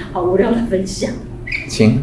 好无聊的分享。 请，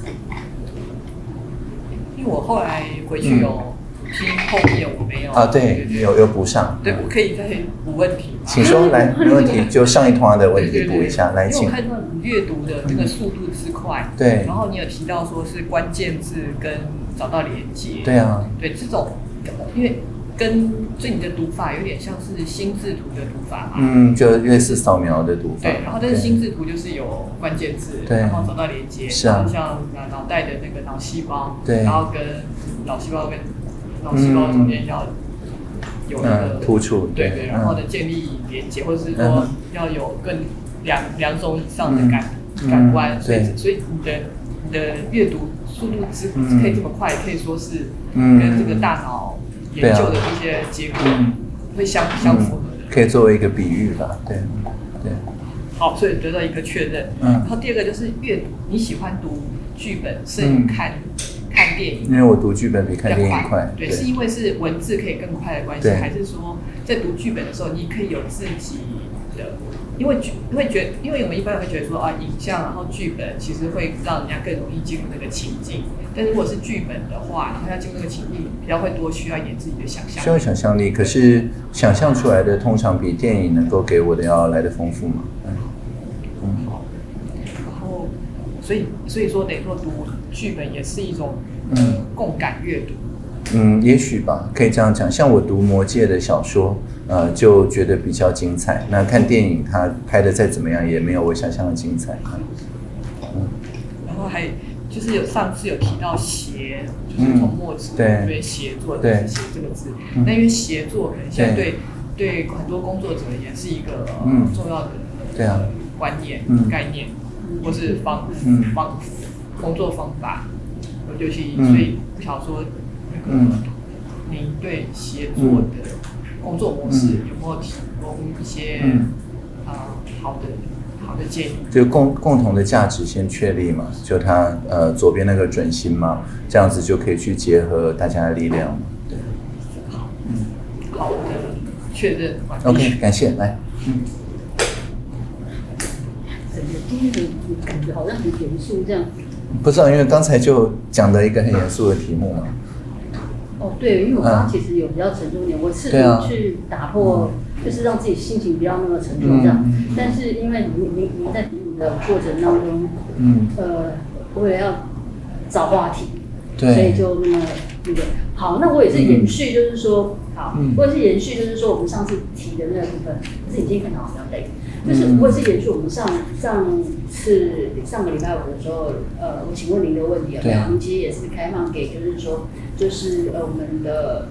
因为我后来回去有听后面我没有啊，对，有补上， 对，我可以再补问题吗？ 请说，来，没问题，就上一团的问题补一下，来，请。 因为我看到你阅读的那个速度之快， 对， 然后你有提到说是关键字跟找到连接， 对啊， 对这种，因为所以你的读法有点像是心智图的读法嘛， 就类似扫描的读法， 对，然后但是心智图就是有关键字， 对， 然后找到连接， 是啊， 像脑袋的那个脑细胞， 对， 然后跟脑细胞中间要有一个突出， 对，然后呢建立连接，或者是说要有更两种以上的感官，所以你的阅读速度可以这么快，可以说是跟这个大脑研究的这些结果会相符合的， 可以作为一个比喻吧，对。 好，所以得到一个确认。然后第二个就是阅读，你喜欢读剧本胜于看电影？ 因为我读剧本比看电影快。 对，是因为是文字可以更快的关系，还是说在读剧本的时候，你可以有自己的？因为我们一般人会觉得说啊，影像然后剧本其实会让人家更容易进入那个情境，但如果是剧本的话，然后要进入那个情境比较会多需要演自己的想象力。 需要想象力，可是想象出来的通常比电影能够给我的要来的丰富嘛。 好，然后所以说等于说读剧本也是一种共感阅读。 也许吧，可以这样讲。像我读《魔戒》的小说，就觉得比较精彩。那看电影，它拍的再怎么样，也没有我想象的精彩。 然后还就是上次有提到协，就是从墨子对协作的协这个字。那因为协作可能现在对很多工作者也是一个重要的观念概念，或是工作方法，尤其所以不晓得说。您对协作的工作模式有没有提供一些好的建议？ 就共同的价值先确立嘛，就它左边那个准心嘛，这样子就可以去结合大家的力量嘛。对， 好的确认。 OK， 感谢，来， 整个今天的感觉好像很严肃这样。 不知道，因为刚才就讲的一个很严肃的题目嘛。 哦，对，因为我刚刚其实有比较沉重一点，我试图去打破，就是让自己心情不要那么沉重这样。但是因为您在比你的过程当中，为了要找话题，所以就那个好，那我也是延续，就是说，我也是延续，就是说我们上次提的那个部分，可是你今天可能好像累。就是我也是延续我们上个礼拜五的时候，我请问您的问题有没有？您其实也是开放给，就是说，我们的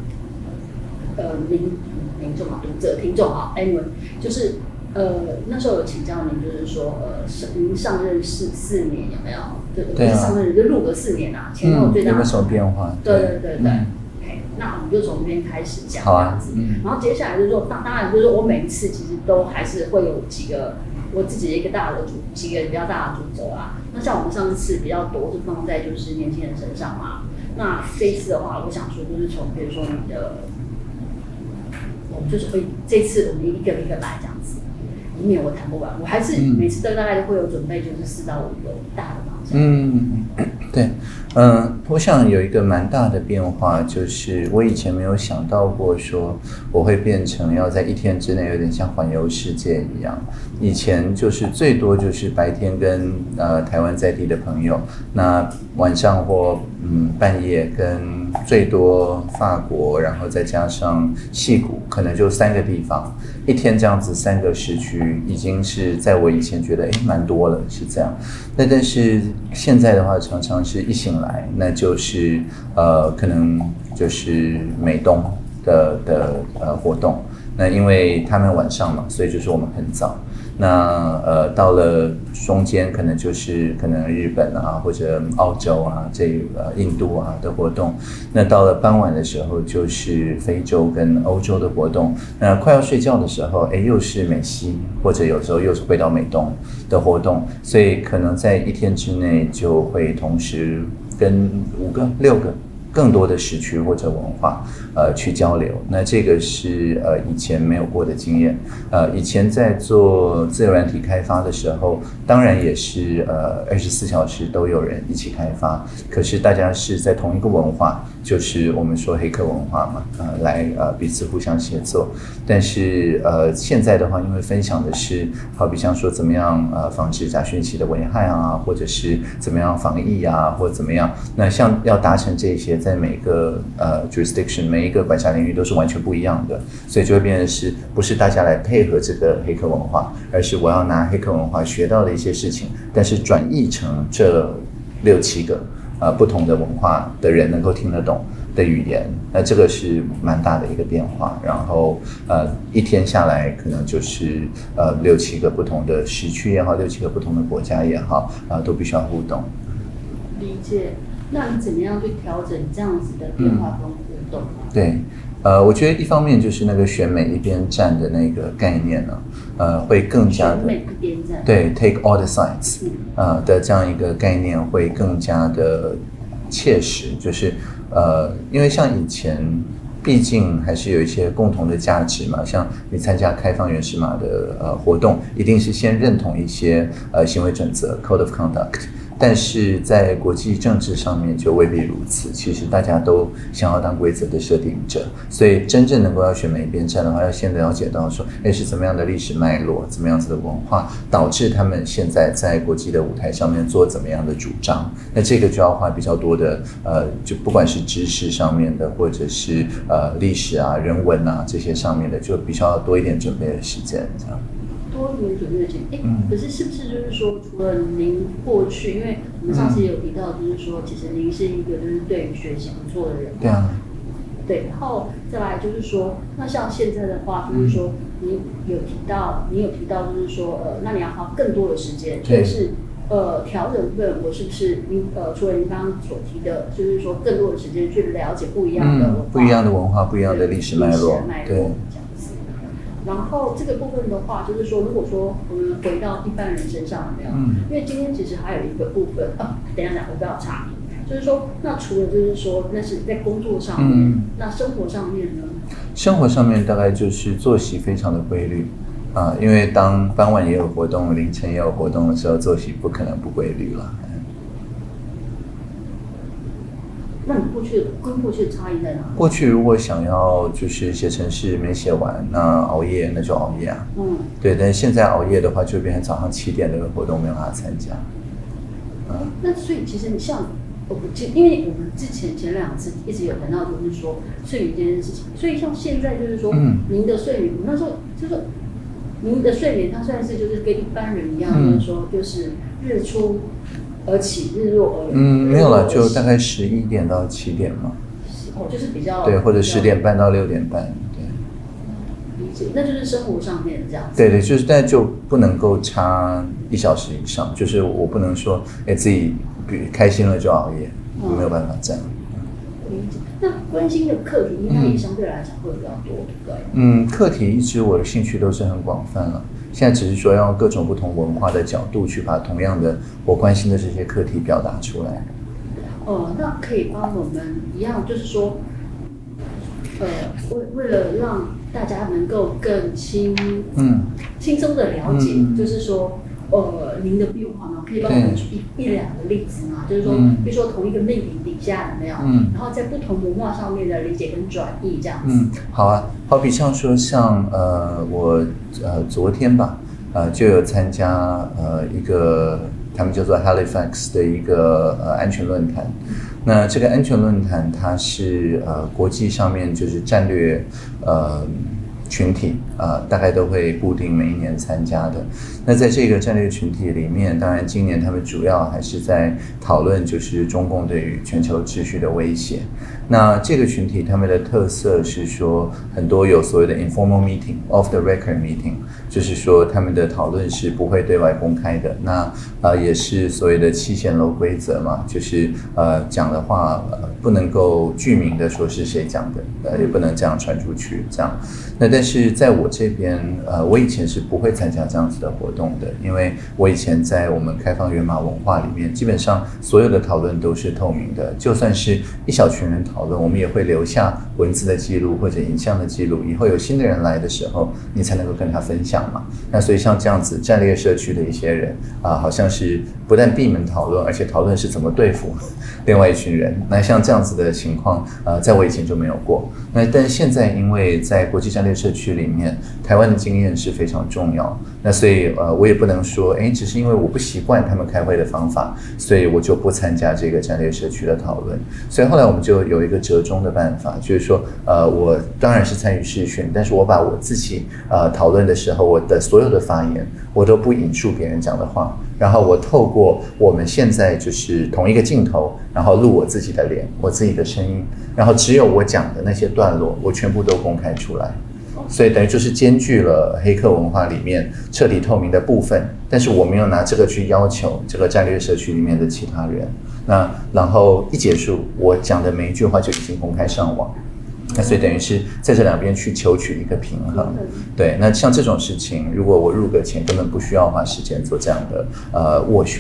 民众啊、读者、听众啊 ，anyway， 就是那时候有请教您，就是说您上任4年有没有？对，上任就入阁4年啊，前后最大有没有什么变化？ 对。那我们就从这边开始讲这样子，然后接下来就是说，当然就是说我每一次其实都还是会有几个我自己的一个几个比较大的主轴啊。那像我们上次比较多是放在就是年轻人身上嘛。那这一次的话，我想说就是从比如说你的，我们就是这次我们一个一个来这样子，以免我谈不完。我还是每次都大概都会有准备，就是4到5个大的方向。 对。我想有一个蛮大的变化，就是我以前没有想到过说我会变成要在1天之内有点像环游世界一样。以前就是最多就是白天跟台湾在地的朋友，那晚上或半夜跟最多法国，然后再加上矽谷，可能就3个地方，1天这样子3个时区，已经是在我以前觉得蛮多了，是这样。但是现在的话，常常是一醒来，那就是可能就是美东的活动。那因为他们晚上嘛，所以就是我们很早。那到了中间可能就是可能日本啊或者澳洲啊印度啊的活动。那到了傍晚的时候就是非洲跟欧洲的活动。那快要睡觉的时候，又是美西或者有时候又是回到美东的活动。所以可能在1天之内就会同时跟5个、6个。 更多的时区或者文化去交流。那这个是以前没有过的经验。以前在做自由软体开发的时候，当然也是24小时都有人一起开发，可是大家是在同一个文化，就是我们说黑客文化嘛，来彼此互相协作。但是现在的话，因为分享的是好比像说怎么样防止假讯息的危害啊，或者是怎么样防疫啊，或怎么样，那像要达成这些，在每个jurisdiction 每一个管辖领域都是完全不一样的，所以就会变成是不是大家来配合这个黑客文化，而是我要拿黑客文化学到的一些事情，但是转译成这6、7个不同的文化的人能够听得懂的语言，那这个是蛮大的一个变化。然后一天下来可能就是6、7个不同的时区也好，6、7个不同的国家也好，都必须要互动。 理解。那你怎么样去调整这样子的变化跟互动啊？ 对。我觉得一方面就是那个选美一边站的那个概念呢，会更加的选美一边站， 对 take all the sides 的这样一个概念会更加的切实，就是因为像以前毕竟还是有一些共同的价值嘛，像你参加开放原始码的活动，一定是先认同一些行为准则 code of conduct。但是在国际政治上面就未必如此，其实大家都想要当规则的设定者，所以真正能够要选美边站的话，要先了解到说，是怎么样的历史脉络，怎么样子的文化，导致他们现在在国际的舞台上面做怎么样的主张。那这个就要花比较多的就不管是知识上面的，或者是历史啊、人文啊这些上面的，就比较多一点准备的时间，这样。 多一点准备的时间，可是是不是就是说，除了您过去，因为我们上次也有提到，就是说，其实您是一个就是对于学习不错的人， 对啊， 对，然后再来就是说，那像现在的话，就是说，你有提到，就是说，那你要花更多的时间，就是调整部分，我是不是除了您刚刚所提的，就是说更多的时间去了解不一样的文化， 不一样的文化，不一样的历史脉络，对。 然后这个部分的话，就是说，如果说我们回到一般人身上，有没有？因为今天其实还有一个部分等一下我不要插，就是说，那除了就是说，那是在工作上面，那生活上面呢？生活上面大概就是作息非常的规律因为当傍晚也有活动，凌晨也有活动的时候，作息不可能不规律了。 那你跟过去的差异在哪？ 过去如果想要就是写程式没写完，那熬夜那就熬夜啊。对，但是现在熬夜的话，就变成早上7点那个活动没有办法参加。 那所以其实你像因为我们前2次一直有谈到，就是说睡眠这件事情，所以像现在就是说，您的睡眠，那时候就是说，您的睡眠它算是就是跟一般人一样，就是说就是日出而起，日落而没有了，就大概11点到7点嘛。 就是比较对，或者10点半到6点半，对。 理解，那就是生活上面这样子。 对，就是但就不能够差1小时以上，就是我不能说自己开心了就熬夜，没有办法这样。 理解。那关心的课题应该也相对来讲会比较多，对不对？ 课题一直我的兴趣都是很广泛了。现在只是说要用各种不同文化的角度去把同样的我关心的这些课题表达出来。 那可以帮我们一样，就是说，为了让大家能够更轻松的了解，就是说，您的变化呢，可以帮我们举一两个例子嘛？就是说，比如说同一个命题底下有没有？然后在不同文化上面的理解跟转译这样子。 好啊，好比像说我昨天吧，就有参加一个他们叫做 Halifax 的一个安全论坛。那这个安全论坛它是国际上面就是战略群体大概都会固定每一年参加的。那在这个战略群体里面，当然今年他们主要还是在讨论就是中共对于全球秩序的威胁。那这个群体他们的特色是说，很多有所谓的 informal meeting、off the record meeting， 就是说他们的讨论是不会对外公开的。那也是所谓的7线楼规则嘛，就是讲的话不能够具名的说是谁讲的，也不能这样传出去这样。那但是在我这边我以前是不会参加这样子的活动的，因为我以前在我们开放源码文化里面，基本上所有的讨论都是透明的，就算是一小群人讨论，我们也会留下文字的记录或者影像的记录，以后有新的人来的时候你才能够跟他分享嘛。那所以像这样子战略社区的一些人好像是不但闭门讨论，而且讨论是怎么对付另外一群人。那像这样子的情况在我以前就没有过。那但是现在因为在国际战略社区里面，台湾的经验是非常重要，那所以我也不能说只是因为我不习惯他们开会的方法，所以我就不参加这个战略社区的讨论。所以后来我们就有一个折中的办法，就是说我当然是参与视讯，但是我把我自己讨论的时候我的所有的发言我都不引述别人讲的话，然后我透过我们现在就是同一个镜头，然后录我自己的脸，我自己的声音，然后只有我讲的那些段落我全部都公开出来。所以等于就是兼具了黑客文化里面彻底透明的部分，但是我没有拿这个去要求这个战略社区里面的其他人。那然后一结束，我讲的每一句话就已经公开上网。那所以等于是在这两边去求取一个平衡。对，那像这种事情，如果我入阁前根本不需要花时间做这样的斡旋。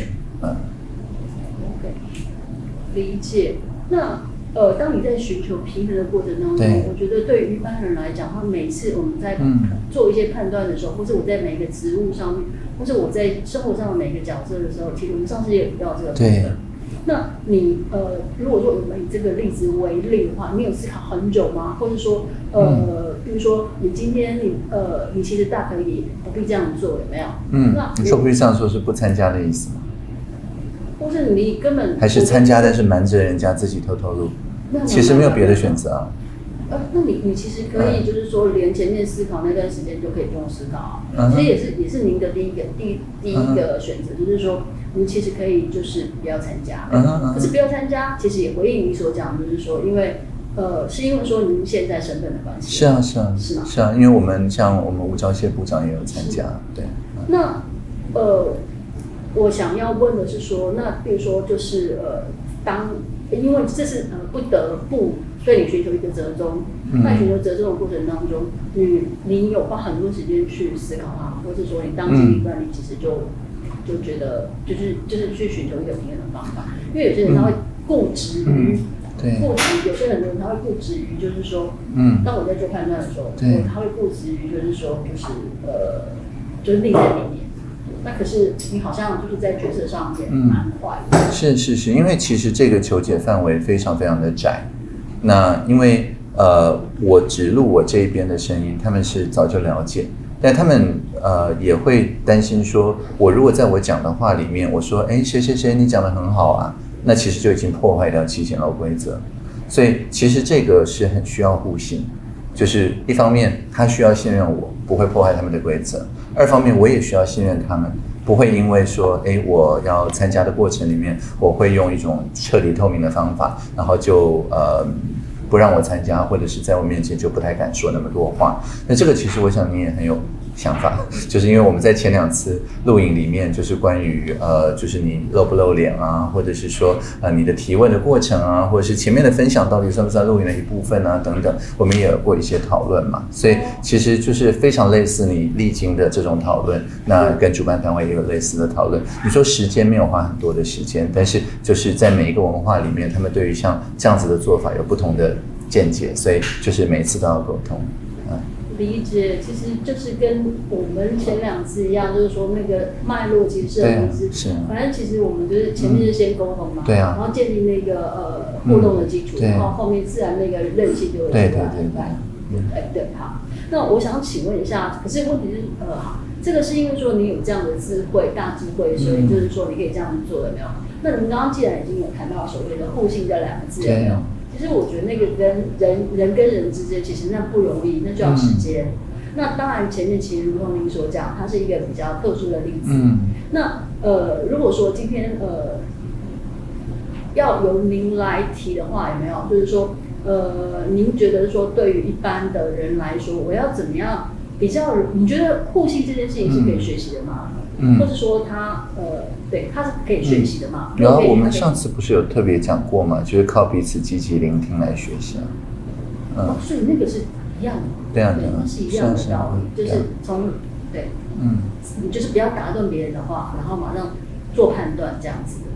OK， 理解。那当你在寻求平衡的过程当中，我觉得对于一般人来讲，他每次我们在做一些判断的时候，或者我在每一个职务上面，或者我在生活上的每一个角色的时候，其实我们上次也有提到这个部分。那你如果说我们以这个例子为例的话，你有思考很久吗？或者说比如说你今天你其实大可以不必这样做，有没有？那你说不必这样做是不参加的意思吗？ 或是你根本还是参加，但是瞒着人家自己偷偷录？其實沒有別的選擇啊。 那你其實可以就是說，連前面思考那段時間就可以不用思考啊。其實也是您的第一個選擇，就是說你其實可以就是不要參加。可是不要參加，其實也回應你所講，就是說因為是因為說您現在身份的關係。 是啊是啊是啊，因為我們像我們吳釗燮部長也有參加，對。 那我想要問的是說，那比如說就是因為這是不得不對你尋求一個折中，在尋求折中的過程當中，你有花很多時間去思考它，或者說你當機立斷，你其實就覺得就是去尋求一個平衡的方法。因為有些人他會固執於有些很多人他會固執於就是說，當我在做判斷的時候，他會固執於就是說就是立在裡面。那可是你好像就是在决策上也蛮快的。 是，因为其实这个求解范围非常非常的窄。那因为我只录我这一边的声音，他们是早就了解，但他们也会担心说，我如果在我讲的话里面我说谁你讲得很好啊，那其实就已经破坏掉7线楼规则。所以其实这个是很需要互信，就是一方面他需要信任我不会破坏他们的规则，二方面我也需要信任他们不会因为说我要参加的过程里面我会用一种彻底透明的方法，然后就不让我参加，或者是在我面前就不太敢说那么多话。那这个其实我想你也很有想法，就是因为我们在前2次录影里面，就是关于就是你露不露脸啊，或者是说你的提问的过程啊，或者是前面的分享到底算不算录影的一部分啊等等，我们也有过一些讨论嘛。所以其实就是非常类似你历经的这种讨论，那跟主办单位也有类似的讨论。你说时间没有花很多的时间，但是就是在每一个文化里面，他们对于像这样子的做法有不同的见解，所以就是每次都要沟通。 理解，其实就是跟我们前2次一样，就是说那个脉络其实是很一致。反正其实我们就是前面是先沟通嘛，然后建立那个互动的基础，然后后面自然那个韧性就会出来。对，好。那我想请问一下，可是问题是好，这个是因为说你有这样的智慧，大智慧，所以就是说你可以这样子做，有没有？那你们刚刚既然已经有谈到所谓的互信这2个字，有没有？其实我觉得那个人跟人之间，其实那不容易，那就要时间。那当然前面其实如同您所讲，它是一个比较特殊的例子。那如果说今天要由您来提的话，有没有？就是说您觉得说对于一般的人来说，我要怎么样比较，你觉得互信这件事情是可以学习的吗？或者说他对，他是可以学习的吗？ 然后我们上次不是有特别讲过嘛，就是靠彼此积极聆听来学习。 所以那个是一样的。 对啊， 那是一样的道理，就是从对，你就是不要打断别人的话，然后马上做判断这样子。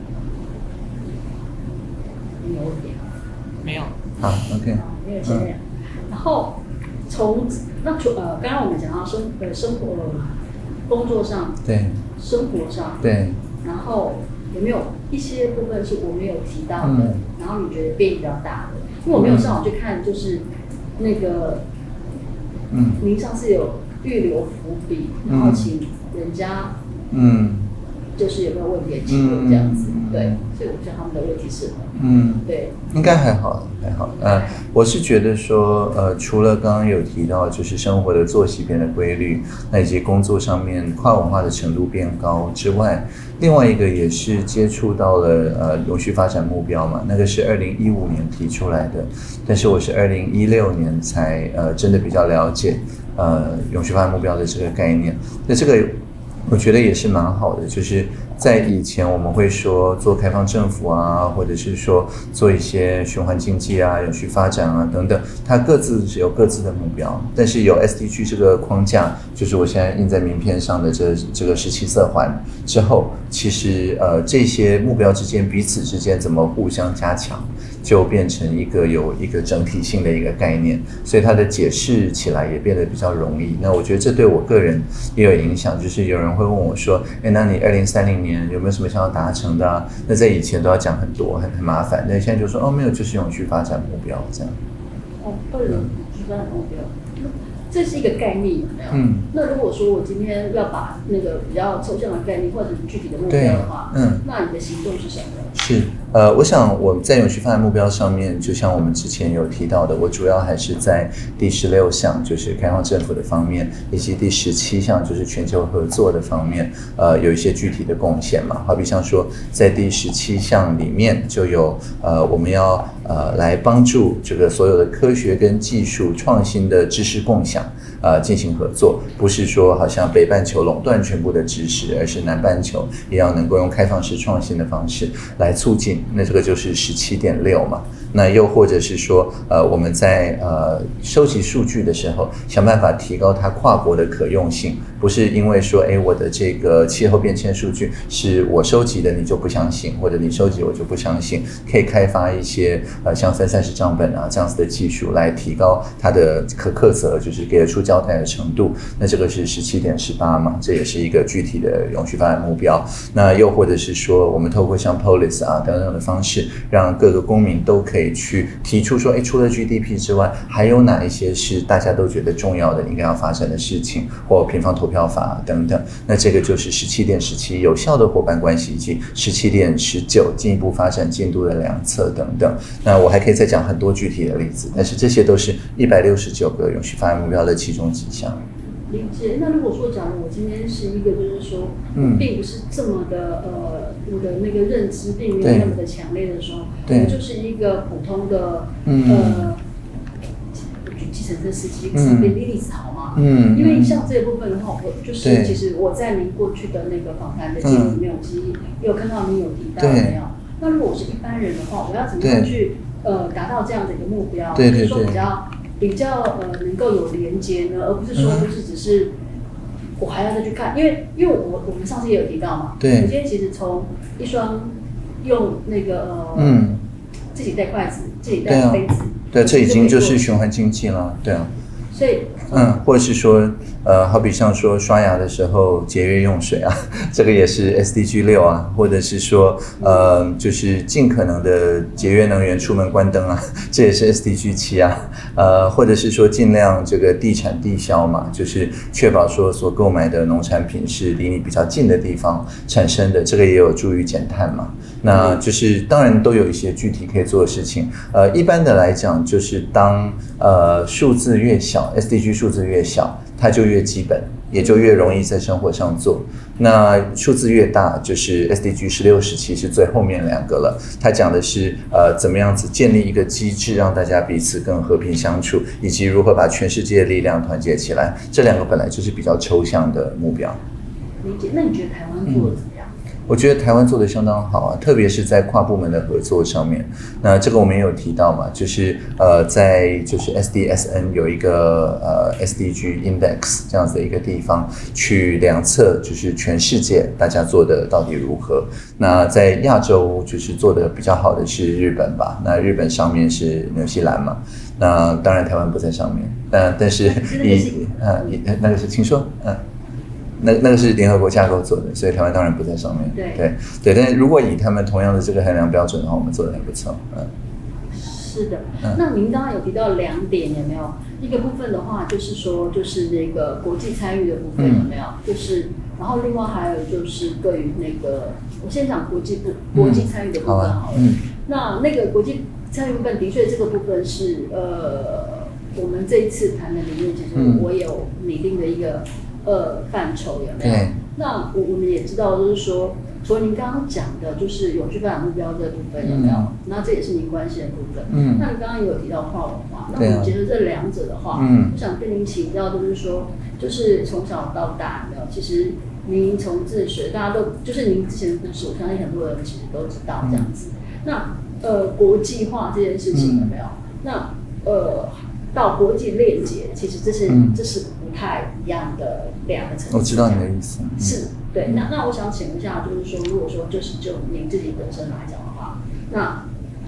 你有问题吗？ 没有。 好 ，OK。 没有前面，然后从刚刚我们讲到生活、工作上， 对， 生活上， 对， 然后有没有一些部分是我没有提到的，然后你觉得变比较大的？因为我没有上网去看，就是那个，您上次有预留伏笔，然后请人家，就是有没有问题的机会这样子，对，所以我觉得他们的问题是什么？对， 应该还好，还好。我是觉得说，除了刚刚有提到，就是生活的作息变得规律，那以及工作上面跨文化的程度变高之外，另外一个也是接触到了永续发展目标嘛，那个是2015年提出来的，但是我是2016年才真的比较了解永续发展目标的这个概念。那这个我觉得也是蛮好的，就是在以前我们会说做开放政府啊，或者是说做一些循环经济啊、永续发展啊等等，它各自是有各自的目标，但是有 SDG 这个框架，就是我现在印在名片上的这个17色环之后，其实这些目标之间彼此之间怎么互相加强，就变成有一个整体性的一个概念，所以它的解释起来也变得比较容易。那我觉得这对我个人也有影响，就是有人会问我说，那你2030年有没有什么想要达成的啊？那在以前都要讲很多，很麻烦，但现在就说没有，就是永续发展目标这样。 永续发展目标，这是一个概念，有没有？那如果说我今天要把那个比较抽象的概念或者具体的目标的话，那你的行动是什么？ 是我想我在永续发展目标上面，就像我们之前有提到的，我主要还是在第16项，就是开放政府的方面，以及第17项，就是全球合作的方面，有一些具体的贡献嘛。好比像说，在第17项里面就有我们要来帮助这个所有的科学跟技术创新的知识共享。进行合作，不是说好像北半球垄断全部的知识，而是南半球也要能够用开放式创新的方式来促进。那这个就是17.6嘛。那又或者是说，我们在收集数据的时候，想办法提高它跨国的可用性，不是因为说，我的这个气候变迁数据是我收集的，你就不相信，或者你收集我就不相信，可以开发一些像分散式账本啊这样子的技术来提高它的可客责，就是给得出交代的程度。那这个是17.18嘛，这也是一个具体的永续发展目标。那又或者是说，我们透过像 Polis 啊等等的方式，让各个公民都可以去提出说，除了 GDP 之外，还有哪一些是大家都觉得重要的应该要发展的事情，或平方投票法等等。那这个就是17.17有效的伙伴关系，以及17.19进一步发展进度的良策等等。那我还可以再讲很多具体的例子，但是这些都是169个永续发展目标的其中几项。 理解。那如果说假如我今天是一个，就是说，并不是这么的我的那个认知并没有那么的强烈的时候，我就是一个普通的计程车司机，例子好吗？因为像这部分的话，我就是其实我在您过去的那个访谈的记录里面，我其实也有看到您有提到没有？那如果我是一般人的话，我要怎么样去达到这样的一个目标？就是说比较能够有连接呢，而不是说就是只是我还要再去看，因为我们上次也有提到嘛，我今天其实从一双用那个自己带筷子、自己带杯子， 对，这已经就是循环经济了，对啊。 所以或者是说好比像说刷牙的时候节约用水啊，这个也是 SDG 6啊，或者是说就是尽可能的节约能源，出门关灯啊，这也是 SDG 7啊，或者是说尽量这个地产地销嘛，就是确保说所购买的农产品是离你比较近的地方产生的，这个也有助于减碳嘛。那就是当然都有一些具体可以做的事情，一般的来讲就是当数字越小，SDG 数字越小，它就越基本。 也就越容易在生活上做。那数字越大，就是 SDG 16、17是最后面2个了。它讲的是怎么样子建立一个机制，让大家彼此更和平相处，以及如何把全世界的力量团结起来。这2个本来就是比较抽象的目标。 理解。那你觉得台湾做的怎么样？ 我觉得台湾做的相当好啊，特别是在跨部门的合作上面。那这个我们也有提到嘛，就是在就是 SDSN 有一个SDG Index 这样子的一个地方去量测，就是全世界大家做的到底如何。那在亚洲就是做的比较好的是日本吧，那日本上面是纽西兰嘛，那当然台湾不在上面，但是那个是听说那个是联合国架构做的，所以台湾当然不在上面。对，但是如果以他们同样的这个衡量标准的话，我们做的还不错。 是的。那您刚刚有提到2点，有没有？一个部分的话，就是说，就是那个国际参与的部分有没有？就是，然后另外还有就是对于那个，我先讲国际参与的部分好了。那个国际参与部分的确这个部分是我们这一次谈的里面，其实我有拟定的一个。范畴有没有？那我们也知道，就是说，除了您刚刚讲的，就是永续发展目标这部分有没有？那这也是您关心的部分。那你刚刚也有提到跨文化，那我们结合这2者的话，我想跟您请教，就是说，就是从小到大有没有？其实您从自学，大家都就是您之前的故事，我相信很多人其实都知道这样子。那国际化这件事情有没有？那到国际链接，其实这是不太一样的2个层次。 我知道你的意思。 是，对。那我想请问一下，就是说，如果说就您自己本身来讲的话，那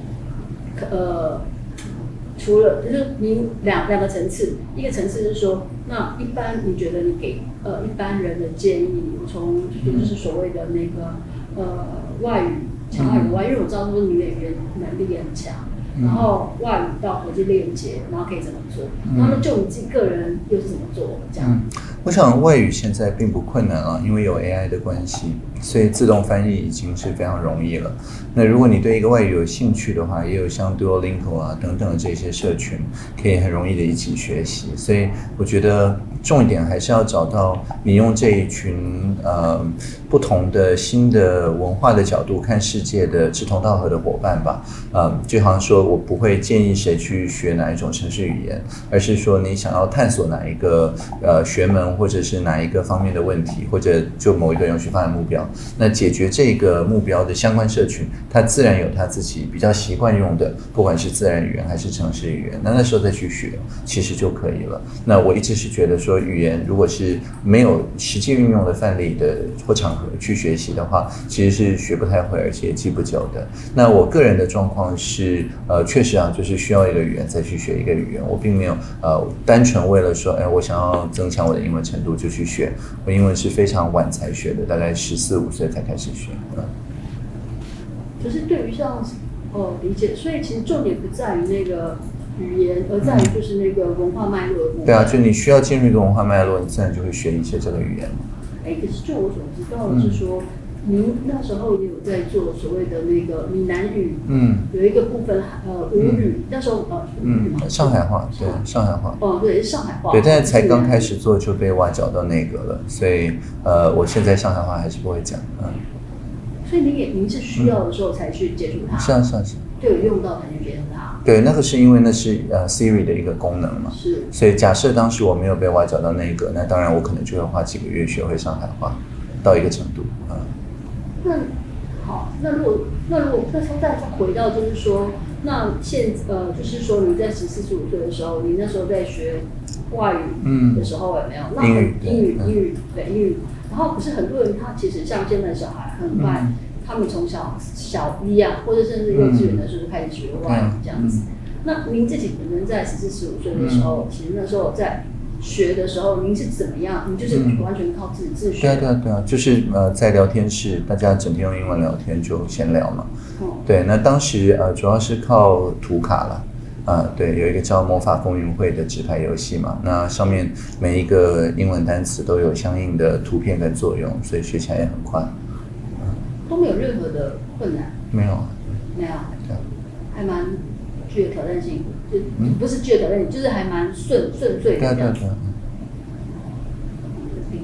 除了就是您两个层次，一个层次是说，那一般你觉得你给一般人的建议，从就是所谓的那个外语强外语的外语，因为我知道说你的语言能力也很强。然后外语到国际链接，然后可以怎么做？然后就你自己个人又是怎么做？这样。 我想外语现在并不困难了，因为有 AI 的关系，所以自动翻译已经是非常容易了。那如果你对一个外语有兴趣的话，也有像 Duolingo 啊等等的这些社群，可以很容易的一起学习。所以我觉得重点还是要找到你用这一群不同的新的文化的角度看世界的志同道合的伙伴吧。就好像说我不会建议谁去学哪一种程式语言，而是说你想要探索哪一个学门或者是哪一个方面的问题，或者就某一个永续发展目标，那解决这个目标的相关社群，它自然有它自己比较习惯用的，不管是自然语言还是程式语言，那时候再去学其实就可以了。那我一直是觉得说语言如果是没有实际运用的范例的或场合去学习的话，其实是学不太会，而且也记不久的。那我个人的状况是确实啊，就是需要一个语言再去学一个语言，我并没有单纯为了说我想要增强我的英文程度就去学。我英文是非常晚才学的，大概14、15岁才开始学。 就是对于像理解，所以其实重点不在于那个语言，而在于就是那个文化脉络的部分。 对啊，就你需要进入一个文化脉络，你自然就会学一些这个语言。 可是就我所知道的是说，您那时候也有在做所谓的那个闽南语，有一个部分吴语，那时候吴语嘛， 上海话，对，上海话， 对，是上海话， 对，但是才刚开始做就被挖角到内阁了，所以我现在上海话还是不会讲， 所以您是需要的时候才去接触它， 是啊， 就有用到才去接触它。 对，那个是因为那是Siri 的一个功能嘛， 是， 所以假设当时我没有被挖角到内阁，那当然我可能就会花几个月学会上海话，到一个程度， 那好，那如果那时候再回到就是说，那就是说你在14、15岁的时候，你那时候在学外语的时候有没有？那英语，然后可是很多人他其实像现在小孩很快，他们从小一啊，或者甚至幼稚园的时候就开始学外语这样子。那您自己本身在14、15岁的时候，其实那时候在学的时候，您是怎么样？您就是完全靠自学？ 对啊，就是在聊天室，大家整天用英文聊天就闲聊嘛。对，那当时主要是靠图卡了。对，有一个叫魔法风云会的纸牌游戏嘛，那上面每一个英文单词都有相应的图片跟作用，所以学起来也很快。 都没有任何的困难？没有，对，还蛮具有挑战性，就不是具有挑战性，就是还蛮顺遂的这样。对。理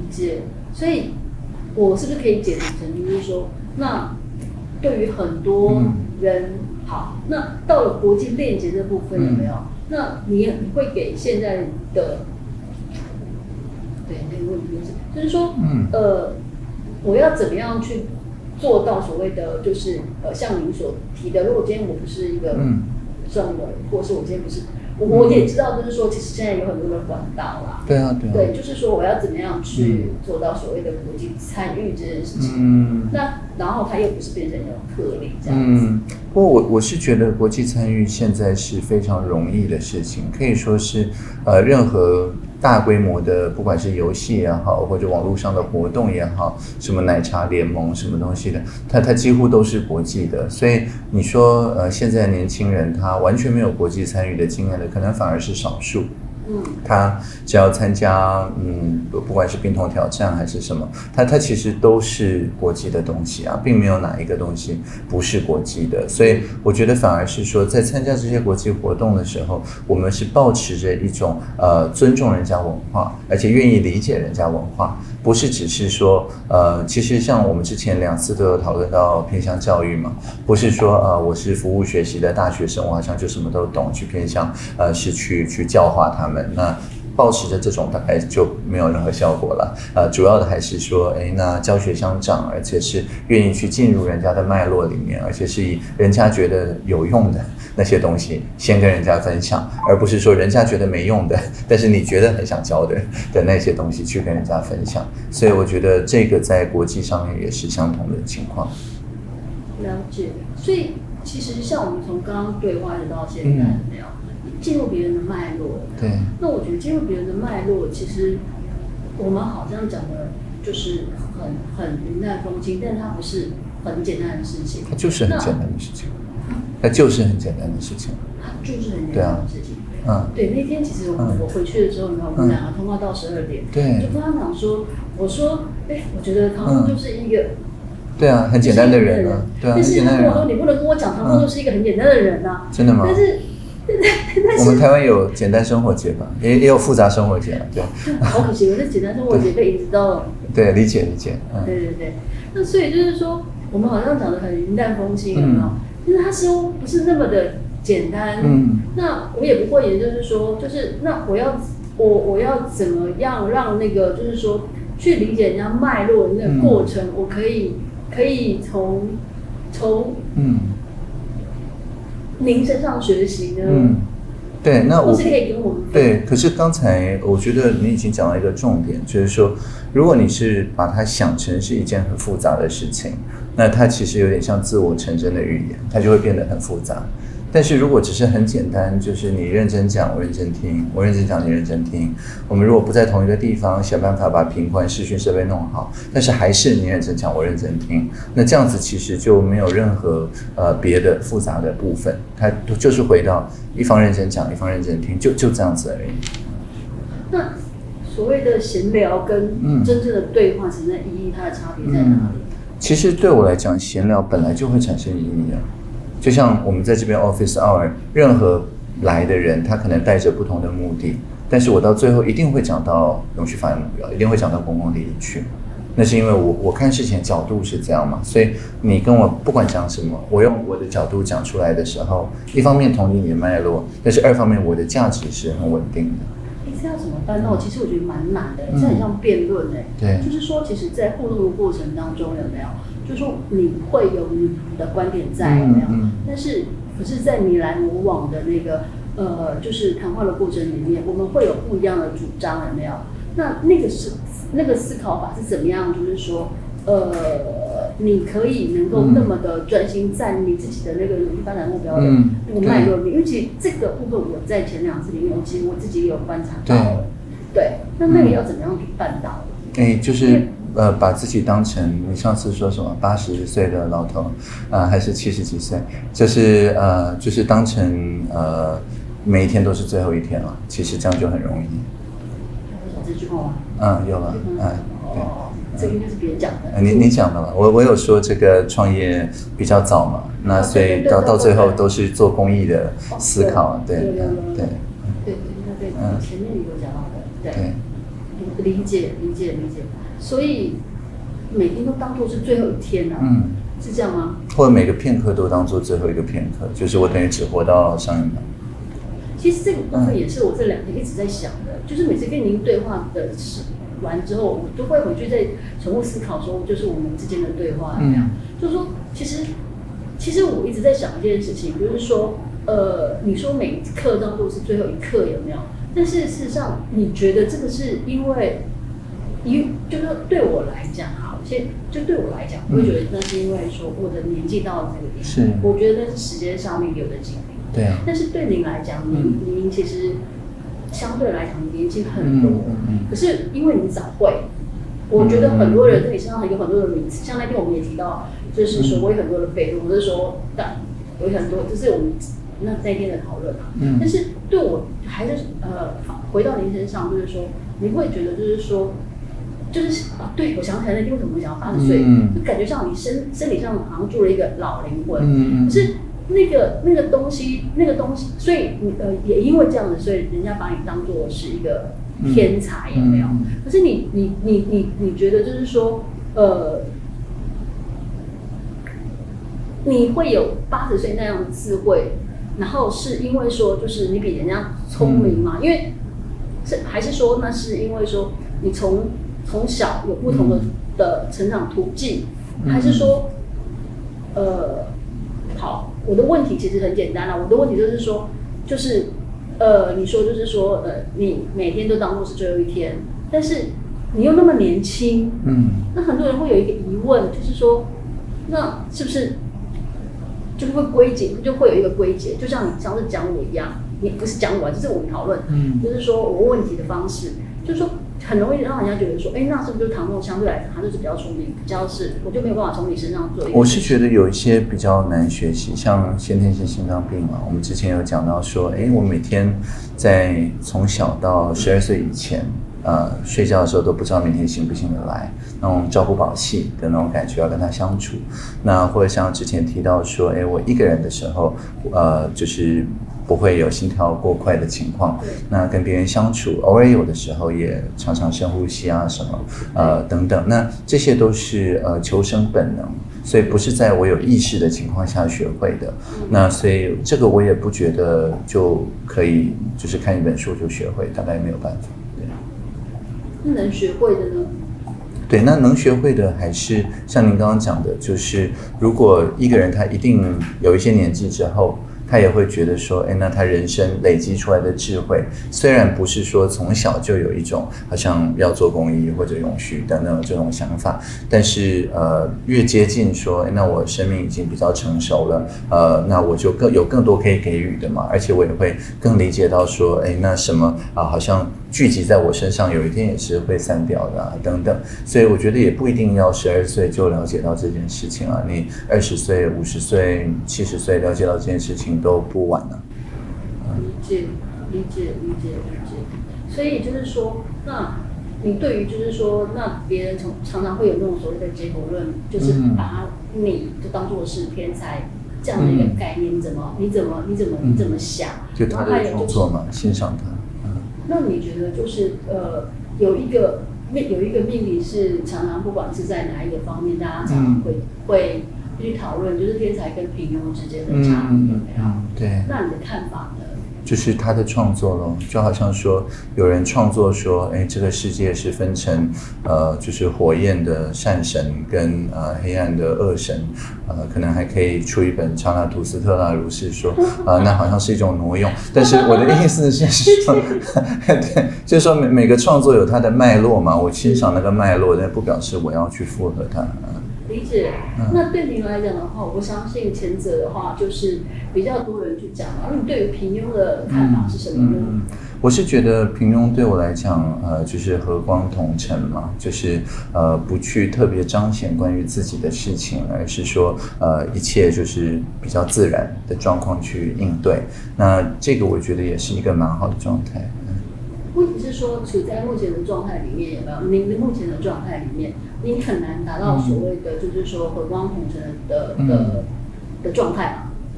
解。所以，我是不是可以解读成就是说，那对于很多人，好，那到了国际链接这部分有没有？那你会给现在的，对那个问题就是说，我要怎么样去做到所谓的就是像您所提的，如果今天我不是一个政委，或是我今天不是。我也知道，就是说，其实现在有很多的管道啦。 对啊，对啊。 对，就是说，我要怎么样去做到所谓的国际参与这件事情？那然后它又不是变成一种特例这样子。 不过我是觉得国际参与现在是非常容易的事情，可以说是任何大规模的，不管是游戏也好，或者网络上的活动也好，什么奶茶联盟什么东西的，它几乎都是国际的。所以你说现在年轻人他完全没有国际参与的经验的，可能反而是少数。他只要参加不管是冰桶挑战还是什么，他其实都是国际的东西啊，并没有哪一个东西不是国际的。所以我觉得反而是说，在参加这些国际活动的时候，我们是抱持着一种尊重人家文化，而且愿意理解人家文化，不是只是说其实像我们之前2次都有讨论到偏向教育嘛，不是说我是服务学习的大学生，我好像就什么都懂，去偏向是去教化他们。那抱持着这种大概就没有任何效果了。主要的还是说，那教学相长，而且是愿意去进入人家的脉络里面，而且是以人家觉得有用的那些东西先跟人家分享，而不是说人家觉得没用的，但是你觉得很想教的那些东西去跟人家分享。所以我觉得这个在国际上面也是相同的情况。 了解。所以其实像我们从刚刚对话到现在没有。进入别人的脉络， 对。 那我觉得进入别人的脉络，其实我们好像讲的就是很云淡风轻，但它不是很简单的事情。 它就是很简单的事情。它就是很简单的事情。 它就是很简单的事情。对。那天其实我回去的时候，我们2个通话到12点， 对， 就跟他讲说，我说，我觉得唐凤就是一个。 对啊，很简单的人啊，对啊， 但是他跟我说，你不能跟我讲唐凤就是一个很简单的人啊。 真的吗？ 但是我们台湾有简单生活节吧，也有复杂生活节，对。 好可惜，我的简单生活节被引直到。 对，理解。 对。那所以就是说，我们好像讲的很云淡风轻，有没有？但是它似乎不是那么的简单。那我也不会，也就是说，就是那我要怎么样让那个，就是说去理解人家脉络的那个过程，我可以从您身上学习呢？ 对，那或是可以跟我们对。可是刚才我觉得你已经讲到一个重点，就是说，如果你是把它想成是一件很复杂的事情，那它其实有点像自我成真的语言，它就会变得很复杂。但是如果只是很简单，就是你认真讲，我认真听；我认真讲，你认真听。我们如果不在同一个地方，想办法把频宽视讯设备弄好，但是还是你认真讲，我认真听。那这样子其实就没有任何别的复杂的部分，它就是回到一方认真讲，一方认真听，就这样子而已。 那所谓的闲聊跟真正的对话，其实意义它的差别在哪里？ 其实对我来讲，闲聊本来就会产生意义的。就像我们在这边 Office Hour， 任何来的人他可能带着不同的目的，但是我到最后一定会讲到永续发展目标，一定会讲到公共利益去。那是因为我看事情角度是这样嘛，所以你跟我不管讲什么，我用我的角度讲出来的时候，一方面同理你的脉络，但是2方面我的价值是很稳定的。 这要怎么办呢？其实我觉得蛮难的，这很像辩论对， 就是说，其实，在互动的过程当中，有没有？就是说，你会有你的观点在，有没有？但是，可是在你来我往的那个就是谈话的过程里面，我们会有不一样的主张，有没有？那个思考法是怎么样？就是说，你可以能够那么的专心在你自己的那个永续发展目标的那个脉络里面，因为其实这个部分我在前2次里面，其实我自己也有观察到，对，那个要怎么样去办到？ 就是把自己当成你上次说什么80岁的老头还是70几岁，就是当成每一天都是最后一天了，其实这样就很容易。 有这句话吗？ 有了，对。 这个应该是别人讲的。 你讲的嘛，我有说这个创业比较早嘛，那所以到最后都是做公益的思考，对。 前面有讲到的，对。 理解。所以每天都当做是最后一天啊，是这样吗？ 或者每个片刻都当做最后一个片刻，就是我等于只活到上一秒。 其实这个部分也是我这2天一直在想的，就是每次跟您对话的完之后，我都会回去再重复思考说，就是我们之间的对话怎么样？就是说，其实我一直在想一件事情，就是说，你说每一刻当做是最后一刻有没有？但是事实上，你觉得这个是因为，就是说对我来讲，就对我来讲，我会觉得那是因为说我的年纪到了这个地方，我觉得那是时间上面有的经历。 对啊。 但是对您来讲，您其实相对来讲年轻很多，可是因为你早会，我觉得很多人在你身上有很多的名词，像那天我们也提到，就是说我有很多的备注，我是说，有很多，就是我们那天的讨论嘛。但是对我还是回到您身上，就是说，你会觉得就是说。就是对，我想起来那天为什么我讲80岁，就感觉像你身体上好像住了一个老灵魂，可是那个东西，所以也因为这样子，所以人家把你当作是一个天才，有没有？可是你觉得就是说，你会有80岁那样的智慧，然后是因为说就是你比人家聪明嘛？因为还是说那是因为说你从小有不同的成长途径，还是说，好，我的问题其实很简单啦，我的问题就是说，你说就是说，你每天都当作是最后一天，但是你又那么年轻，那很多人会有一个疑问，就是说，那是不是就会归结，就会有一个归结，就像你上次讲我一样，你不是讲我，就是我们讨论，就是说我问问题的方式，就是说。很容易让人家觉得说，那是不是就唐梦相对来讲，他就是比较聪明，比较是我就没有办法从你身上做一个。 我是觉得有一些比较难学习，像先天性心脏病嘛，我们之前有讲到说，我每天在从小到12岁以前，睡觉的时候都不知道明天醒不醒得来，那种朝不保夕的那种感觉，要跟他相处。那或者像之前提到说，我一个人的时候，就是不会有心跳过快的情况。那跟别人相处，偶尔有的时候也常常深呼吸啊什么，等等。那这些都是求生本能，所以不是在我有意识的情况下学会的。那所以这个我也不觉得就可以，就是看一本书就学会，大概没有办法。对。 那能学会的呢？ 对，那能学会的还是像您刚刚讲的，就是如果一个人他一定有一些年纪之后。他也会觉得说，那他人生累积出来的智慧，虽然不是说从小就有一种好像要做公益或者永续等等这种想法，但是越接近说，那我生命已经比较成熟了，那我就有更多可以给予的嘛，而且我也会更理解到说，那什么好像聚集在我身上，有一天也是会散掉的等等，所以我觉得也不一定要12岁就了解到这件事情啊，你20岁、50岁、70岁了解到这件事情。都不晚了。理解。所以就是说，那你对于就是说，那别人常常会有那种所谓的结果论，就是把你就当作是天才这样的一个概念，你怎么想？ 就他的创作嘛，欣赏他。 那你觉得就是有一个命理是常常不管是在哪一个方面，大家常常会去讨论，就是天才跟平庸之间的差别有没有？ 对。 那你的看法呢？ 就是他的创作咯，就好像说有人创作说，这个世界是分成就是火焰的善神跟黑暗的恶神，可能还可以出一本查拉图斯特拉如是说，那好像是一种挪用。但是我的意思是说，对，就是说每个创作有它的脉络嘛，我欣赏那个脉络，但不表示我要去附和它。 理解。那对您来讲的话，我相信前者的话就是比较多人去讲。而你对于平庸的看法是什么呢？ 我是觉得平庸对我来讲，就是和光同尘嘛，就是不去特别彰显关于自己的事情，而是说一切就是比较自然的状况去应对。那这个我觉得也是一个蛮好的状态。 问题是说，处在目前的状态里面，有没有？您的目前的状态里面，您很难达到所谓的就是说和光同尘的状态嘛？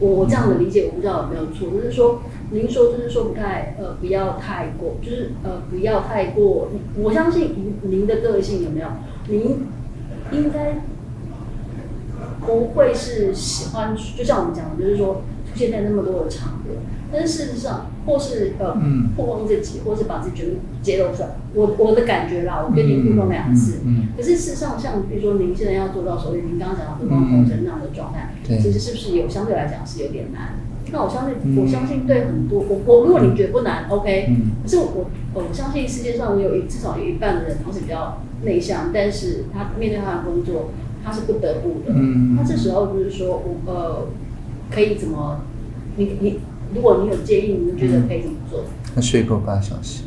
我这样的理解，我不知道有没有错，就是说您说就是说不要太过，就是不要太过，我相信您的个性有没有，您应该不会是喜欢，就像我们讲的，就是说出现在那么多的场合，但是事实上，或是曝光自己，或是把自己全部揭露出来，我的感觉啦，我跟您互动2次，可是事实上，像比如说您现在要做到所谓您刚刚讲到得到红尘那样的状态，其实是不是相对来讲是有点难？那我相信对很多如果你觉得不难 ，OK，可是我相信世界上至少有一半的人他是比较内向，但是他面对他的工作，他是不得不的。那这时候就是说，可以怎么？如果你有建议，你们觉得可以怎么做？ 那睡够8小时。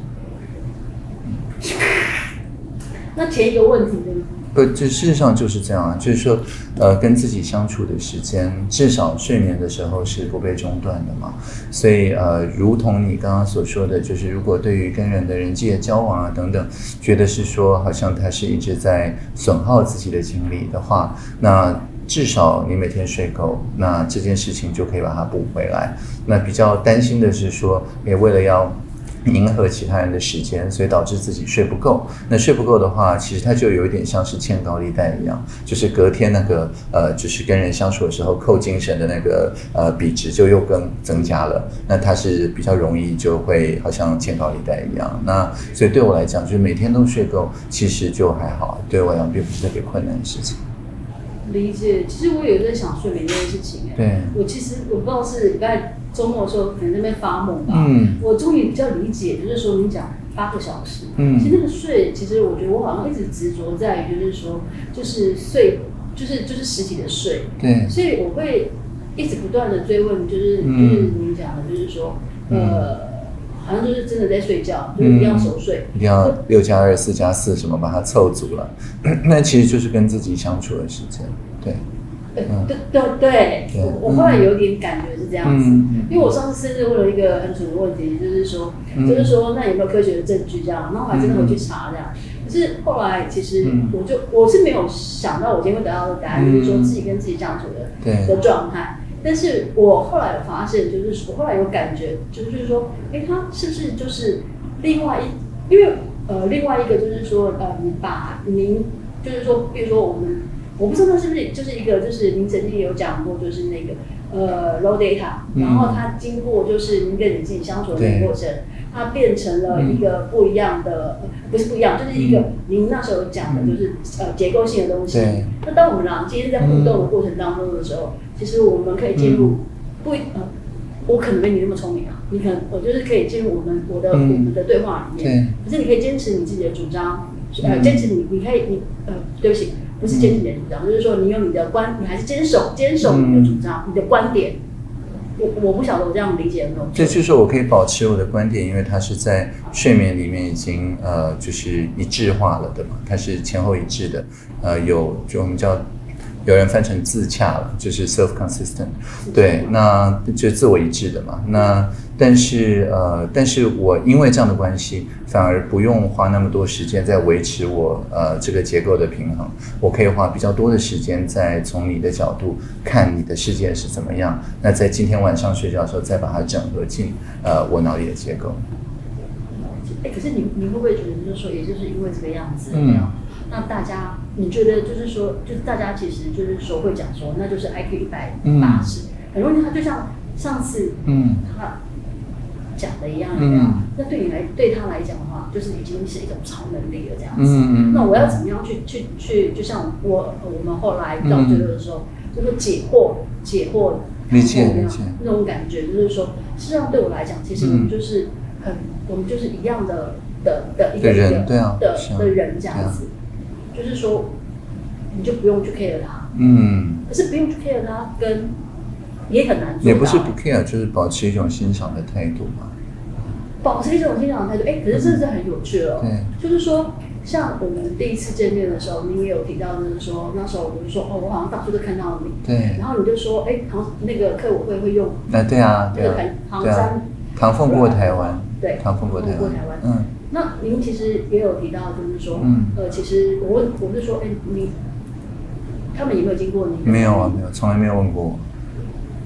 那前一个问题呢？ 事实上就是这样啊，就是说，跟自己相处的时间，至少睡眠的时候是不被中断的嘛。所以如同你刚刚所说的，就是如果对于跟人的人际的交往啊等等，觉得是说好像他是一直在损耗自己的精力的话，那至少你每天睡够，那这件事情就可以把它补回来。那比较担心的是说，也为了要迎合其他人的时间，所以导致自己睡不够。那睡不够的话，其实它就有一点像是欠高利贷一样，就是隔天那个就是跟人相处的时候扣精神的那个比值就又更增加了。那它是比较容易就会好像欠高利贷一样。那所以对我来讲，就是每天都睡够，其实就还好，对我来讲并不是特别困难的事情。 理解，其实我有在想睡眠这件事情对，我不知道是礼拜周末的时候可能在那边发梦吧。我终于比较理解，就是说你讲8个小时，其实那个睡，其实我觉得我好像一直执着在于就是说，就是睡，就是实体的睡。 对， 所以我会一直不断的追问，就是你讲的，就是说好像就是真的在睡觉，就是一定要熟睡， 一定要6+2、4+4什么把它凑足了。那其实就是跟自己相处的时间，对。 对，我后来有点感觉是这样子，因为我上次甚至问了一个很蠢的问题，就是说那有没有科学的证据这样？然后我还真的回去查这样。可是后来其实我是没有想到我今天会得到的答案，就是说自己跟自己相处的状态。但是我后来有发现，就是我后来有感觉，就是说，他是不是就是另外一个就是说，您就是说，比如说我不知道是不是就是一个，就是您曾经有讲过，就是那个low data，然后它经过就是您跟你自己相处的那个过程，它变成了一个不一样的，不是不一样，就是一个您那时候讲的就是结构性的东西。那当我们俩今天在互动的过程当中的时候，其实我们可以进入我可能没你那么聪明啊，我就是可以进入我们的对话里面。可是你可以坚持你自己的主张，坚持你可以对不起。不是坚持你的主张，就是说你有你的你还是坚守你的主张，你的观点。我不晓得我这样理解有没有错？ 这就是我可以保持我的观点，因为它是在睡眠里面已经就是一致化了的嘛，它是前后一致的，就我们叫。有人翻成自洽了，就是 self consistent， 对，那就自我一致的嘛。那但是我因为这样的关系，反而不用花那么多时间在维持我这个结构的平衡，我可以花比较多的时间在从你的角度看你的世界是怎么样。那在今天晚上睡觉的时候，再把它整合进我脑里的结构。 可是你会不会觉得就是说，也就是因为这个样子，那大家你觉得就是说，就是大家其实就是说会讲说，那就是 IQ 180，很容易他就像上次他讲的一样，那对他来讲的话，就是已经是一种超能力了这样子。那我要怎么样去，就像我们后来到最后的时候，就是解惑， 理解那种感觉，就是说，实际上对我来讲，其实我们就是我们就是一样的一个人，对啊的人这样子。就是说，你就不用去 care 他，可是不用去 care 他，跟也很难做到。 也不是不 care， 就是保持一种欣赏的态度嘛。 保持一种欣赏的态度，可是这是很有趣了。就是说，像我们第一次见面的时候，你也有提到，就是说那时候我就说，我好像到处都看到你，对。然后你就说，好像那个客委会用， 对啊，唐凤过台湾， 对， 唐凤过台湾， 那您其实也有提到，就是说，其实我是说，他们有没有经过你？ 没有啊，没有，从来没有问过我。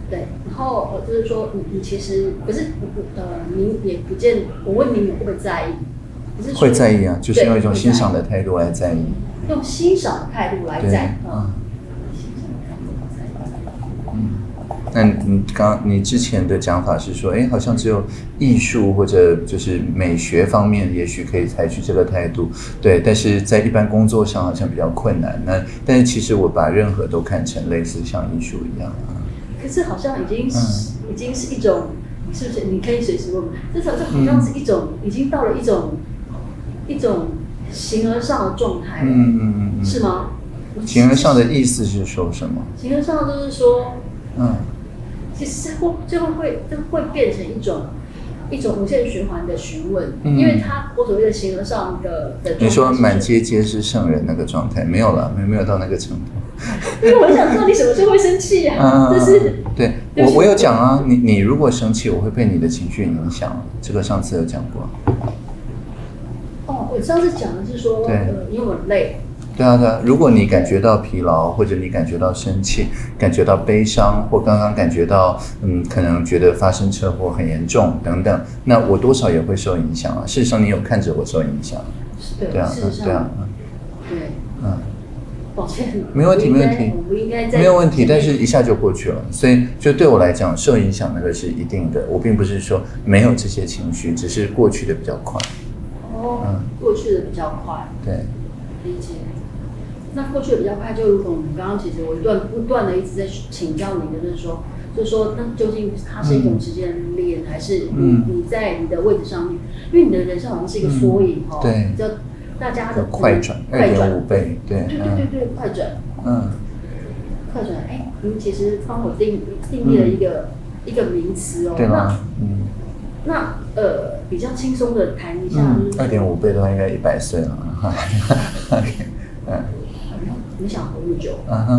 对，然后就是说你其实可是您也不见，我问您会不会在意？ 会在意啊，就是用一种欣赏的态度来在意。 用欣赏的态度来在意。 那你之前的讲法是说，好像只有艺术或者就是美学方面，也许可以采取这个态度，对。但是在一般工作上好像比较困难。但是其实我把任何都看成类似像艺术一样啊。 可是好像已经是一种，是不是？你可以随时问。这好像是一种，已经到了一种形而上的状态。是吗？ 形而上的意思是说什么？ 形而上就是说，其实最后会变成一种无限循环的询问，因为我所谓的形而上的你说满街皆是圣人那个状态没有了，没有到那个程度。 因为我想知道你什么时候会生气啊？就是对我有讲啊，你如果生气，我会被你的情绪影响，这个上次有讲过。 我上次讲的是说，因为我累。 对啊，如果你感觉到疲劳，或者你感觉到生气，感觉到悲伤，或刚刚感觉到可能觉得发生车祸很严重等等，那我多少也会受影响啊。事实上，你有看着我受影响。 对啊，事实上，对啊，抱歉， 没问题， 我不应该没有问题，但是一下就过去了。所以就对我来讲，受影响那个是一定的。我并不是说没有这些情绪，只是过去的比较快。 过去的比较快。 对， 理解。那过去的比较快，就如同我们刚刚其实我不断的一直在请教您的，就是说，那究竟它是一种时间的历练，还是你在你的位置上面？因为你的人生好像是一个缩影对， 叫大家的快转2.5倍，对， 快转，快转，您其实帮我定义了一个名词对吗？ 那比较轻松的谈一下 ，2.5倍的话应该100岁了，OK， 你想活那么久？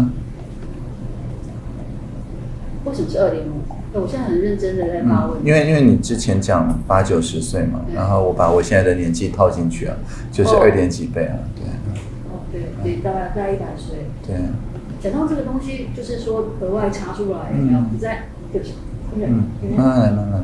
为什么是2.5？我现在很认真的在发问。 因为你之前讲8、90岁嘛，然后我把我现在的年纪套进去啊，就是2点几倍啊， 对。对，大概100岁。 对。 讲到这个东西，就是说额外插出来，不在，对不起， 慢慢来。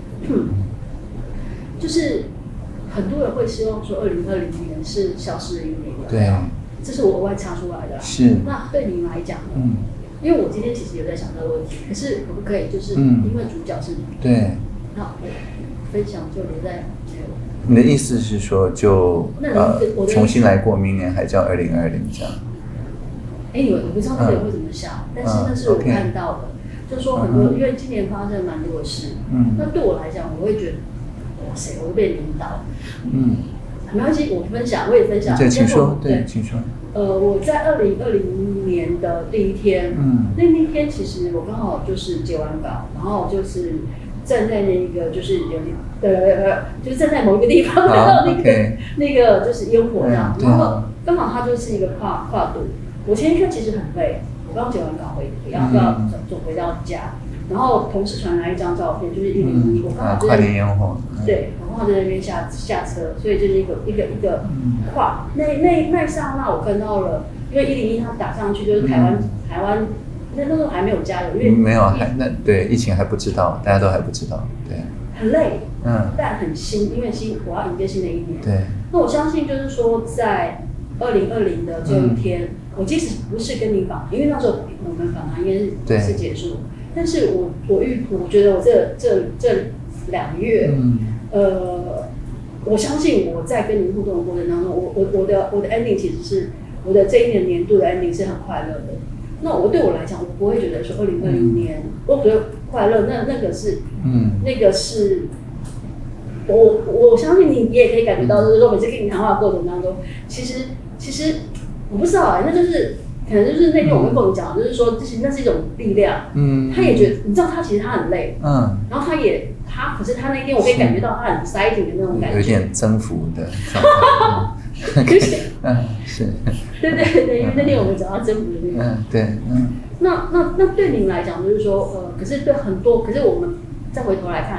就是很多人会希望说2020年是消失的一年， 对， 这是我额外插出来的。 是。 那对您来讲呢？因为我今天其实有在想这个问题，可是可不可以就是因为主角是你， 对， 那我分享就留在。 你的意思是说重新来过，明年还叫2020这样？ 我不知道那个人会怎么想，但是那是我看到的。就说很多，因为今年发生蛮多的事，那对我来讲，我会觉得，哇塞，我会被领导，没关系，我也分享。 对，请说，请说。 我在2020年的第一天，那天其实我刚好就是接完稿，然后就是站在那个就是就是站在某一个地方，看到那个就是烟火这样，然后刚好它就是一个跨度。我前一天其实很累。我刚接完稿要走回到家，然后同事传来一张照片，就是101，我刚好跨年烟火， 对，我刚好在那边下车，所以就是一个跨那一刹那，我看到了，因为101它打上去就是台湾那时候还没有加油，因为没有对疫情还不知道，大家都还不知道，对， 很累，但很新，因为我要迎接新的一年， 对， 那我相信就是说在2020的这一天。我即使不是跟你访谈，因为那时候我们访谈应该是结束，但是我觉得我这2个月，我相信我在跟你互动的过程当中，我的 ending 其实是我的这一年度的 ending 是很快乐的。那对我来讲，我不会觉得说2020年我觉得快乐，那个是，那个是。我相信你也可以感觉到，就是说每次跟你谈话的过程当中，其实我不知道那就是可能就是那天我跟凤讲，就是说那是一种力量，他也觉得你知道他其实他很累，然后可是他那天我可以感觉到他很 exciting 的那种感觉， 有点征服的状态，是， 对，因为那天我们讲到征服的那个， 对， 那对您来讲就是说可是对很多，可是我们再回头来看。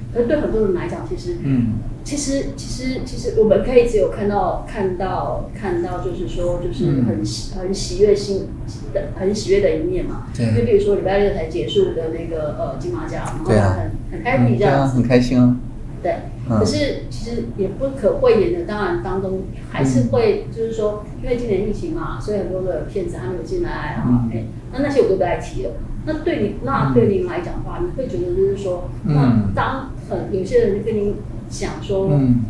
可是对很多人来讲，其实我们可以只有看到，就是说，就是很喜悦的一面嘛。对。因为比如说礼拜六才结束的那个金马奖，然后很 happy 这样子， 很开心啊。 对。可是其实也不可讳言的，当然当中还是会，就是说，因为今年疫情嘛，所以很多的片子还没有进来啊。那些我都不爱提了。那对您来讲的话，你会觉得就是说，那当有些人跟您讲说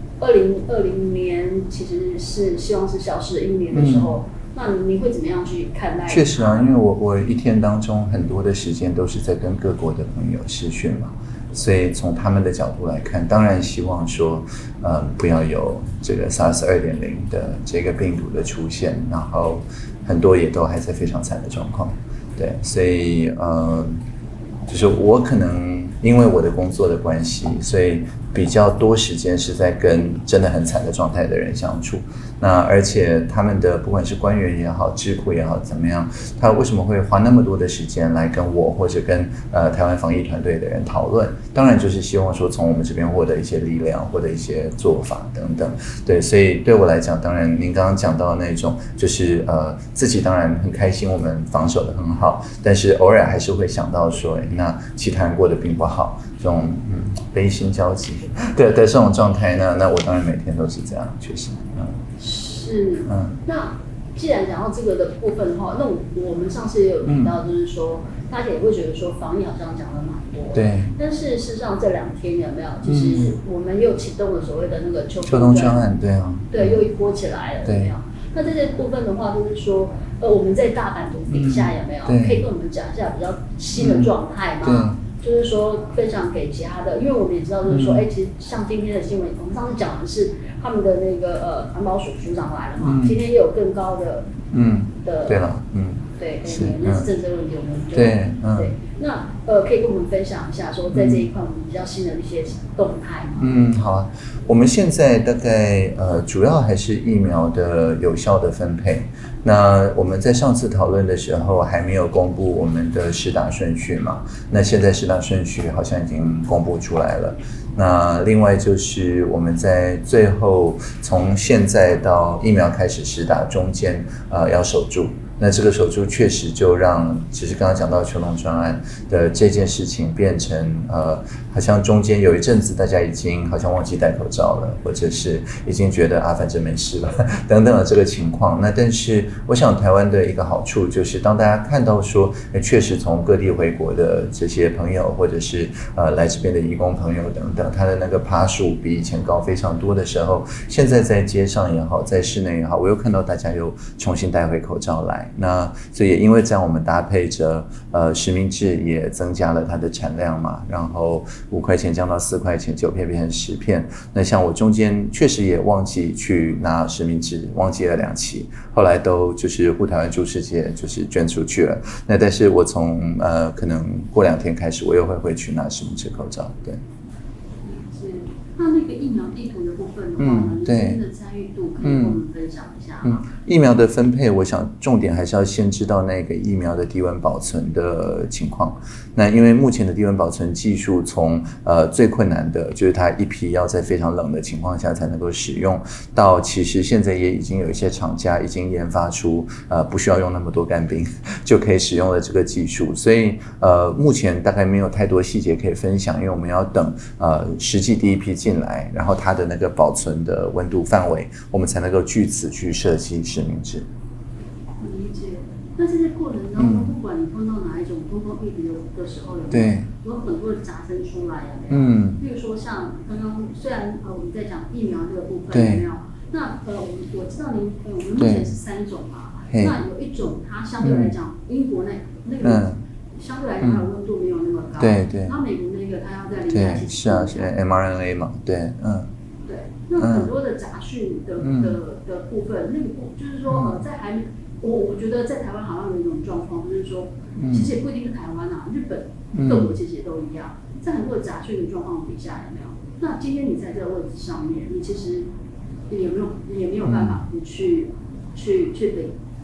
，2020年其实是希望是消失的一年的时候，那你会怎么样去看待？ 确实啊，因为我一天当中很多的时间都是在跟各国的朋友视讯嘛，所以从他们的角度来看，当然希望说，不要有这个 SARS 2.0的这个病毒的出现，然后很多也都还在非常惨的状况。对，所以就是我可能因为我的工作的关系，所以比较多时间是在跟真的很惨的状态的人相处。那而且他们的不管是官员也好，智库也好，怎么样，他为什么会花那么多的时间来跟我或者跟台湾防疫团队的人讨论？当然就是希望说从我们这边获得一些力量，获得一些做法等等。对，所以对我来讲，当然您刚刚讲到的那种，就是自己当然很开心，我们防守得很好，但是偶尔还是会想到说，那其他人过得并不好，这种悲心交集的这种状态，那我当然每天都是这样，确实， 是，那既然讲到这个的部分的话，那我们上次也有提到，就是说，大家也会觉得说防疫好像讲了蛮多， 对， 但事实上这2天有没有，就是我们又启动了所谓的那个秋冬专案，对啊， 对，又一波起来了，有没有？那这些部分的话，就是说，我们在大版图底下有没有可以跟我们讲一下比较新的状态吗？就是说分享给其他的，因为我们也知道，就是说，其实像今天的新闻，我们上次讲的是他们的那个环保署署长来了嘛，今天也有更高的对了， 对，那是政治问题，我们就对， 那可以跟我们分享一下，说在这一块我们比较新的一些动态吗？ 好啊，我们现在大概主要还是疫苗的有效的分配。那我们在上次讨论的时候还没有公布我们的施打顺序嘛？那现在施打顺序好像已经公布出来了。那另外就是我们在最后从现在到疫苗开始施打中间要守住。那这个守住确实就让，其实刚刚讲到秋冬专案的这件事情变成好像中间有一阵子大家已经好像忘记戴口罩了，或者是已经觉得反正没事了等等的这个情况。那但是我想台湾的一个好处就是，当大家看到说确实从各地回国的这些朋友，或者是来这边的移工朋友等等，他的那个趴数比以前高非常多的时候，现在在街上也好，在室内也好，我又看到大家又重新戴回口罩来。那所以也因为这样，我们搭配着实名制也增加了它的产量嘛，然后5块钱降到4块钱，9片变成10片。那像我中间确实也忘记去拿实名制，忘记了2期，后来都就是护台湾助世界就是捐出去了。那但是我从可能过2天开始，我又会回去拿实名制口罩。对。 是，那个疫苗地图的部分的话，你真的参与度可以跟我们分享一下吗？ 疫苗的分配，我想重点还是要先知道那个疫苗的低温保存的情况。那因为目前的低温保存技术，从最困难的就是它一批要在非常冷的情况下才能够使用，到其实现在也已经有一些厂家已经研发出不需要用那么多干冰就可以使用的这个技术。所以目前大概没有太多细节可以分享，因为我们要等实际第一批进来，然后它的那个保存的温度范围，我们才能够据此去设计实名制。 理解。那这些过程当中，不管你碰到哪一种公共议题的时候，有很多的杂声出来，有没有？比如说像刚刚虽然我们在讲疫苗这个部分，有没有？那我知道您我们目前是3种嘛，那有一种它相对来讲，英国那个相对来讲它的温度没有那么高， 对， 然后美国那个它要在0.7， 是啊，是 mRNA 嘛，对， 对，那很多的杂讯的部分，那个就是说在还我觉得在台湾好像有一种状况，就是说，其实也不一定是台湾啊，日本、各国其实也都一样，在很多的杂讯的状况底下，有没有？那今天你在这个位置上面，你其实也没有办法不去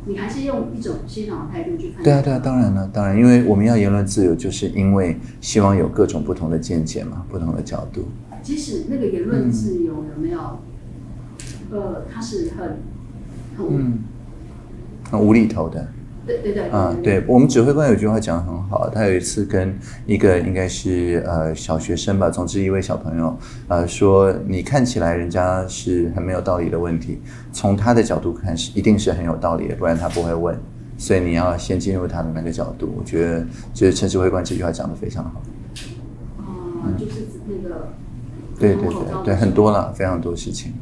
你还是用一种欣赏的态度去看。 对啊，对啊，当然了，当然，因为我们要言论自由，就是因为希望有各种不同的见解嘛，不同的角度。 即使那个言论自由有没有，它是很无厘头的。对，我们指挥官有句话讲得很好，他有一次跟一个应该是小学生吧，总之一位小朋友说，你看起来人家是很没有道理的问题，从他的角度看是一定是很有道理的，不然他不会问，所以你要先进入他的那个角度。我觉得就是陈指挥官这句话讲得非常好。 就是那个。 对，很多了，非常多事情，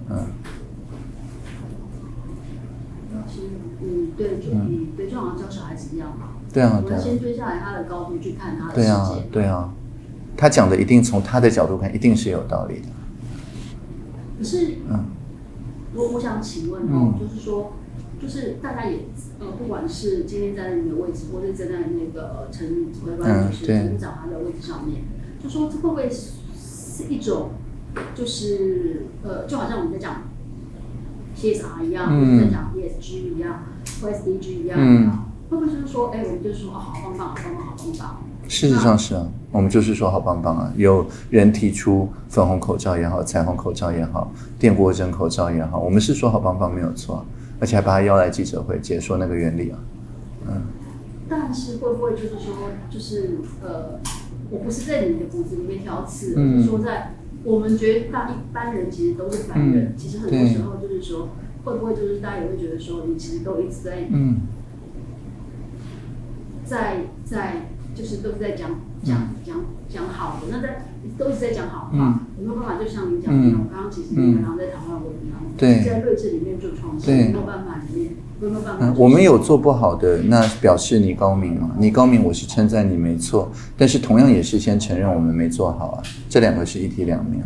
对，就好像教小孩子一样嘛。 对啊， 我要先追下来他的高度去看他的世界。 对啊，他讲的一定从他的角度看，一定是有道理的。 可是，我想请问就是说，就是大家也不管是今天站在你的位置，或者站在那个陈指挥官就是陈部长他的位置上面，就说这会不会是一种，就是就好像我们在讲 CSR 一样，或者在讲 ESG 一样，或 SDG 一样，会不会就是说，我们就说好棒棒，好棒棒，好棒棒？ 事实上是啊，我们就是说好棒棒啊！有人提出粉红口罩也好，彩虹口罩也好，电锅蒸口罩也好，我们是说好棒棒没有错，而且还把他邀来记者会解说那个原理啊。 但是会不会就是说，就是我不是在你的骨子里面挑刺，而是说在我们觉得一般人其实都是凡人，其实很多时候就是说，会不会就是大家也会觉得说，你其实都一直在就是都是在讲好的，那都一直在讲好话，有没有办法就像你讲的，我刚刚其实你们在讨论我在睿智里面做创新，没有办法里面。 我们有做不好的，那表示你高明嘛？你高明，我是称赞你没错，但是同样也是先承认我们没做好啊，这两个是一体两面。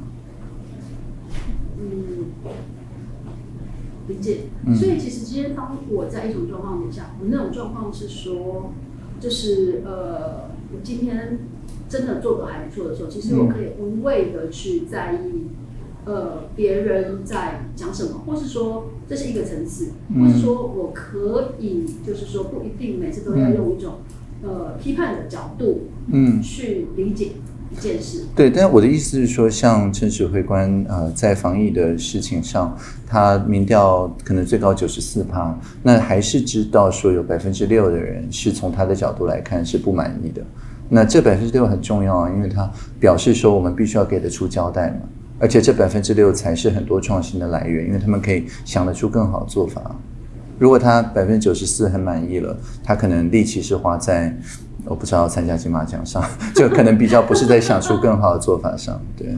理解。所以其实今天当我在一种状况底下，我那种状况是说，就是我今天真的做得还不错的时候，其实我可以无谓的去在意。别人在讲什么，或是说这是一个层次，或是说我可以，就是说不一定每次都要用一种批判的角度，去理解一件事。 对，但我的意思是说，像陈指挥官在防疫的事情上，他民调可能最高94%，那还是知道说有6%的人是从他的角度来看是不满意的。那这6%很重要啊，因为他表示说我们必须要给得出交代嘛。而且这6%才是很多创新的来源，因为他们可以想得出更好的做法。如果他94%很满意了，他可能力气是花在我不知道参加金马奖上，就可能比较不是在想出更好的做法上。对，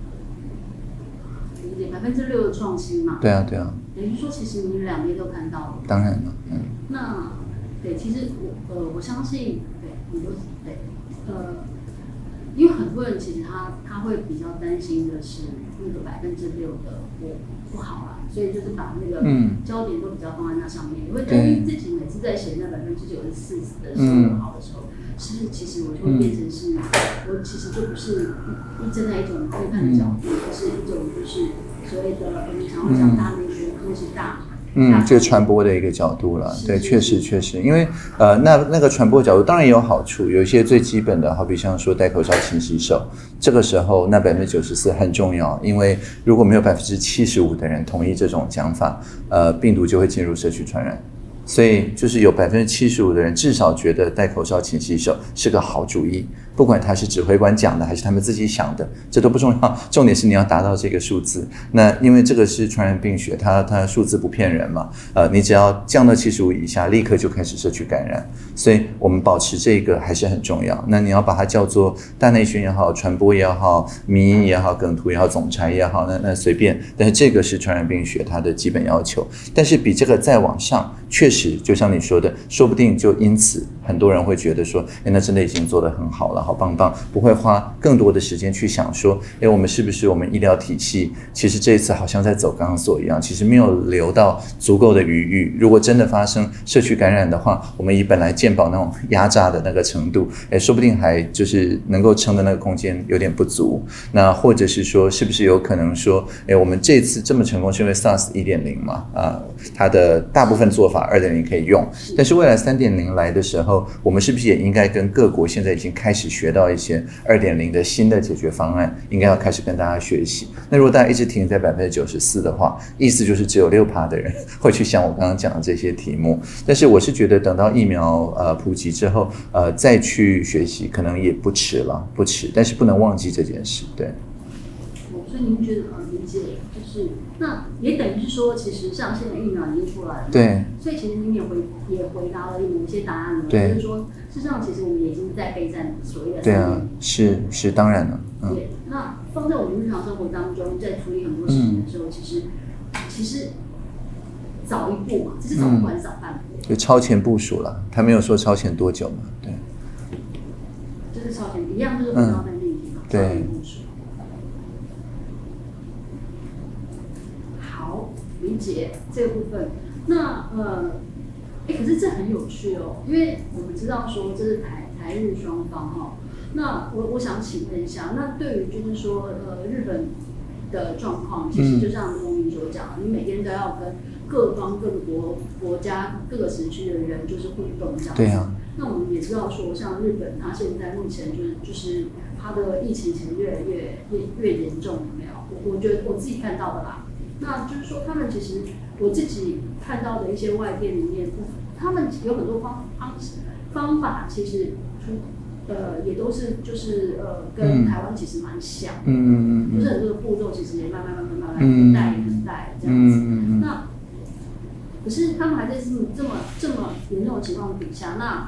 理解6%的创新嘛？ 对啊。 等于说，其实你们两边都看到了。 当然了， 那对，其实我相信，因为很多人其实他会比较担心的是那个6%的不好啦，所以就是把那个焦点都比较放在那上面。你会担心自己每次在写那94%的时候好的时候，是其实我就会变成是，我其实就不是站在一种批判的角度，而是一种就是所谓的我们常会讲大内宣或是大。 这个传播的一个角度了，对，确实，因为那个传播角度当然也有好处，有一些最基本的，好比像说戴口罩、勤洗手，这个时候那94%很重要，因为如果没有75%的人同意这种讲法，病毒就会进入社区传染。所以就是有75%的人至少觉得戴口罩、勤洗手是个好主意，不管他是指挥官讲的还是他们自己想的，这都不重要，重点是你要达到这个数字。那因为这个是传染病学，它数字不骗人嘛，你只要降到75以下，立刻就开始社区感染，所以我们保持这个还是很重要。那你要把它叫做大内宣也好，传播也好，迷因也好，梗图也好，总裁也好，那随便，但是这个是传染病学它的基本要求。但是比这个再往上，确实就像你说的，说不定就因此很多人会觉得说，那真的已经做得很好了，好棒棒，不会花更多的时间去想说，我们是不是我们医疗体系其实这一次好像在走钢索一样，其实没有留到足够的余裕。如果真的发生社区感染的话，我们以本来健保那种压榨的那个程度，说不定还就是能够撑的那个空间有点不足。那或者是说，是不是有可能说，我们这次这么成功是因为 SARS 1.0 嘛？它的大部分做法2.0可以用，但是未来3.0来的时候，我们是不是也应该跟各国现在已经开始学到一些2.0的新的解决方案，应该要开始跟大家学习。那如果大家一直停在94%的话，意思就是只有6%的人会去想我刚刚讲的这些题目。但是我是觉得等到疫苗普及之后，再去学习可能也不迟了，不迟，但是不能忘记这件事，对。 所以您觉得理解，就是那也等于是说，其实像现在疫苗已经出来了， 对， 所以其实您也回答了某些答案了，就是说，事实上其实我们已经在备战所谓的对啊，是当然了， 对，那放在我们日常生活当中，在处理很多事情的时候，其实早一步嘛，只是早不管早半步， 就超前部署了，他没有说超前多久嘛，对， 就是超前一样，就是回到那个议题嘛，超前部署。理解这个部分，那可是这很有趣哦，因为我们知道说这是台日双方哈，那我想请问一下，那对于就是说日本的状况，其实就像龙明所讲，你每天都要跟各方各个国家各个时区的人就是互动这样子。 对啊。 那我们也知道说，像日本，它现在目前就是它的疫情其实越来越严重，有没有？我觉得我自己看到的啦。那就是说，他们其实我自己看到的一些外电里面，他们有很多方法，其实也都是就是跟台湾其实蛮像，就是很多的步骤其实也慢慢一代一代这样子。那可是他们还在这么严重的情况底下，那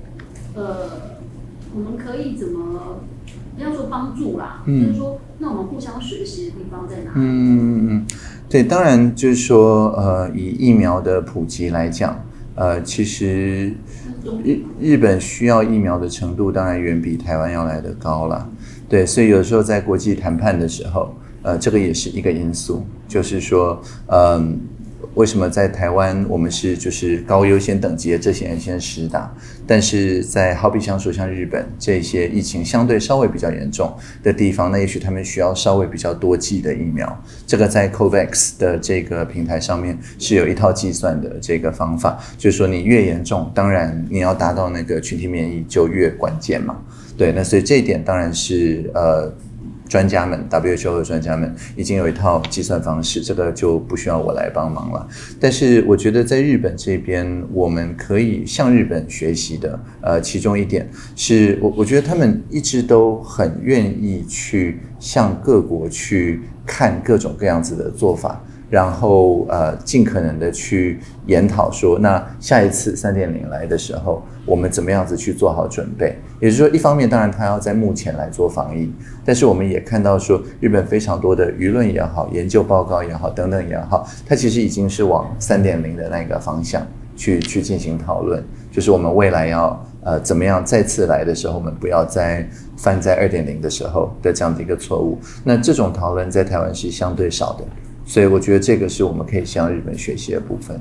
我们可以怎么？不要说帮助啦，就是说，那我们互相学习的地方在哪里？ 对，当然就是说，以疫苗的普及来讲，其实日本需要疫苗的程度，当然远比台湾要来得高啦。对，所以有时候在国际谈判的时候，这个也是一个因素，就是说，为什么在台湾我们是就是高优先等级的这些人先施打，但是在好比像日本这些疫情相对稍微比较严重的地方，那也许他们需要稍微比较多剂的疫苗。这个在 COVAX 的这个平台上面是有一套计算的这个方法，就是说你越严重，当然你要达到那个群体免疫就越关键嘛。对，那所以这一点当然是专家们 WHO 的专家们已经有一套计算方式，这个就不需要我来帮忙了。但是我觉得在日本这边，我们可以向日本学习的，其中一点是我觉得他们一直都很愿意去向各国去看各种各样子的做法，然后尽可能的去研讨说，那下一次3.0来的时候，我们怎么样子去做好准备。也就是说，一方面当然他要在目前来做防疫，但是我们也看到说，日本非常多的舆论也好，研究报告也好，等等也好，它其实已经是往3.0的那个方向去进行讨论，就是我们未来要怎么样再次来的时候，我们不要再犯在2.0的时候的这样的一个错误。那这种讨论在台湾是相对少的，所以我觉得这个是我们可以向日本学习的部分。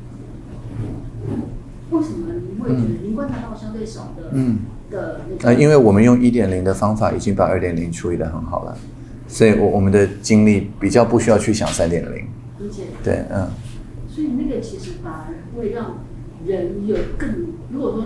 为什么您会觉得您观察到相对少的因为我们用1.0的方法已经把2.0处理得很好了，所以我们的精力比较不需要去想3.0。 理解。 对， 所以那个其实反而会让人有更，如果说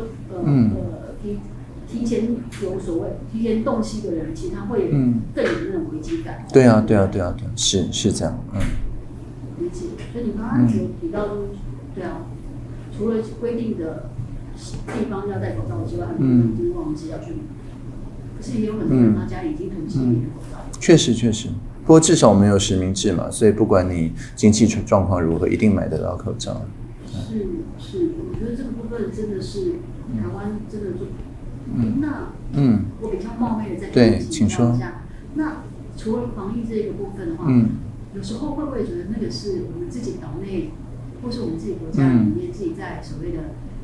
提前有所谓提前洞悉的人，其实他会更有那种危机感。 对啊，是这样， 理解。所以你刚刚有提到，对啊，除了规定的地方要戴口罩之外，很多人已经忘记要去。可是也有很多人他家里已经囤积一点口罩。确实。 不过至少我们有实名制嘛，所以不管你经济状况如何，一定买得到口罩。 是，我觉得这个部分真的是台湾真的做。那我比较冒昧的再请教一下，那除了防疫这一个部分的话，有时候会觉得那个是我们自己岛内，或是我们自己国家里面自己在所谓的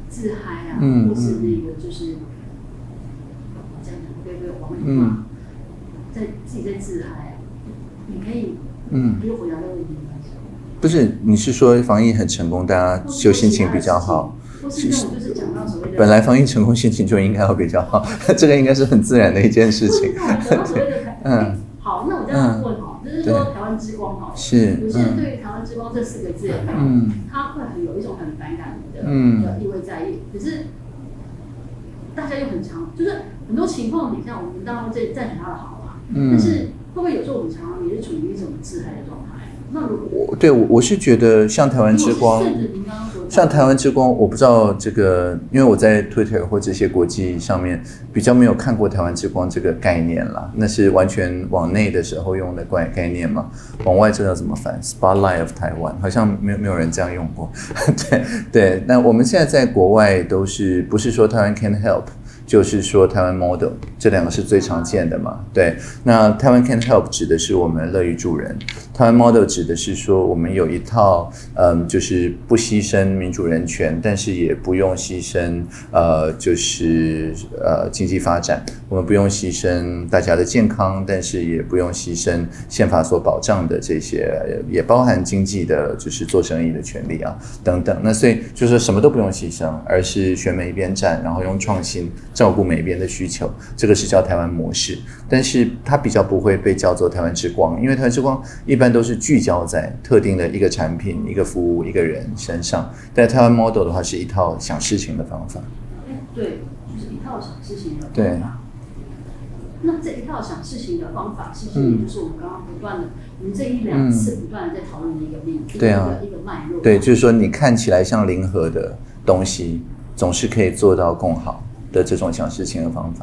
自嗨啊，或是那个就是这样讲，对网友嘛，在自己在自嗨，你可以不用回答这个问题吗？ 不是，你是说防疫很成功，大家就心情比较好？ 或是那种就是讲到所谓的本来防疫成功，心情就应该要比较好，这个应该是很自然的一件事情。 讲到所谓的好，那我这样问就是说台湾之光好了， 是有些人对于台湾之光这4个字，他会有一种很反感的意味在意，可是大家又很常，就是很多情况底下，我们当然会赞许他的好啊，但是会不会有时候我们常常也是处于一种自嗨的状态？那我是觉得像台湾之光，我不知道这个，因为我在 Twitter 或这些国际上面比较没有看过台湾之光这个概念啦，那是完全往内的时候用的概念嘛，往外这要怎么翻 ？Spotlight of Taiwan 好像没有人这样用过，对。那我们现在在国外都是不是说台湾 can help？就是说台湾 model 这2个是最常见的嘛，对。那台湾 can help 指的是我们乐于助人，台湾 model 指的是说我们有一套就是不牺牲民主人权，但是也不用牺牲就是经济发展，我们不用牺牲大家的健康，但是也不用牺牲宪法所保障的这些，也包含经济的就是做生意的权利啊等等。那所以就是什么都不用牺牲，而是选每一边站，然后用创新照顾每一边的需求，这个是叫台湾模式，但是它比较不会被叫做台湾之光，因为台湾之光一般都是聚焦在特定的一个产品、一个服务、一个人身上，但台湾 model 的话是一套想事情的方法。 对，就是一套想事情的方法。 对。 那这一套想事情的方法，其实也就是我们刚刚不断的，我们这1-2次不断的在讨论的一个一个脉络。 对，就是说你看起来像零和的东西，总是可以做到更好的这种想事情的方法。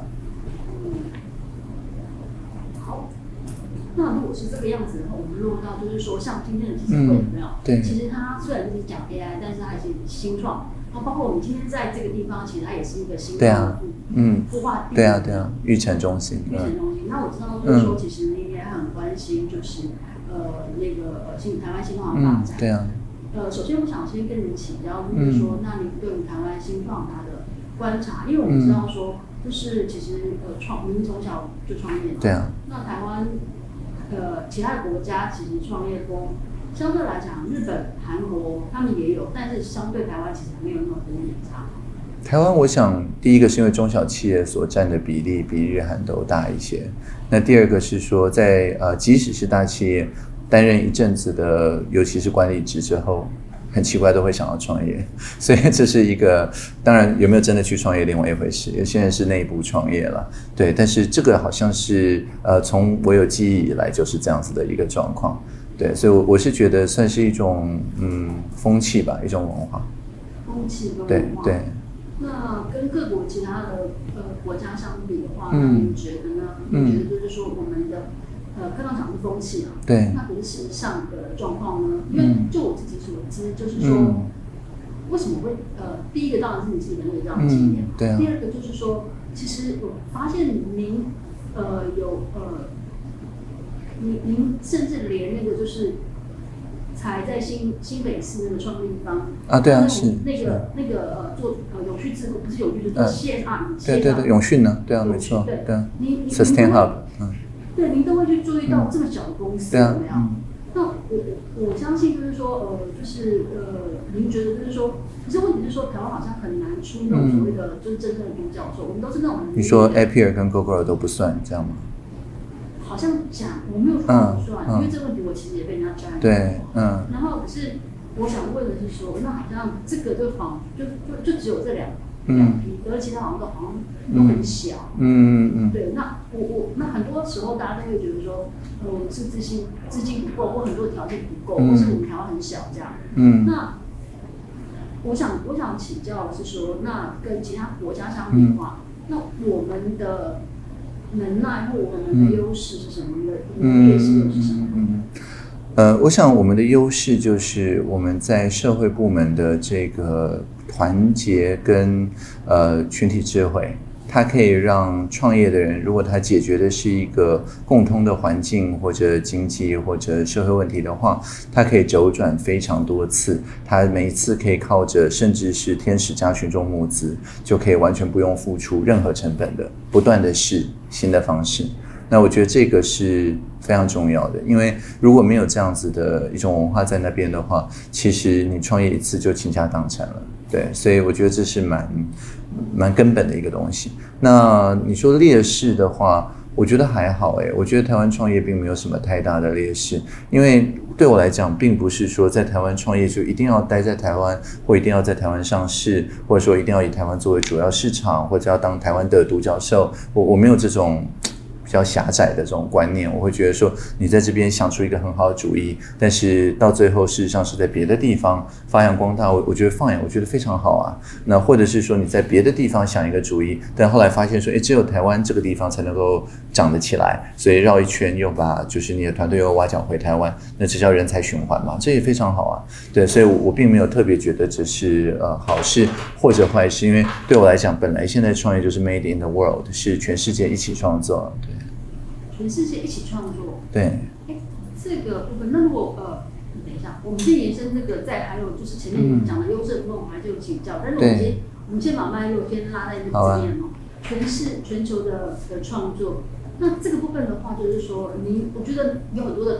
好，那如果是这个样子的话，我们落到就是说，像今天的记者会有没有？ 对， 其实它虽然是讲 AI， 但是它也是新创。包括我们今天在这个地方，其实它也是一个新的孵化地。 对啊，育成中心。 那我知道就是说，其实你也很关心，就是那个台湾新创的发展。 对啊。 首先我想先跟您请教，就是说，那您对于台湾新创它的观察，因为我们知道说，就是其实您从小就创业嘛。 对啊。 那台湾其他的国家其实创业风。相对来讲，日本、韩国他们也有，但是相对台湾其实没有那么多年差。 台湾，我想第一个是因为中小企业所占的比例比日韩都大一些。那第二个是说在，即使是大企业担任一阵子的，尤其是管理职之后，很奇怪都会想要创业，所以这是一个，当然有没有真的去创业另外一回事，有些人是内部创业了，对，但是这个好像是从我有记忆以来就是这样子的一个状况。对，所以我是觉得算是一种风气吧，一种文化。 风气跟文化。 对。 那跟各国其他的国家相比的话，那你觉得呢？你觉得就是说我们的开放场是风气啊？ 对。 那可是事实上的状况呢？因为就我自己所知，就是说为什么会第一个当然是你自己的那个这样的经验嘛。 对啊。 第二个就是说，其实我发现您有您甚至连那个就是才在新北市那个创立方啊，对啊，是那个做永续智库，不是永续，做CSR， 对，永续呢，对啊，没错，对啊，Sustain Hub， 对，您都会去注意到这么小的公司有没有？那我相信就是说就是您觉得就是说，可是问题是说台湾好像很难出那种所谓的就是真正的独角兽，我们都是那种你说 Appier 跟 Google 都不算这样吗？ 好像讲我没有说不算，因为这个问题我其实也被人家摘了。 对， 然后可是我想问的是说，那好像这个就就只有这两批，而其他好像都很小。对，那那很多时候大家都会觉得说，是资金不够，或很多条件不够，或是我们台湾很小这样。那我想请教的是说，那跟其他国家相比的话，那我们的能耐或我们的优势是什么？劣势又是什么？ 我想我们的优势就是我们在社会部门的这个团结跟群体智慧， 它可以让创业的人，如果他解决的是一个共通的环境或者经济或者社会问题的话，它可以周转非常多次，它每一次可以靠着甚至是天使加群众募资，就可以完全不用付出任何成本的，不断的试新的方式。那我觉得这个是非常重要的，因为如果没有这样子的一种文化在那边的话，其实你创业一次就倾家荡产了。对，所以我觉得这是蛮根本的一个东西。那你说劣势的话，我觉得还好我觉得台湾创业并没有什么太大的劣势，因为对我来讲，并不是说在台湾创业就一定要待在台湾，或一定要在台湾上市，或者说一定要以台湾作为主要市场，或者要当台湾的独角兽。我没有这种比较狭窄的这种观念，我会觉得说你在这边想出一个很好的主意，但是到最后事实上是在别的地方发扬光大，我觉得放眼我觉得非常好啊。那或者是说你在别的地方想一个主意，但后来发现说只有台湾这个地方才能够长得起来，所以绕一圈又把就是你的团队又挖角回台湾，那这叫人才循环嘛，这也非常好啊。对，所以我并没有特别觉得这是好事或者坏事，因为对我来讲，本来现在创业就是 made in the world， 是全世界一起创作。对， 全世界一起创作。 对。 这个部分，那如果等一下，我们先延伸这个，还有就是前面讲的优势部分，我们还是有请教。但是我们先把脉络先拉在这个字面全球的创作。那这个部分的话，就是说，我觉得有很多的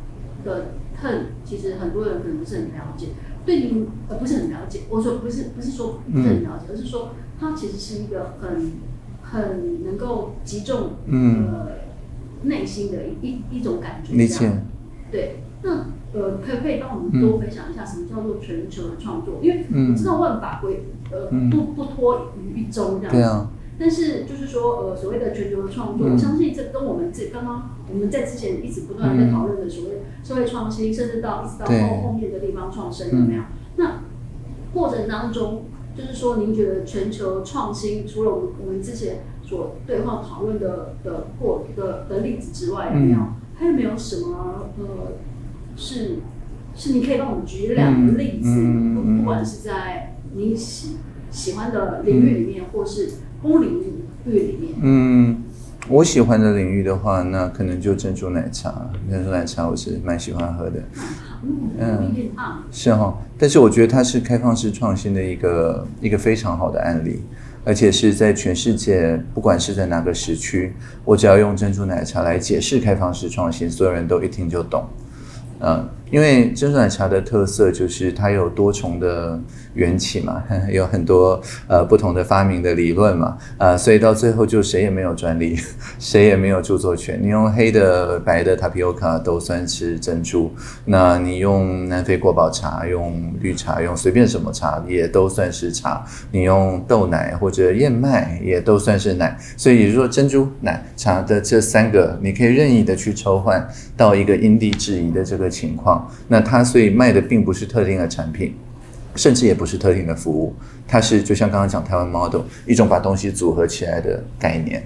term，其实很多人可能不是很了解。对您不是很了解，我说不是说不是很了解，而是说它其实是一个很能够击中内心的一种感觉。 理解。对， 那可以帮我们多分享一下什么叫做全球的创作？因为我知道万法不脱于一周这样子。 对啊。 但是就是说所谓的全球的创作，我相信这跟我们刚刚我们在之前一直不断在讨论的所谓社会创新，甚至一直到后面的地方创生有没有？那过程当中，就是说您觉得全球创新除了我们之前所对话讨论的例子之外，有没有还有没有什么是你可以帮我们举两个例子，不管是在你喜欢的领域里面，或是公领域里面。 我喜欢的领域的话，那可能就珍珠奶茶。珍珠奶茶我是蛮喜欢喝的。是哈，但是我觉得它是开放式创新的一个非常好的案例，而且是在全世界，不管是在哪个时区，我只要用珍珠奶茶来解释开放式创新，所有人都一听就懂。因为珍珠奶茶的特色就是它有多重的缘起嘛，有很多不同的发明的理论嘛，所以到最后就谁也没有专利，谁也没有著作权。你用黑的、白的 tapioca 都算是珍珠，那你用南非国宝茶、用绿茶、用随便什么茶也都算是茶，你用豆奶或者燕麦也都算是奶。所以也就是说，珍珠奶茶的这三个，你可以任意的去抽换到一个因地制宜的这个情况。那它所以卖的并不是特定的产品，甚至也不是特定的服务，它是就像刚刚讲台湾 model 一种把东西组合起来的概念。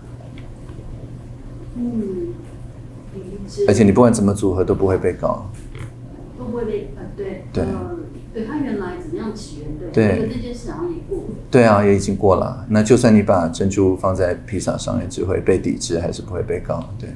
而且你不管怎么组合都不会被告， 都不会被对，它原来怎么样起源的？对，这件事好像也过了。 对啊，也已经过了。那就算你把珍珠放在披萨上，也只会被抵制，还是不会被告。对，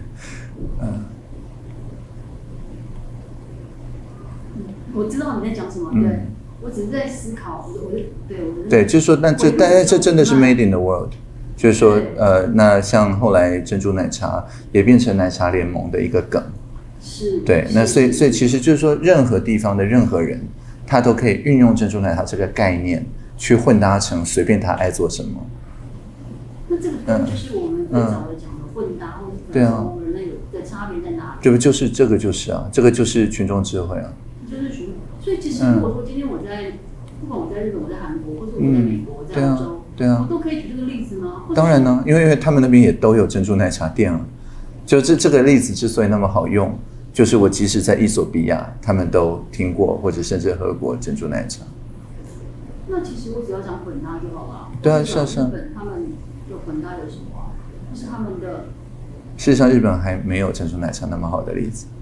我知道你在讲什么，对，我只是在思考， 对，就是说，但这真的是 made in the world， 就是说，那像后来珍珠奶茶也变成奶茶联盟的一个梗， 是， 对，那所以其实就是说，任何地方的任何人，他都可以运用珍珠奶茶这个概念去混搭成随便他爱做什么。 那这个就是我们最早的讲的混搭，或者对啊， 我们的差别在哪里？ 这个就是群众智慧啊。 所以其实如果说今天不管我在日本、我在韩国，或者我在美国、我在欧洲，我都可以举这个例子吗？ 当然呢，因为他们那边也都有珍珠奶茶店了。就这个例子之所以那么好用，就是我即使在伊索比亚，他们都听过或者甚至喝过珍珠奶茶。 那其实我只要讲混搭就好了。 对啊，是啊。 日本他们有混搭有什么啊？就是他们的。 事实上，日本还没有珍珠奶茶那么好的例子。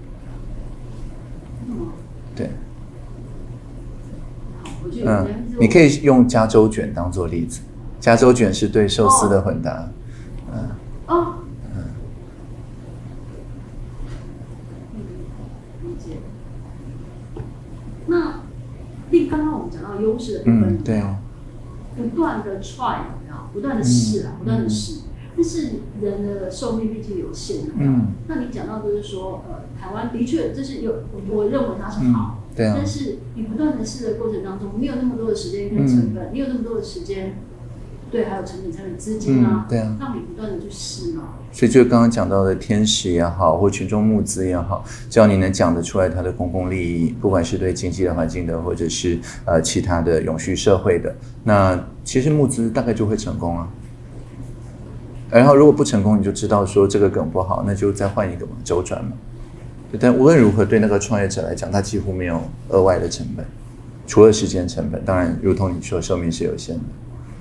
对。你可以用加州卷当做例子。 加州卷是对寿司的混搭。 理解。那刚刚我们讲到优势的部分， 对， 不断的 try 有没有？不断的试不断的试。但是人的寿命毕竟有限的，那你讲到就是说，台湾的确这是我认为它是好， 对啊。 但是你不断的试的过程当中，你有那么多的时间跟成本，你有那么多的时间，对，还有成本、资金啊， 对啊， 让你不断的去试嘛。 所以就刚刚讲到的天使也好，或群众募资也好，只要你能讲得出来它的公共利益，不管是对经济的、环境的，或者是其他的永续社会的，那其实募资大概就会成功啊。然后如果不成功，你就知道说这个梗不好，那就再换一个嘛，周转嘛。但无论如何，对那个创业者来讲，他几乎没有额外的成本，除了时间成本。当然，如同你说，寿命是有限的。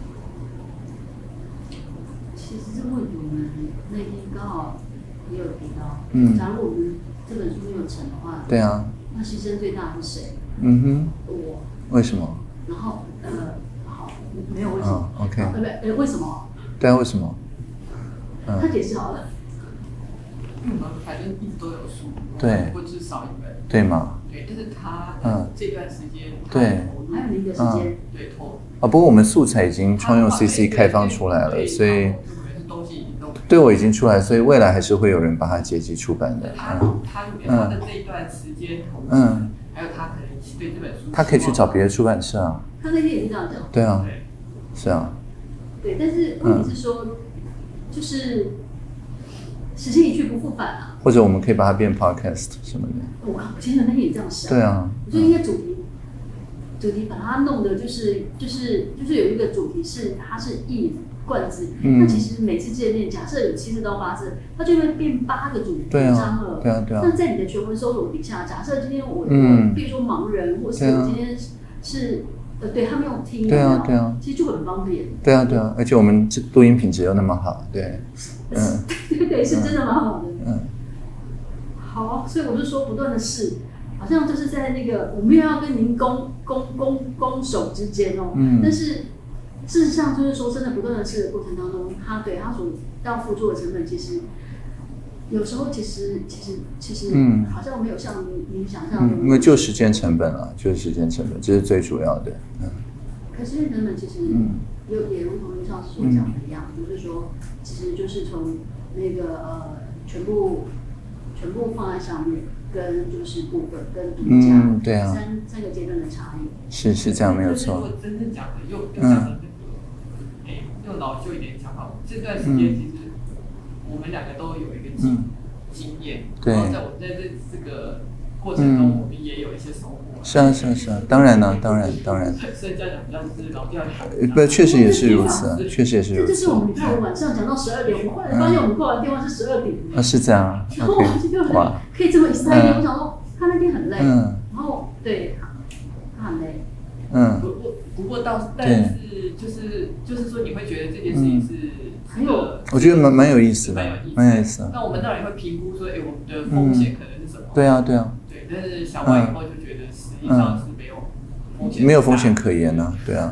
其实这个问题我们那天刚好也有提到，假如我们这本书没有成的话， 对啊， 那牺牲最大的是谁？我。 为什么？ 然后好，没有为什么。 OK。 为什么？ 对啊，为什么？ 他解释好了。 因为我们反正一直都有书， 对， 或至少一本， 对吗？ 对，但是他这段时间， 对，还有那个时间， 对， 不过我们素材已经创用 CC 开放出来了，所以对我已经出来，所以未来还是会有人把它结集出版的。 他的这一段时间投资，还有他可能对这本书， 他可以去找别的出版社啊。 他那天也是这样讲。 对啊，是啊。 对，但是问题是说，就是时间一去不复返啊。 或者我们可以把它变 podcast 什么的。 我其实那天也这样想。 对啊。 我觉得应该主题把它弄的就是有一个主题是它是一贯之，那其实每次见面，假设有7次到8次，它就会变8个主章了。 对啊。 那在你的全文搜索底下，假设今天我比如说盲人，或是我今天是对他没有听，对啊，其实就很方便。 对啊，而且我们录音品质又那么好，对， 对，是真的蛮好的。好，所以我就说不断的试，好像就是在那个我没有要跟您攻守之间哦，但是事实上就是说，真的不断的试的过程当中，他所要付出的成本，其实有时候其实好像没有像你想象的， 因为就时间成本啊，就是时间成本，这是最主要的。 可是时间成本其实也如同上次所讲的一样，就是说，其实就是从那个全部放在上面，跟就是部分跟独家， 对啊， 三个阶段的差异。 是这样没有错。 如果真正讲的又讲的用老旧一点讲法，这段时间其实我们2个都有一个经验，然后在我们在这个过程中，我们也有一些收获。 是啊，当然了，当然。 所以这样讲比较是老掉不，确实也是如此啊，确实也是如此。 这是我们礼拜5晚上讲到12点，我们后来发现我们挂完电话是12点。 是这样啊。 然后我就哇，可以这么一塞，我想说他那天很累，然后对他很累。 不过但是就是说，你会觉得这件事情是很有， 我觉得蛮有意思的，蛮有意思的。 那我们当然也会评估说，我们的风险可能是什么？ 对啊。 对，但是想完以后就觉得实际上是没有风险， 没有风险可言呢。对啊，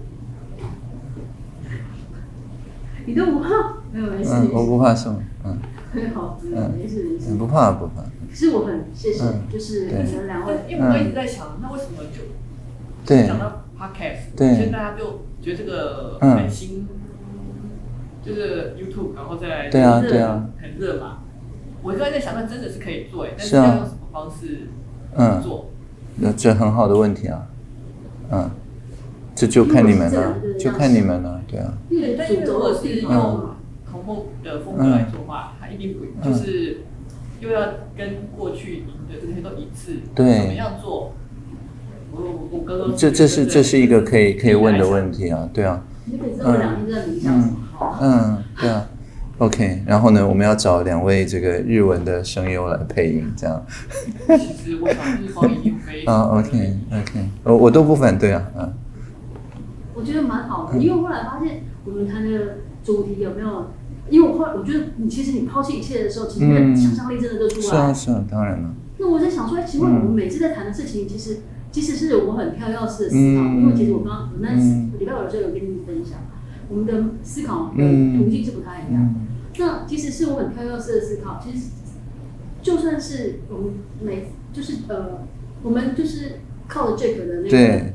你都不怕？没有没事。 我不怕送。 很好，没事。 不怕。 可是我很谢谢，就是你们2位， 因为我一直在想，那为什么就讲到 podcast， 所以大家就觉得这个很新，就是 YouTube， 然后再来对啊， 很热嘛。我就在想，那真的是可以做，但是要用什么方式做？ 这很好的问题啊，这就看你们了，对啊。 但是如果是用同步的风格来做的话，它一定不就是又要跟过去赢的这些都一致，怎么样做？我哥哥这是一个可以问的问题啊，对啊。 你可以知道2天在冥想什么？ 对啊。OK， 然后呢，我们要找2位这个日文的声优来配音，这样。 其实我想日方一定非常。 OK， 我都不反对啊， 我觉得蛮好的，因为后来发现我们谈的主题有没有？因为我觉得其实你抛弃一切的时候，其实那想象力真的就出来了。是啊， 当然了。 那我在想说，请问我们每次在谈的事情，其实即使是我很跳跃式的思考，因为其实我那礼拜5的时候有跟你分享， 我们的思考的途径是不太一样。那即使是我很挑跃式的思考，其实就算是我们我们就是靠着 Jack 的那个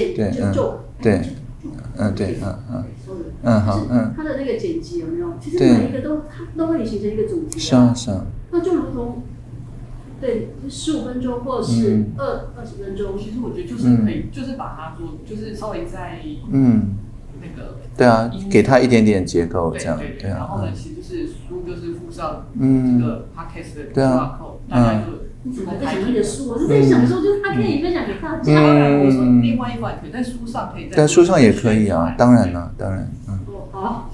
他的那个剪辑有没有？其实每一个它都会形成一个主题。 是啊。 那就如同15分钟或者是20分钟， 其实我觉得就是可以，就是把它做，就是稍微在那个对啊，给他一点点结构这样， 对啊。然后呢，其实就是书就是附上这个 podcast 的 QR code，大家就。 你怎么在想你的书？我是在想说，就是它可以分享给大家。 当然，我说另外一款可以在书上可以在书上也可以啊，当然。 好。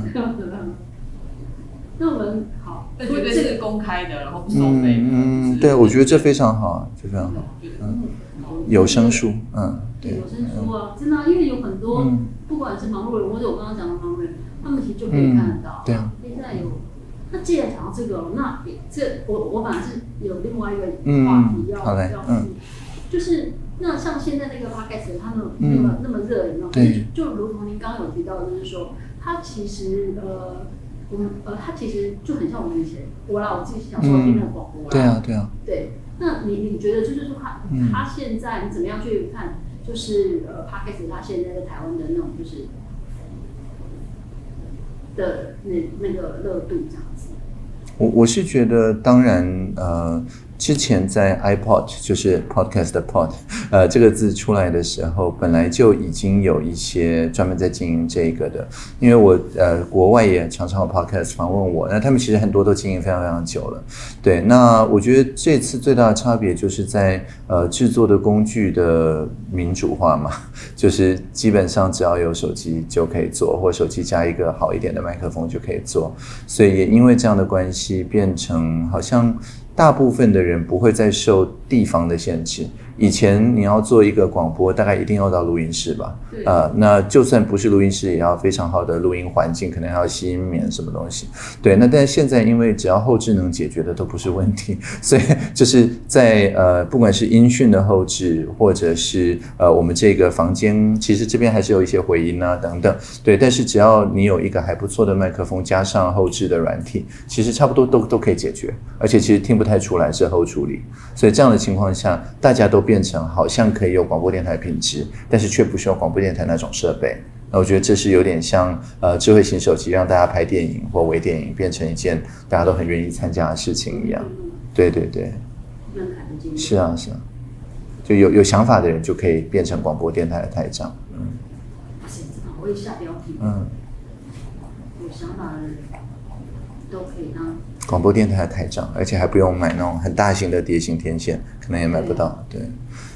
那我们好， 这绝对是公开的，然后不收费的。 对，我觉得这非常好，这非常好。有声书， 对，有声书啊，真的，因为有很多，不管是忙碌人或者我刚刚讲的忙碌人，他们其实就可以看得到。 对啊。 现在有。那既然讲到这个，那我本来是有另外一个话题要就是那像现在那个 podcast 他们那么热，有没有？就如同您刚刚有提到的，就是说它其实它其实就很像我们以前我自己小时候听的广播啦。 对啊。对。 那你觉得就是说它现在你怎么样去看？就是podcast 它现在在台湾的那种就是的那个热度这样子。 我是觉得，当然，之前在 iPod 就是 podcast 的 pod， 这个字出来的时候，本来就已经有一些专门在经营这个的，因为我国外也常常有 podcast 访问我，那他们其实很多都经营非常非常久了。对，那我觉得这次最大的差别就是在制作的工具的民主化嘛，就是基本上只要有手机就可以做，或手机加一个好一点的麦克风就可以做，所以也因为这样的关系，变成好像大部分的人不会再受地方的限制。以前你要做一个广播，大概一定要到录音室吧？那就算不是录音室，也要非常好的录音环境，可能还要吸音棉什么东西。对，那但是现在因为只要后置能解决的都不是问题，所以就是在不管是音讯的后置，或者是我们这个房间，其实这边还是有一些回音啊等等。对，但是只要你有一个还不错的麦克风，加上后置的软体，其实差不多都可以解决，而且其实听不太出来是后处理。所以这样的情况下，大家都变成好像可以有广播电台品质，但是却不需要广播电台那种设备。那我觉得这是有点像智慧型手机让大家拍电影或微电影变成一件大家都很愿意参加的事情一样。对，是啊，就有想法的人就可以变成广播电台的台长。 我也下标题。有想法的人都可以当广播电台的台长，而且还不用买那种很大型的碟形天线，可能也买不到。对。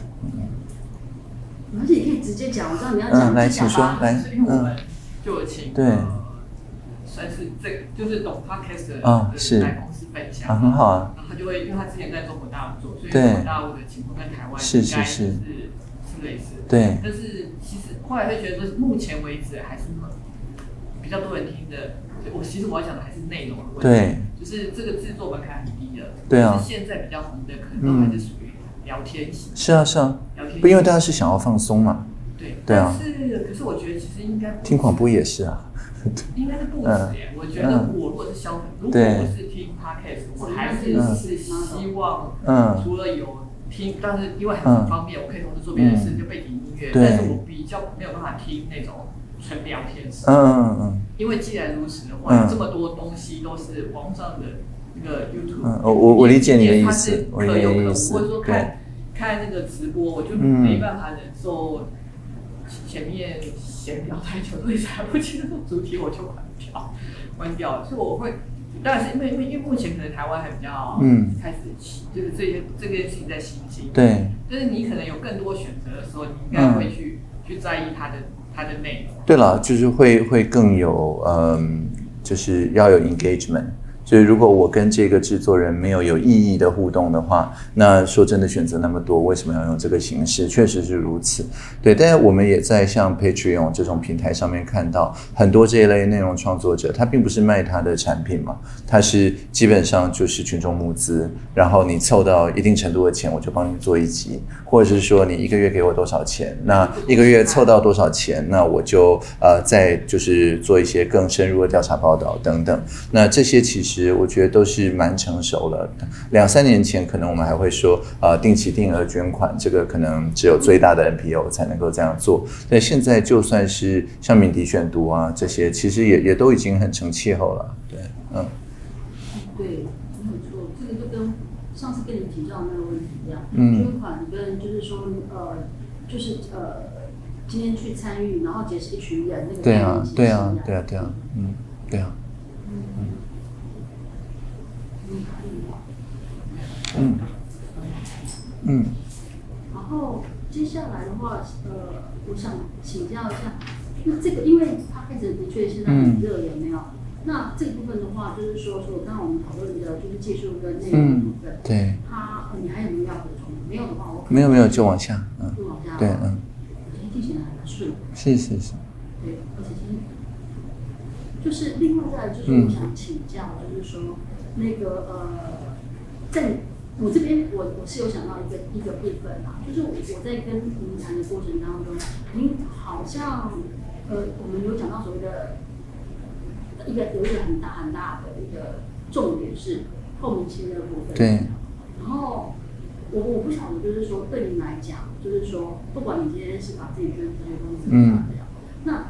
而且你可以直接讲，我知道你要讲。 来，请说，来。 因为我们就有请算是就是懂 podcast 的人来公司分享。 很好啊。 然后他就会，因为他之前在中国大陆做，所以中国大陆的情况跟台湾应该是类似的。 对。 但是其实后来会觉得说，目前为止还是比较多人听的。其实我要讲的还是内容的问题。 对。 就是这个制作门槛很低的。 对啊。 就是现在比较红的，可能都还是属于聊天型。 是啊。不，因为大家是想要放松嘛。对啊。 可是我觉得其实应该听广播也是啊。 应该是不止耶。我觉得我如果是消费，如果我是听 podcast， 我还是希望除了有听，但是因为很方便，我可以同时做别的事，就背景音乐。但是我比较没有办法听那种纯聊天式。因为既然如此的话，这么多东西都是网上的那个 YouTube。 我理解你的意思， 可有可无，或者说看那个直播，我就没办法忍受前面闲聊太久，所以才不进入主题，我就关掉了。所以我会，当然是因为目前可能台湾还比较开始就是这个事情在新兴。 对。 但是你可能有更多选择的时候，你应该会去在意它的内容。 对了，就是会更有就是要有 engagement， 就是如果我跟这个制作人没有意义的互动的话，那说真的选择那么多，为什么要用这个形式？确实是如此。对，但是我们也在像 Patreon 这种平台上面看到很多这一类内容创作者，他并不是卖他的产品嘛，他是基本上就是群众募资，然后你凑到一定程度的钱，我就帮你做一集，或者是说你1个月给我多少钱，那1个月凑到多少钱，那我就再就是做一些更深入的调查报道等等。那这些其实我觉得都是蛮成熟了。2-3年前可能我们还会说定期定额捐款，这个可能只有最大的 NPO 才能够这样做。但现在就算是像敏迪选读啊这些，其实也都已经很成气候了。对， 对，没有错，这个就跟上次跟你提到那个问题一样，捐款跟就是说今天去参与，然后结识一群人，那个概念其实是一样的。对啊。然后接下来的话，我想请教一下，那这个因为它开始的确现在很热，有没有？那这个部分的话，就是说刚刚我们讨论的就是技术跟内容的部分， 对， 你还有没有要补充？没有的话， 没有就往下， 就往下， 对， 听起来还蛮顺。 是， 对，而且就是另外再来就是我想请教，就是说那个在我这边我是有想到一个部分啦，就是我在跟您谈的过程当中，您好像我们有讲到所谓的有一个很大的一个重点是透明性的部分。 对。 然后我不晓得，就是说对您来讲，就是说不管你今天是把自己捐这些东西那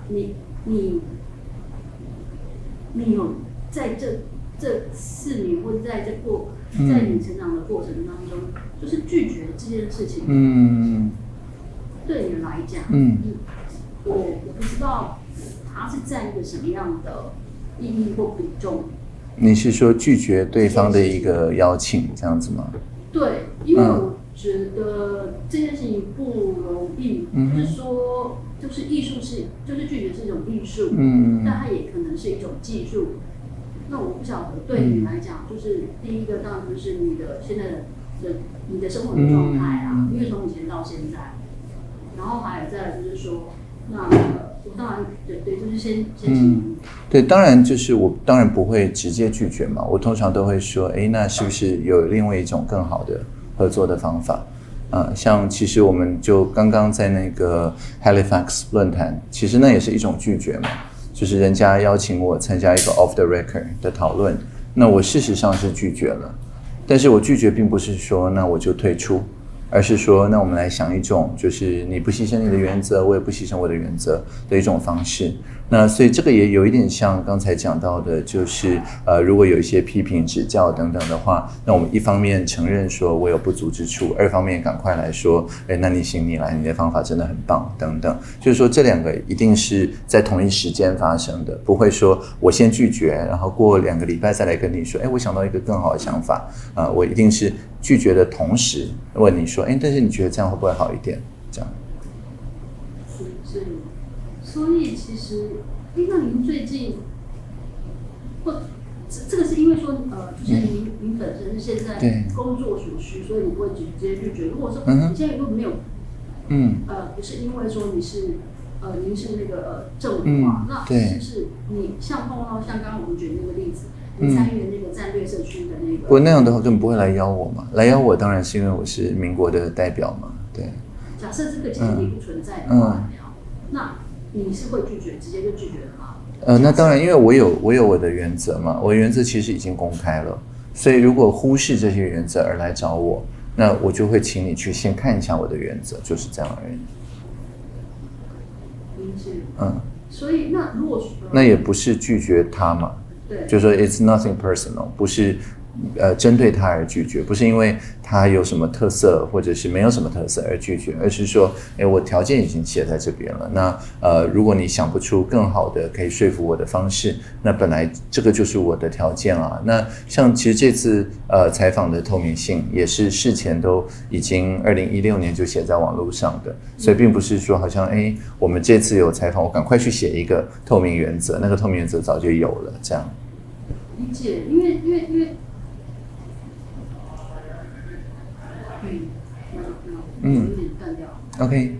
你有在这4年或者在你成长的过程当中，就是拒绝这件事情，对你来讲，我不知道它是占一个什么样的意义或比重。 你是说拒绝对方的一个邀请这样子吗？ 对，因为我觉得这件事情不容易，就是说，就是艺术就是拒绝是一种艺术，但它也可能是一种技术。那我不晓得对你来讲，就是第一个当然就是你的现在的你的生活的状态啊，因为从以前到现在，然后还有再来就是说，那我当然对，就是先请。 对，当然就是我当然不会直接拒绝嘛，我通常都会说，那是不是有另外一种更好的合作的方法？像其实我们就刚刚在那个 Halifax 论坛，其实那也是一种拒绝嘛，就是人家邀请我参加一个 off the record 的讨论，那我事实上是拒绝了，但是我拒绝并不是说那我就退出，而是说那我们来想一种就是你不牺牲你的原则，我也不牺牲我的原则的一种方式。那所以这个也有一点像刚才讲到的，就是如果有一些批评指教等等的话，那我们一方面承认说我有不足之处，二方面赶快来说，那你行你来，你的方法真的很棒等等。就是说这两个一定是在同一时间发生的，不会说我先拒绝，然后过2个礼拜再来跟你说，我想到一个更好的想法，我一定是拒绝的同时问你说，但是你觉得这样会不会好一点？这样。 是。所以其实，那您最近，这个是因为说，就是您本身是现在工作所需，所以你不会直接拒绝。如果说你现在如果没有，不是因为说您是那个政府啊，那是你像碰到像刚刚我们举那个例子，你参与那个战略社区的那个， 不过那样的话根本不会来邀我嘛，来邀我当然是因为我是民国的代表嘛，对。 假设这个前提不存在的话，那你是会拒绝，直接就拒绝了吗？ 那当然，因为我有我的原则嘛，我的原则其实已经公开了，所以如果忽视这些原则而来找我，那我就会请你去先看一下我的原则，就是这样而已。 理解。所以那如果那也不是拒绝他嘛， 对， 就是说 it's nothing personal， 不是针对他而拒绝，不是因为他有什么特色或者是没有什么特色而拒绝，而是说，我条件已经写在这边了。那如果你想不出更好的可以说服我的方式，那本来这个就是我的条件啊。那像其实这次采访的透明性也是事前都已经2016年就写在网络上的，所以并不是说好像我们这次有采访，我赶快去写一个透明原则，那个透明原则早就有了这样。 理解，因为，有点断掉。 OK。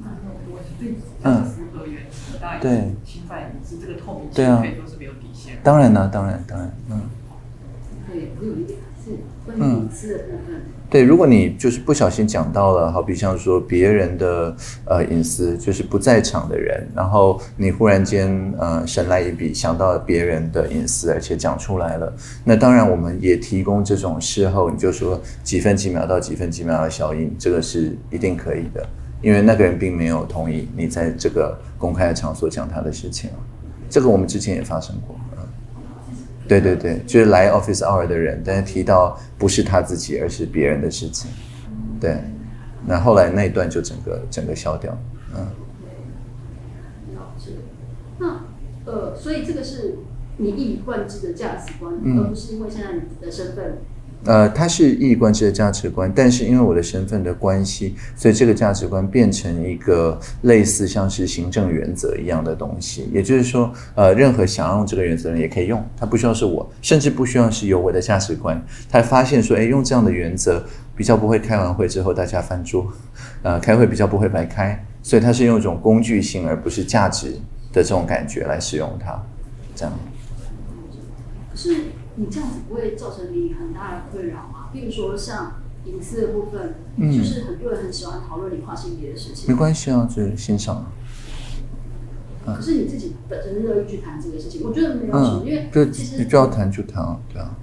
符合原则，当然对， 侵犯隐私这个透明性可以说是没有底线。 当然了，当然， 对，我有一点是关于隐私的部分。 对，如果你就是不小心讲到了，好比像说别人的隐私，就是不在场的人，然后你忽然间神来一笔想到了别人的隐私，而且讲出来了，那当然我们也提供这种事后你就说几分几秒到几分几秒的小印，这个是一定可以的，因为那个人并没有同意你在这个公开的场所讲他的事情，这个我们之前也发生过。对，就是来 office hour 的人，但是提到不是他自己，而是别人的事情，对，那后来那一段就整个消掉， 了解。那所以这个是你一以贯之的价值观，而不是因为现在你的身份。 它是一以贯之的价值观，但是因为我的身份的关系，所以这个价值观变成一个类似像是行政原则一样的东西。也就是说，任何想要用这个原则的人也可以用，他不需要是我，甚至不需要是有我的价值观。他发现说，用这样的原则比较不会开完会之后大家翻桌，开会比较不会白开，所以他是用一种工具性而不是价值的这种感觉来使用它，这样。 可是你这样子不会造成你很大的困扰吗？比如说像隐私的部分，就是很多人很喜欢讨论你跨性别的事情。 没关系啊，就是欣赏可是你自己本身乐意去谈这个事情，我觉得没有什么，因为其实你就要谈就谈啊，对啊。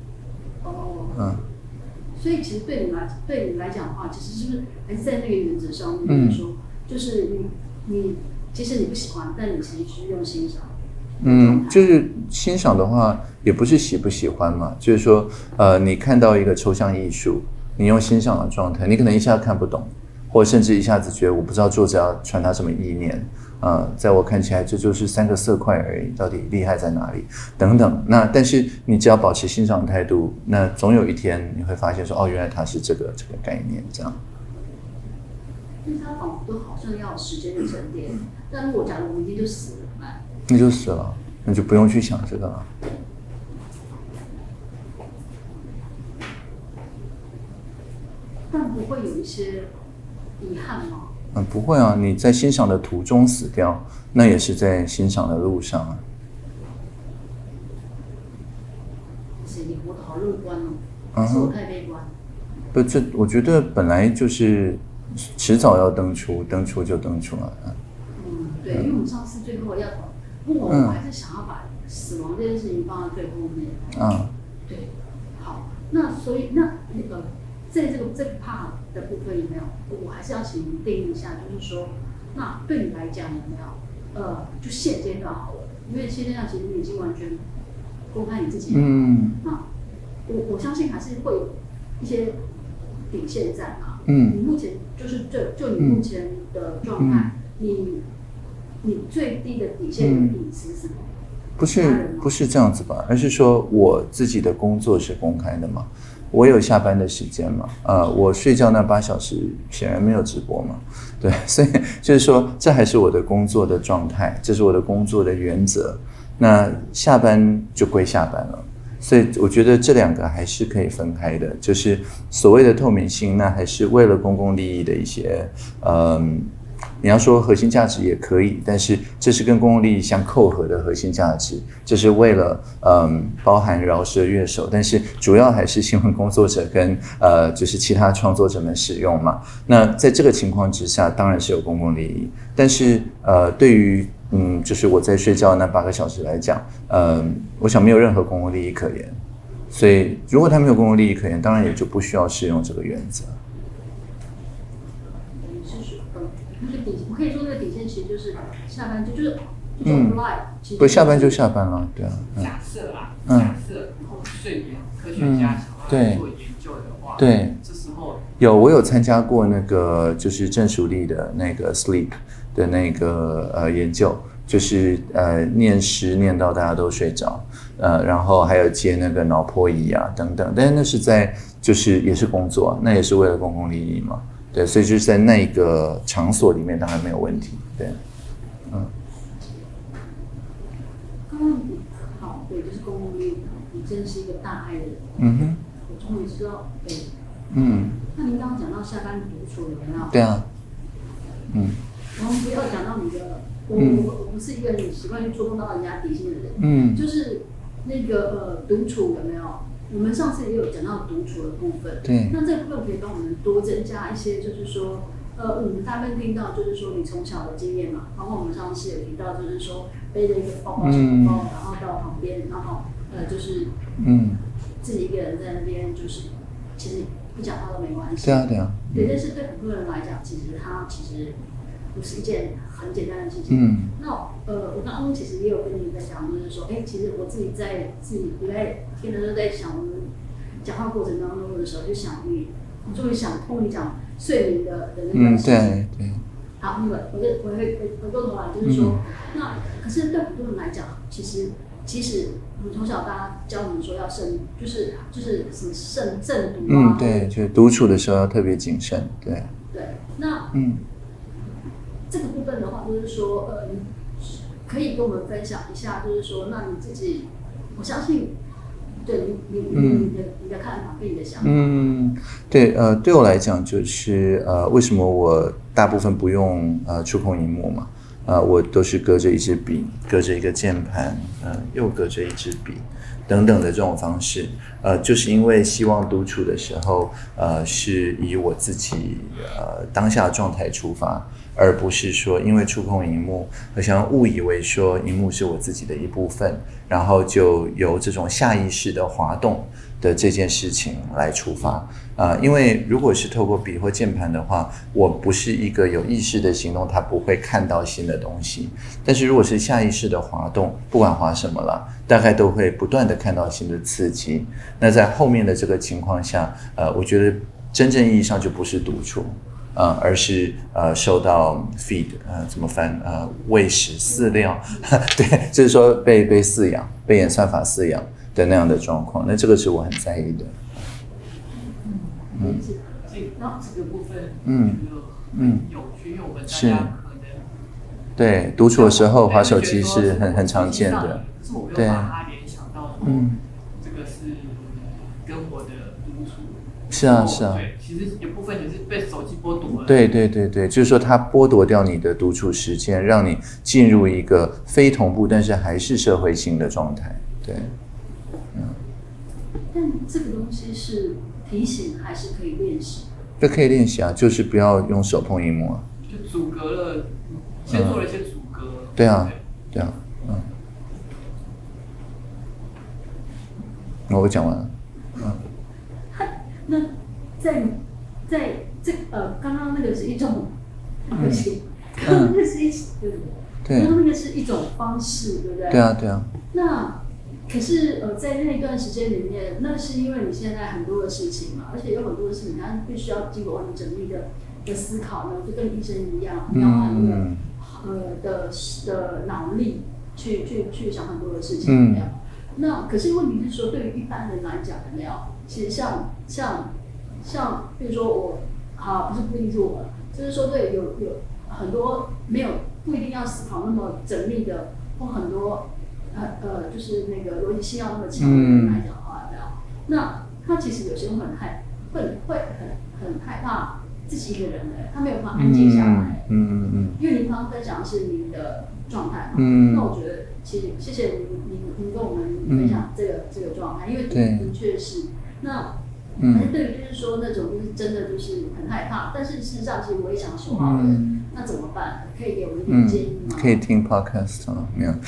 所以其实对你来讲的话，其实是不是还是在那个原则上面说，就是你其实你不喜欢，但你其实是用欣赏。 就是欣赏的话，也不是喜不喜欢嘛，就是说，你看到一个抽象艺术，你用欣赏的状态，你可能一下看不懂，或者甚至一下子觉得我不知道作者要传达什么意念，在我看起来这就是3个色块而已，到底厉害在哪里？等等。那但是你只要保持欣赏的态度，那总有一天你会发现说，原来它是这个概念这样。 因为它仿佛都好像要有时间的沉淀，但如果假如我明天就死了， 那就死了，那就不用去想这个了。 但不会有一些遗憾吗？ 不会啊，你在欣赏的途中死掉，那也是在欣赏的路上啊。 你活得好乐观哦，是我太悲观。 不，这我觉得本来就是迟早要登出就登出了。 对，因为我们上次最后要讨论，我还是想要把死亡这件事情放在最后面。对，好，那所以在这个 part 的部分有没有？我还是要请您定义一下，就是说，那对你来讲有没有？就现阶段好了，因为现阶段其实你已经完全公开你自己。那我相信还是会有一些底线在嘛。你目前就是就你目前的状态，你最低的底线的隐私是什么？ 不是这样子吧，而是说我自己的工作是公开的嘛，我有下班的时间嘛，我睡觉那8小时显然没有直播嘛，对，所以就是说这还是我的工作的状态，这是我的工作的原则，那下班就归下班了，所以我觉得这2个还是可以分开的，就是所谓的透明性，那还是为了公共利益的一些你要说核心价值也可以，但是这是跟公共利益相扣合的核心价值，这是为了包含饶舌乐手，但是主要还是新闻工作者跟就是其他创作者们使用嘛。那在这个情况之下，当然是有公共利益，但是对于就是我在睡觉那8个小时来讲，我想没有任何公共利益可言，所以如果他没有公共利益可言，当然也就不需要适用这个原则。 我可以说那个底线其实就是下班就是live， 不下班就下班了，对啊。 假设睡眠科学家想要做研究的话， 对， 这时候我有参加过那个就是郑淑丽的那个 sleep 的那个研究，就是念诗念到大家都睡着，然后还有接那个脑波仪啊等等，但是那是在就是也是工作，那也是为了公共利益嘛。对，所以就是在那个场所里面当然没有问题。对， 刚刚好，对，就是公共利益，你真身是一个大爱的人。我终于知道，那您刚刚讲到下班独处有没有？ 对啊。 然后不要讲到你的，我不是一个很习惯去触碰到人家底线的人。就是那个独处有没有？我们上次也有讲到独处的部分。 对。 那这个部分可以帮我们多增加一些，就是说。我们大部分听到就是说你从小的经验嘛，包括我们上次有提到，就是说背着一个包包小包，然后到旁边，然后就是自己一个人在那边，就是其实不讲话都没关系。 对啊，对啊。 对，但是对很多人来讲，其实不是一件很简单的事情。那我刚刚其实也有跟你在讲，就是说，其实我自己在听的时候在想，我们讲话过程当中的时候，就想我终于想通你讲睡眠的那个事情。对。好，那么我回过头来就是说，那可是对很多人来讲，其实我们从小大家教我们说要就是什么慎独啊。 对，就是独处的时候要特别谨慎。对。 对，那这个部分的话，就是说可以跟我们分享一下，就是说，那你自己，我相信。对你的看法跟你的想法。 对，对我来讲就是为什么我大部分不用触控萤幕嘛？我都是隔着一支笔，隔着一个键盘，又隔着一支笔，等等的这种方式，就是因为希望独处的时候，是以我自己当下的状态出发。而不是说因为触控萤幕，好像误以为说萤幕是我自己的一部分，然后就由这种下意识的滑动的这件事情来出发。因为如果是透过笔或键盘的话，我不是一个有意识的行动，它不会看到新的东西。但是如果是下意识的滑动，不管滑什么了，大概都会不断的看到新的刺激。那在后面的这个情况下，我觉得真正意义上就不是独处。而是受到 feed 怎么翻喂食饲料对，就是说被饲养，被演算法饲养的那样的状况，那这个是我很在意的。 那这个部分有趣，因为我们大家可能对独处的时候滑手机是很常见的， 可是我没有把它联想到说这个是跟我的独处。 是啊。 对，其实有部分也是被手机剥夺了。 对，就是说它剥夺掉你的独处时间，让你进入一个非同步但是还是社会性的状态。对， 但这个东西是提醒还是可以练习？ 这可以练习啊，就是不要用手碰萤幕啊。 就阻隔了，先做了一些阻隔。 对啊。我讲完了。 那在这刚刚那个是一种东西，刚刚那个是刚刚那个是一种方式，对不对？ 对啊。 那可是在那一段时间里面，那是因为你现在很多的事情嘛，而且有很多的事情，它必须要经过很缜密的思考呢，就跟医生一样，要花的脑力去想很多的事情，没有？那可是问题是说，对于一般人来讲，有没有？其实像，比如说我，不一定是我，就是说对有很多没有不一定要思考那么缜密的，或很多就是那个逻辑性要那么强的人来讲的话，有没有？那他其实有些人会很害怕自己一个人的，他没有办法安静下来。因为您刚刚分享的是您的状态嘛，那我觉得其实谢谢您跟我们分享这个状态，因为的确是那。但是对于就是说那种就是真的就是很害怕，但是事实上其实我也想说好了，那怎么办？可以给我们一点建议吗？ 可以听 podcast 吗？没有。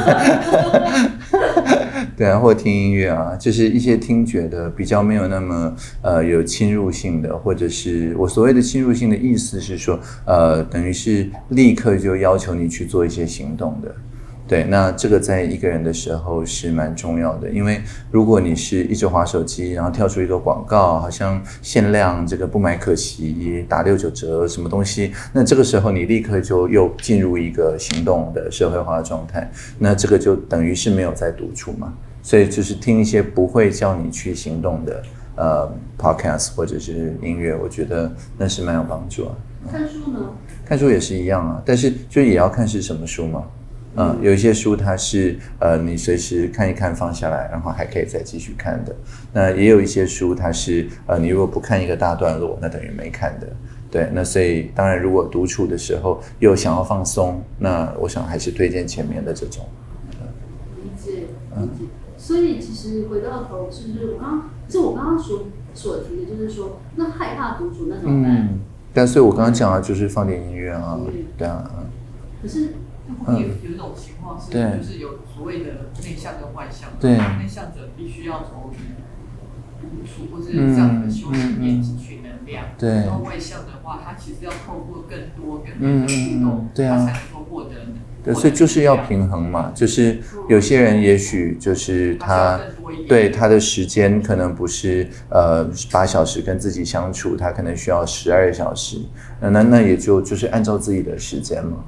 对啊，或听音乐啊，就是一些听觉的比较没有那么有侵入性的，或者是我所谓的侵入性的意思是说等于是立刻就要求你去做一些行动的。对，那这个在一个人的时候是蛮重要的，因为如果你是一直滑手机，然后跳出一个广告，好像限量这个不买可惜，打69折什么东西，那这个时候你立刻就又进入一个行动的社会化的状态，那这个就等于是没有在独处嘛，所以就是听一些不会叫你去行动的podcast 或者是音乐，我觉得那是蛮有帮助啊。 看书呢？ 看书也是一样啊，但是就也要看是什么书嘛。 有一些书它是你随时看一看放下来，然后还可以再继续看的。那也有一些书它是你如果不看一个大段落，那等于没看的。对，那所以当然如果独处的时候又想要放松，那我想还是推荐前面的这种。 理解，理解。所以其实回到头，就是我刚刚所提的，就是说，那害怕独处那怎么办？ 但所以我刚刚讲的就是放点音乐啊，对啊， 可是有一种情况是，就是有所谓的内向跟外向， 对， 内向者必须要从独处或是这样的休息面汲取能量， 对， 然后外向的话，他其实要透过更多跟人的互动， 对啊， 他才能够获得。 对，所以就是要平衡嘛，就是有些人也许就是他对他的时间可能不是8小时跟自己相处，他可能需要12小时，那也就是按照自己的时间嘛，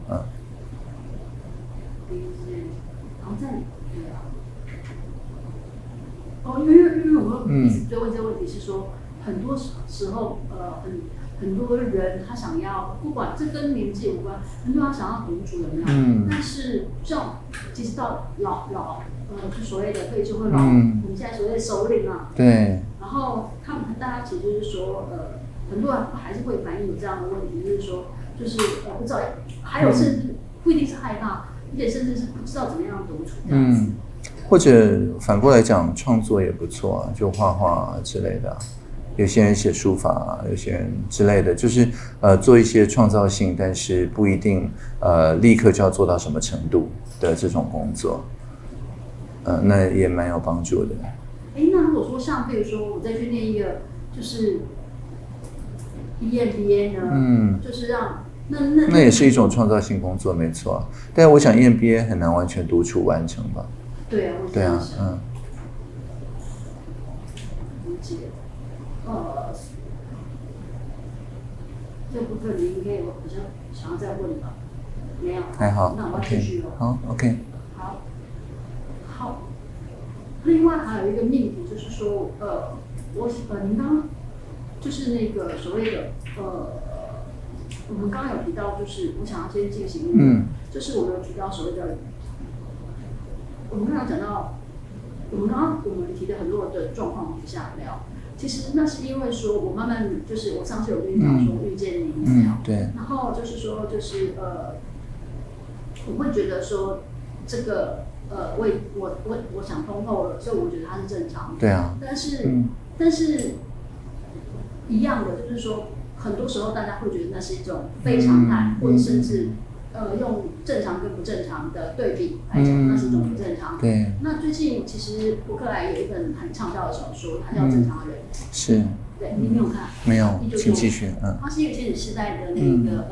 然后再对啊，因为我一直在问这个问题是说，很多时候很多人他想要，不管这跟年纪无关，很多人他想要独处有没有？但是像其实到就所谓的退休或老，我们现在所谓的首领啊， 对。 然后大家其实就是说，很多人还是会反映有这样的问题，就是说，就是不知道，还有甚至不一定是害怕，而且甚至是不知道怎么样独处这样子。 或者反过来讲，创作也不错啊，就画画之类的。有些人写书法，有些人之类的，就是做一些创造性，但是不一定立刻就要做到什么程度的这种工作，那也蛮有帮助的。 那如果说像比如说我再去念一个就是 EMBA 呢，就是让那也是一种创造性工作，没错。但我想 EMBA 很难完全独处完成吧？ 对啊， 对啊， 理解。这部分你应该有好像想要再问吧？没有， 还好。 那我要继续了。 好 ，OK。 好。另外还有一个命题，就是说，您刚刚就是那个所谓的我们刚刚有提到，就是我想要先进行就是我们有提到所谓的，我们刚刚讲到，我们提的很多的状况往下聊。其实那是因为说，我慢慢就是我上次有跟你讲说遇见你， 对， 然后就是说就是我会觉得说这个我想通透了，所以我觉得它是正常的。 对啊。 但是一样的就是说，很多时候大家会觉得那是一种非常态，或者甚至用正常跟不正常的对比来讲，那是一种不正常。 对。 那最近其实博客来有一本很畅销的小说，它叫《正常人》。 是。 对，你没有看？ 没有，请继续。 它是一个千禧世代的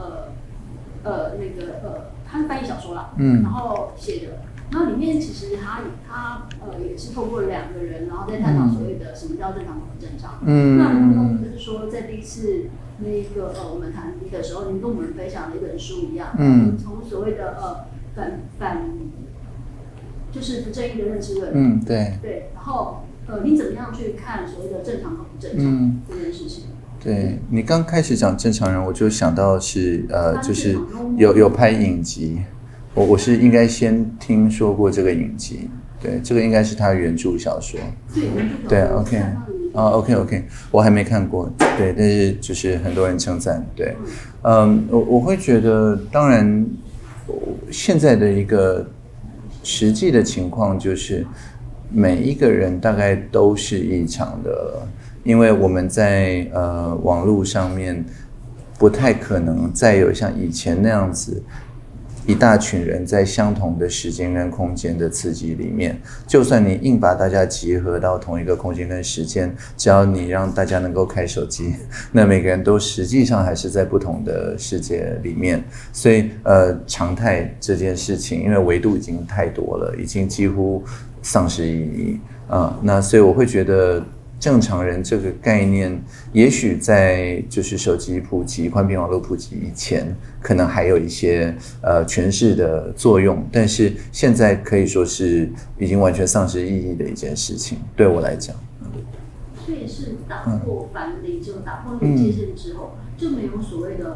它是翻译小说啦，然后写的。然后里面其实它也是透过2个人，然后再探讨所谓的什么叫正常和不正常。那就是说，在第一次那个我们谈的时候，您跟我们分享的一本书一样，从所谓的反就是不正义的认知论，对，然后你怎么样去看所谓的正常和不正常这件事情？ 对，你刚开始讲正常人，我就想到是就是有拍影集。我是应该先听说过这个影集，对，这个应该是他的原著小说。对 ，OK， 我还没看过，对，但是就是很多人称赞，对，我会觉得，当然，现在的一个实际的情况就是，每一个人大概都是异常的，因为我们在网络上面不太可能再有像以前那样子。一大群人在相同的时间跟空间的刺激里面，就算你硬把大家集合到同一个空间跟时间，只要你让大家能够开手机，那每个人都实际上还是在不同的世界里面。所以常态这件事情，因为维度已经太多了，已经几乎丧失意义那所以我会觉得正常人这个概念，也许在就是手机普及、宽频网络普及以前，可能还有一些诠释的作用，但是现在可以说是已经完全丧失意义的一件事情，对我来讲。 所以是打破藩篱，就打破那个界限之后，就没有所谓的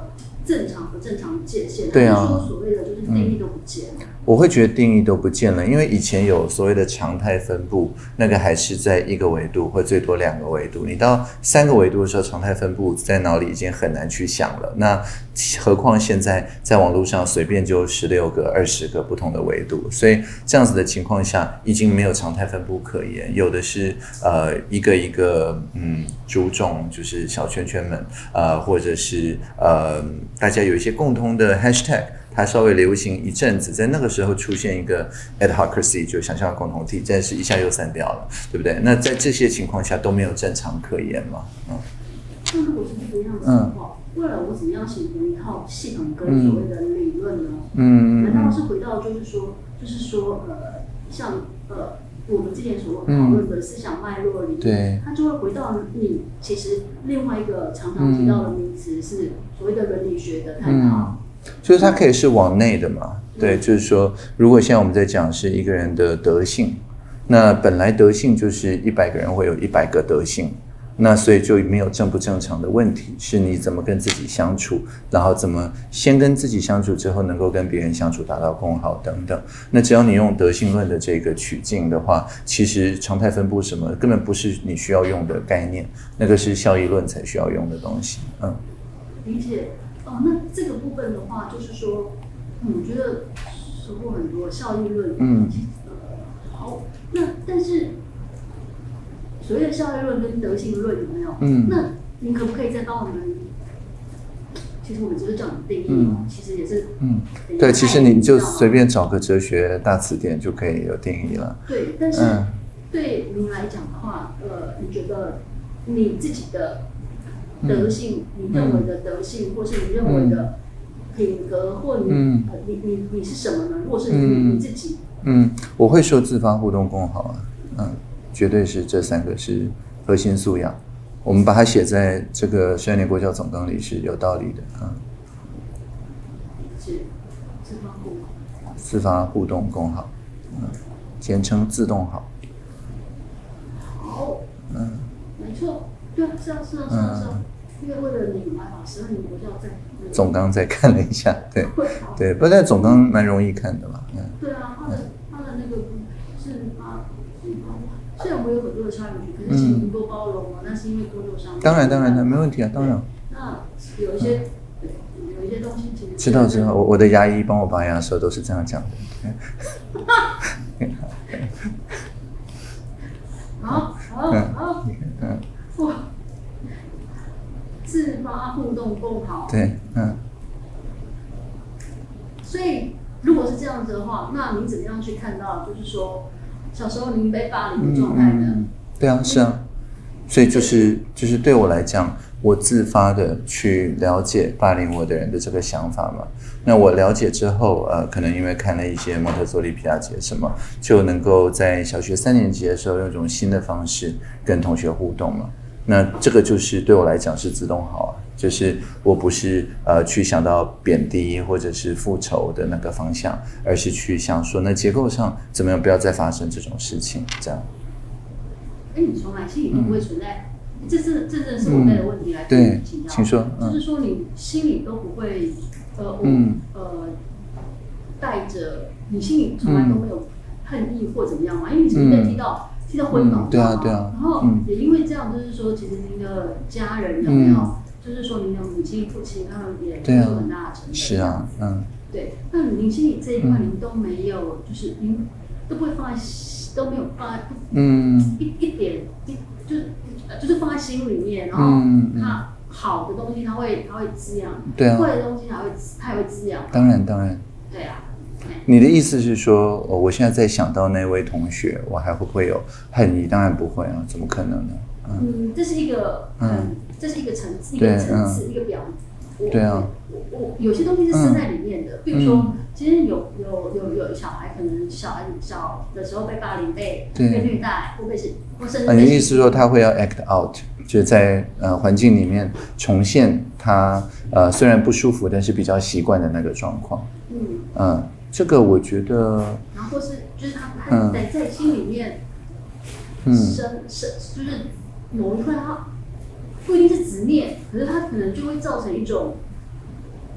正常不正常的界限？ 对啊， 还是说所谓的就是定义都不见了？ 我会觉得定义都不见了，因为以前有所谓的常态分布，那个还是在1个维度或最多2个维度。你到3个维度的时候，常态分布在脑里已经很难去想了。那何况现在在网络上随便就16个、20个不同的维度，所以这样子的情况下，已经没有常态分布可言，有的是一个一个注重就是小圈圈们或者是大家有一些共同的 hashtag。它稍微流行一阵子，在那个时候出现一个 adhocracy， 就想象的共同体，但是一下又散掉了，对不对？那在这些情况下都没有正常可言嘛？ 那如果是这个样子的话，未来我怎么样形成一套系统跟所谓的理论呢？难道是回到就是说，像我们之前所讨论的思想脉络里面，它就会回到你其实另外一个常常提到的名词是所谓的伦理学的探讨。 就是它可以是往内的嘛，对，就是说，如果现在我们在讲是一个人的德性，那本来德性就是100个人会有100个德性，那所以就没有正不正常的问题，是你怎么跟自己相处，然后怎么先跟自己相处之后能够跟别人相处达到共好等等。那只要你用德性论的这个取径的话，其实常态分布什么根本不是你需要用的概念，那个是效益论才需要用的东西。 理解。那这个部分的话，就是说，我觉得收获很多效益论。好，那但是所谓的效益论跟德性论有没有？那你可不可以再帮我们？其实我们只是叫你定义其实也是对，其实你就随便找个哲学大词典就可以有定义了。 对，但是对您来讲的话，你觉得你自己的德性，你认为的德性，或是你认为的品格，或你是什么呢？或是你自己？ 我会说自发互动共好绝对是这3个是核心素养。我们把它写在这个12年国教总纲里是有道理的是自发互动。 自发互动共好，简称自动好。 好，没错。对啊，是啊，因为为了你，我还把12年国教在总纲再看了一下，对，不过总纲蛮容易看的嘛。 对啊，他的那个是虽然我们有很多的差异，可是请多包容嘛，那是因为工作上。当然，没问题啊，当然。 那有一些东西其实知道，我的牙医帮我拔牙的时候都是这样讲的。 好，自发互动共好。 对， 所以，如果是这样子的话，那您怎么样去看到，就是说，小时候您被霸凌的状态呢？ 对啊，是啊，所以就是对我来讲，我自发的去了解霸凌我的人的这个想法嘛。那我了解之后，可能因为看了一些蒙特梭利、皮亚杰什么，就能够在小学3年级的时候用一种新的方式跟同学互动嘛。那这个就是对我来讲是自动好就是我不是去想到贬低或者是复仇的那个方向，而是去想说那结构上怎么样不要再发生这种事情，这样。 你从来心里都不会存在，这真的是我带的问题来对，请说， 就是说你心里都不会带着你心里从来都没有恨意或怎么样嘛，因为你曾经被踢到昏倒， 对啊， 然后也因为这样，就是说其实您的家人有没有，就是说您的母亲、父亲他们也付出很大的成本， 是啊， 对，那您心里这一块您都没有，就是您都不会放在，都没有放在，一点就是放在心里面，然后它好的东西它会滋养， 对啊， 坏的东西它也会滋养， 当然， 对啊。 你的意思是说，我现在在想到那位同学，我还会不会有恨意？当然不会啊，怎么可能呢？ 这是一个这是一个层次，一个表。 对啊， 我有些东西是生在里面的，比如说，其实有小孩可能小的时候被霸凌、被虐待，或甚至你的意思是说他会要 act out， 就在环境里面重现他虽然不舒服，但是比较习惯的那个状况。这个我觉得， 然后就是他在心里面就是某一块他不一定是执念，可是他可能就会造成一种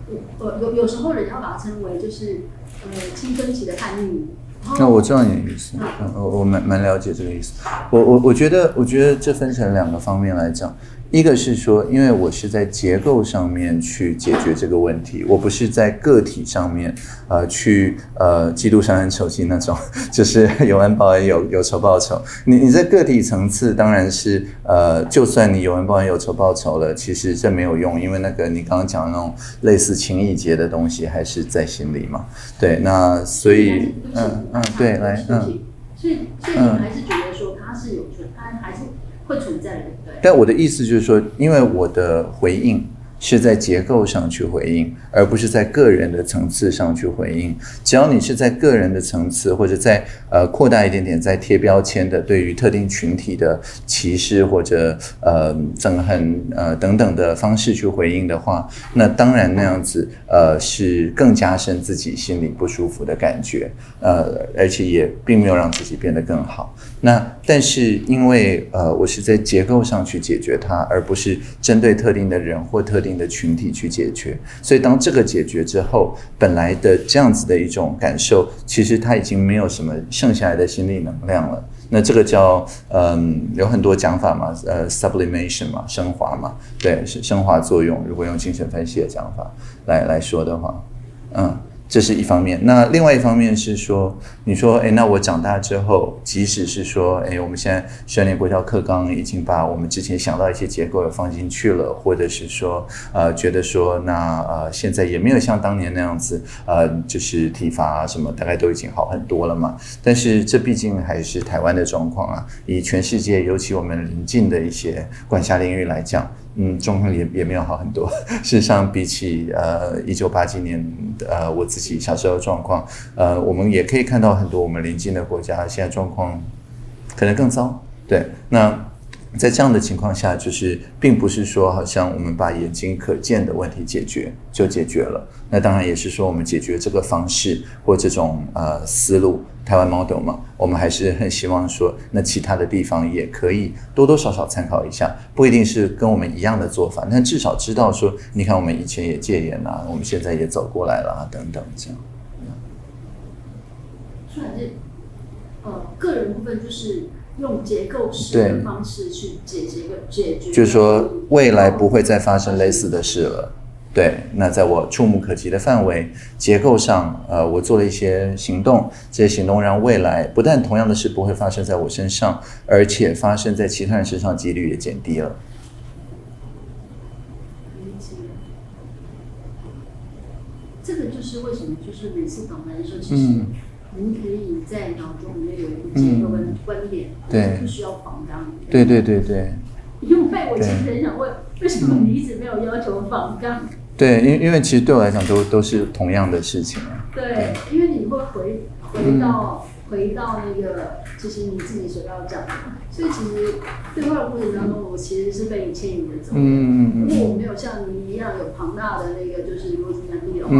有时候人家把它称为就是青春期的叛逆。 那我知道你的意思，我蛮了解这个意思。我觉得这分成2个方面来讲。一个是说，因为我是在结构上面去解决这个问题，我不是在个体上面去嫉妒伤人仇记那种，就是有恩报恩有仇报仇。你在个体层次当然是就算你有恩报恩有仇报仇了，其实这没有用，因为那个你刚刚讲的那种类似情意结的东西还是在心里嘛。对，那所以对，来所以你还是觉得说它是有存，它还是会存在的，对。 但我的意思就是说，因为我的回应是在结构上去回应，而不是在个人的层次上去回应。只要你是在个人的层次，或者在扩大一点点，在贴标签的对于特定群体的歧视或者憎恨等等的方式去回应的话，那当然那样子是更加深自己心里不舒服的感觉，而且也并没有让自己变得更好。那但是因为我是在结构上去解决它，而不是针对特定的人或特定的群体去解决，所以当这个解决之后，本来的这样子的一种感受，其实它已经没有什么剩下来的心理能量了。那这个叫有很多讲法嘛，sublimation 嘛，升华嘛，对，是升华作用。如果用精神分析的讲法来说的话，这是一方面。那另外一方面是说，你说，那我长大之后，即使是说，我们现在12年国教课纲已经把我们之前想到一些结构也放进去了，或者是说，觉得说，那现在也没有像当年那样子，就是体罚什么，大概都已经好很多了嘛。但是这毕竟还是台湾的状况啊，以全世界，尤其我们邻近的一些管辖领域来讲。状况也没有好很多。事实上，比起1980几年我自己小时候的状况，我们也可以看到很多我们邻近的国家现在状况可能更糟。对，那在这样的情况下，就是并不是说好像我们把眼睛可见的问题解决就解决了。那当然也是说我们解决这个方式或这种思路，台湾 model 嘛，我们还是很希望说，那其他的地方也可以多多少少参考一下，不一定是跟我们一样的做法，但至少知道说，你看我们以前也戒严啊，我们现在也走过来了等等这样。 所以还是个人部分就是用结构式的方式去解决，就是说未来不会再发生类似的事了。对，那在我触目可及的范围，结构上，我做了一些行动，这些行动让未来不但同样的事不会发生在我身上，而且发生在其他人身上几率也减低了。 这个就是为什么，就是每次访谈的时候，其实您可以在脑中里面有一个结构跟观点， 对， 不需要访纲。 对对对对。 因为我其实很想问，为什么你一直没有要求访纲？ 对，因为其实对我来讲都是同样的事情啊。 对，因为你会回到那个，其实你自己所要讲的，所以其实对话的过程当中，我其实是被你牵引着走的。如果我没有像你一样有庞大的那个就是逻辑能力的话，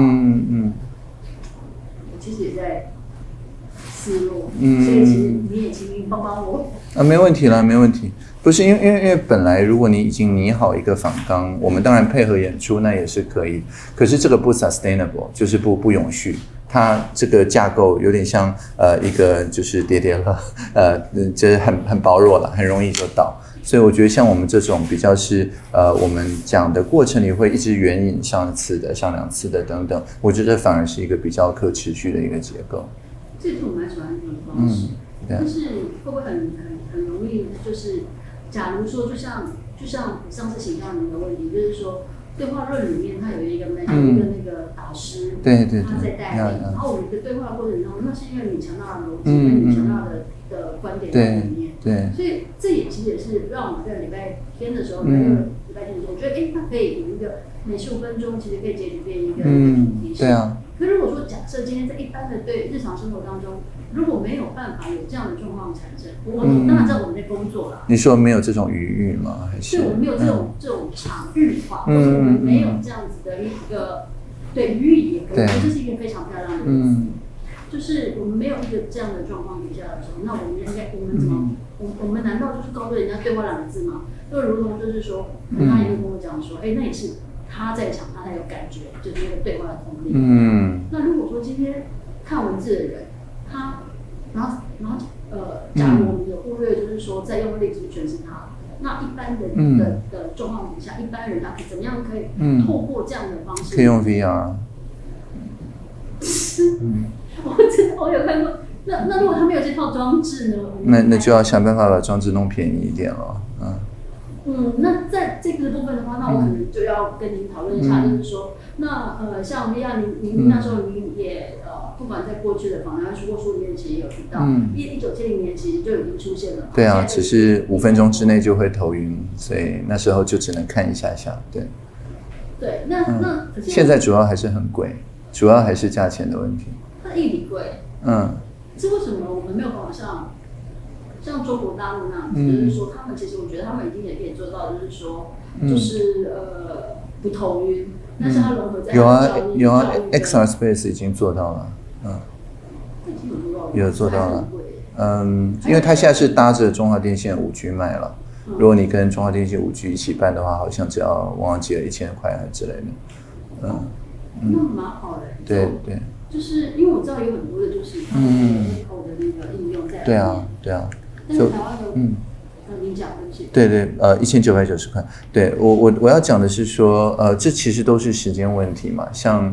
我其实也在思路，所以其实你也请帮帮我。 没问题啦，没问题。不是因为本来如果你已经拟好一个访纲，我们当然配合演出那也是可以，可是这个不 sustainable， 就是不永续。它这个架构有点像一个就是叠了，就是很薄弱了，很容易就倒。所以我觉得像我们这种比较是我们讲的过程里会一直援引上一次的、上2次的等等，我觉得反而是一个比较可持续的一个结构。 这是我蛮喜欢这种方式，但是会不会很容易就是，假如说就像上次请教您的问题，就是说对话论里面它有一个那个导师， 对， 他在带领，然后我们的对话过程中，那是因为你强大的逻辑跟你强大的观点在里面， 对，所以这也其实也是让我们在礼拜天的时候，礼拜天的时候，我觉得它可以有一个每15分钟，其实可以解决变一个主题性。 对啊。 可如果说假设今天在一般的对日常生活当中，如果没有办法有这样的状况产生，我当然知道我们在工作啦。 你说没有这种余裕吗？还是？ 对，我们没有这种场域化，或者我们没有这样子的一个对余裕也可以，这是一个非常漂亮的例子。就是我们没有一个这样的状况底下的时候，那我们怎么？我们难道就是告诉人家对话2个字吗？就如同就是说，他也会跟我讲说，那也是他在场，他才有感觉，就是那个对话的通力。那如果说今天看文字的人，他然后假如我们有忽略，就是说在用例子去诠释它，那一般人的状况底下，一般人他怎么样可以透过这样的方式？ 可以用 VR。 我有看过。那如果他没有这套装置呢？ 那就要想办法把装置弄便宜一点了。 那在这个部分的话，那我可能就要跟您讨论一下，就是说，那像VR，您那时候您也不管在过去的访谈说书里面其实也有提到，1970年其实就已经出现了。 对啊，只是5分钟之内就会头晕，所以那时候就只能看一下下。对。 对，那现在主要还是很贵，主要还是价钱的问题。 它一笔贵。是为什么我们没有办法像中国大陆那样子，就是说他们其实我觉得他们已经也可以做到，就是说不头晕，但是它融合在有啊 ，XR Space 已经做到了，有做到了，因为它现在是搭着中华电信5G 卖了，如果你跟中华电信5G 一起办的话，好像只要忘记了1000块还之类的， 那蛮好的， 对。 就是因为我知道有很多的，就是它的 Echo 的那个应用在里面。对啊。但是台湾的，您讲对不起。 对，1990块。对我要讲的是说，这其实都是时间问题嘛。像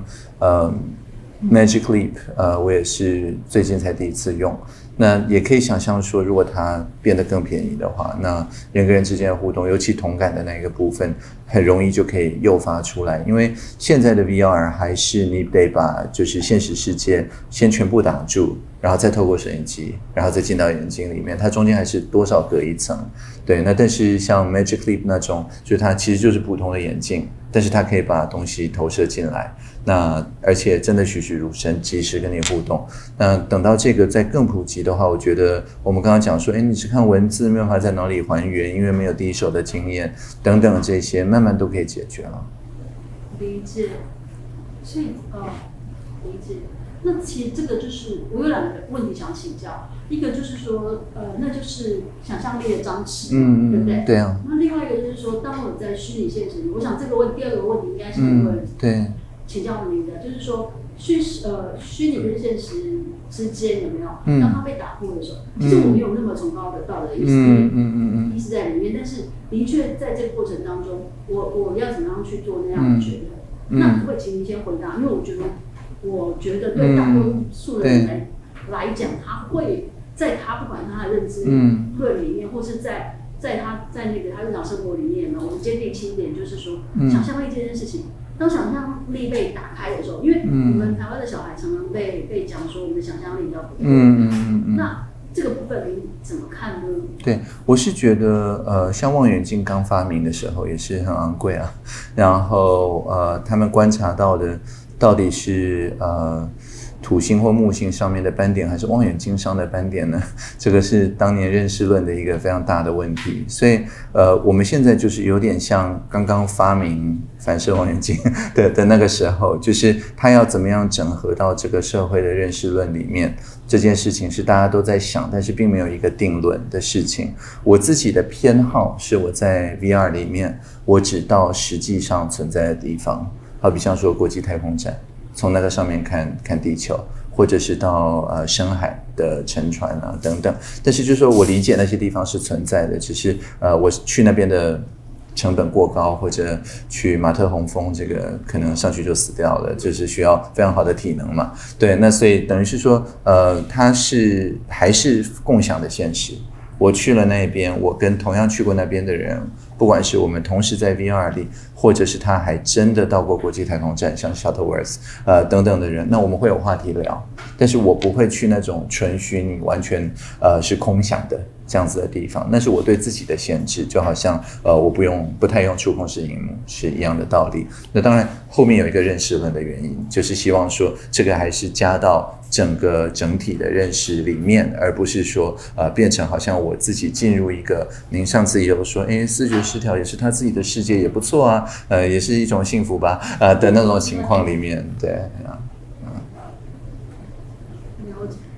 Magic Leap，我也是最近才第一次用。那也可以想象说，如果它变得更便宜的话，那人跟人之间的互动，尤其同感的那个部分，很容易就可以诱发出来。因为现在的 VR 还是你得把就是现实世界先全部挡住，然后再透过摄影机，然后再进到眼睛里面，它中间还是多少隔一层。对，那但是像 Magic Leap 那种，就是它其实就是普通的眼镜，但是它可以把东西投射进来。那而且真的栩栩如生，及时跟你互动。那等到这个再更普及的话，我觉得我们刚刚讲说，你只看文字没有办法在脑里还原，因为没有第一手的经验等等这些，慢慢都可以解决了。 理解，所以理解。那其实这个就是我有2个问题想请教，一个就是说，那就是想象力的张弛，对不对？ 对啊。 那另外一个就是说，当我在虚拟现实里，我想这个第二个问题应该是会请教您的，就是说虚拟跟现实之间有没有，当它被打破的时候，其实我没有那么崇高的道德意识在里面，但是的确在这个过程当中，我要怎么样去做那样的抉择？那可不可以请您先回答？因为我觉得对大多数人来讲，他会在他不管他的认知论里面，或是在他在那个他日常生活里面呢，我们坚定清点就是说，想象力这件事情，当想象力被打开的时候，因为我们台湾的小孩常常被讲说我们的想象力比较不够，那这个部分你怎么看呢？ 对，我是觉得像望远镜刚发明的时候也是很昂贵啊，然后他们观察到的到底是土星或木星上面的斑点，还是望远镜上的斑点呢？这个是当年认识论的一个非常大的问题。所以我们现在就是有点像刚刚发明反射望远镜的那个时候，就是它要怎么样整合到这个社会的认识论里面。这件事情是大家都在想，但是并没有一个定论的事情。我自己的偏好是我在 VR 里面，我只到实际上存在的地方，好比像说国际太空站。从那个上面看地球，或者是到深海的沉船啊等等，但是就是说我理解那些地方是存在的，只是我去那边的成本过高，或者去马特洪峰这个可能上去就死掉了，就是需要非常好的体能嘛。对，那所以等于是说它还是共享的现实。我去了那边，我跟同样去过那边的人，不管是我们同时在 VR 里，或者是他还真的到过国际太空站，像 Shuttleworth 等等的人，那我们会有话题聊。但是我不会去那种纯虚拟、完全是空想的这样子的地方，那是我对自己的限制，就好像我不太用触控式萤幕是一样的道理。那当然后面有一个认识论的原因，就是希望说这个还是加到整体的认识里面，而不是说变成好像我自己进入一个，您上次也有说，思觉失调也是他自己的世界也不错啊，也是一种幸福吧，的那种情况里面，对啊。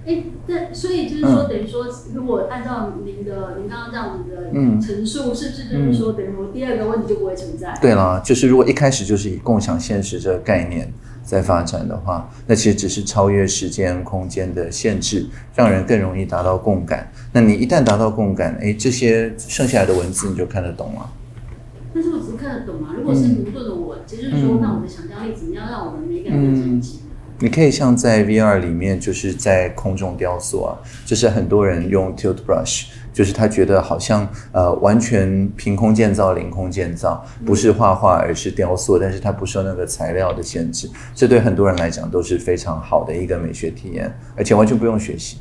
对，所以就是说，等于说，如果按照您刚刚这样子的陈述，是不是就是说，等于我第二个问题就不会存在？ 对啦，就是如果一开始就是以共享现实这个概念在发展的话，那其实只是超越时间空间的限制，让人更容易达到共感。那你一旦达到共感，这些剩下来的文字你就看得懂了。 但是我只是看得懂嘛。如果是牛顿的我，就是说，那我的想象力怎么样让我们每个人更升级？ 你可以像在 VR 里面，就是在空中雕塑啊，就是很多人用 tilt brush， 就是他觉得好像完全凭空建造、凌空建造，不是画画而是雕塑，但是它不受那个材料的限制，这对很多人来讲都是非常好的一个美学体验，而且完全不用学习。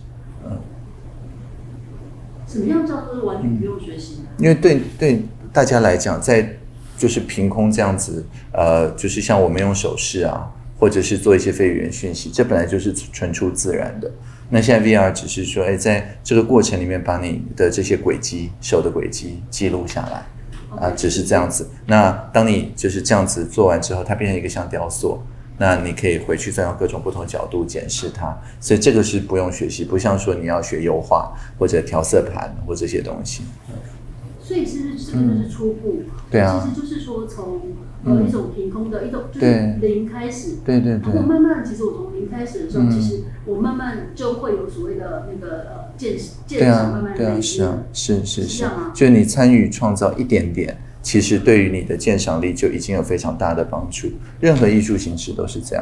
什么样叫做完全不用学习呢？ 因为对大家来讲，在就是凭空这样子，就是像我们用手势啊。或者是做一些非语言讯息，这本来就是纯出自然的。那现在 VR 只是说，在这个过程里面把你的这些轨迹、手的轨迹记录下来，只是这样子。那当你就是这样子做完之后，它变成一个像雕塑，那你可以回去再用各种不同角度检视它。所以这个是不用学习，不像说你要学油画或者调色盘或这些东西。 所以其实这个就是初步， 对啊， 其实就是说从一种凭空的一种就是零开始， 对， 然后慢慢其实我从零开始的时候，其实我慢慢就会有所谓的那个鉴赏慢慢累积， 是这样吗？就你参与创造一点点，其实对于你的鉴赏力就已经有非常大的帮助。任何艺术形式都是这样，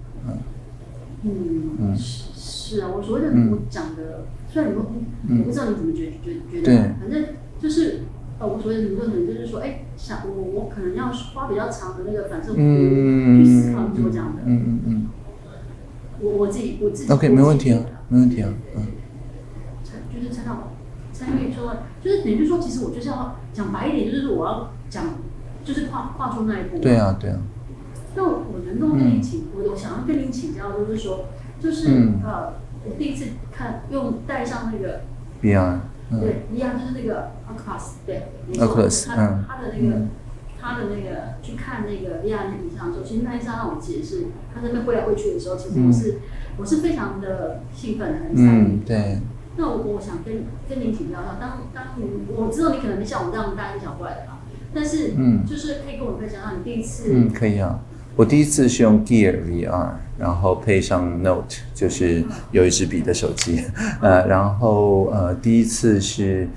是啊，我所谓的我讲的，虽然我不知道你怎么觉得，反正就是。我所谓的理论可能就是说，我可能要花比较长的那个反射弧度去思考你所讲的。我自己。 OK， 没问题啊。 就是参与说，就是等于说，其实我就是要讲白一点，就是我要讲，就是跨出那一步。 对啊。 那我能够跟你我想要跟您请教，就是说，就是我第一次用戴上那个 VR。 对，一样就是那个 Oculus， 对，没错，他的那个去看那个 VR 那影像的时候，其实那一刹那我记得是他在那挥来挥去的时候，其实我是非常的兴奋，很参与。 对。 那我想跟您请教一下，当我知道你可能没像我这样大惊小怪的啦，但是就是可以跟我分享下你第一次。 可以啊。我第一次是用 Gear VR， 然后配上 Note， 就是有一支笔的手机，然后第一次是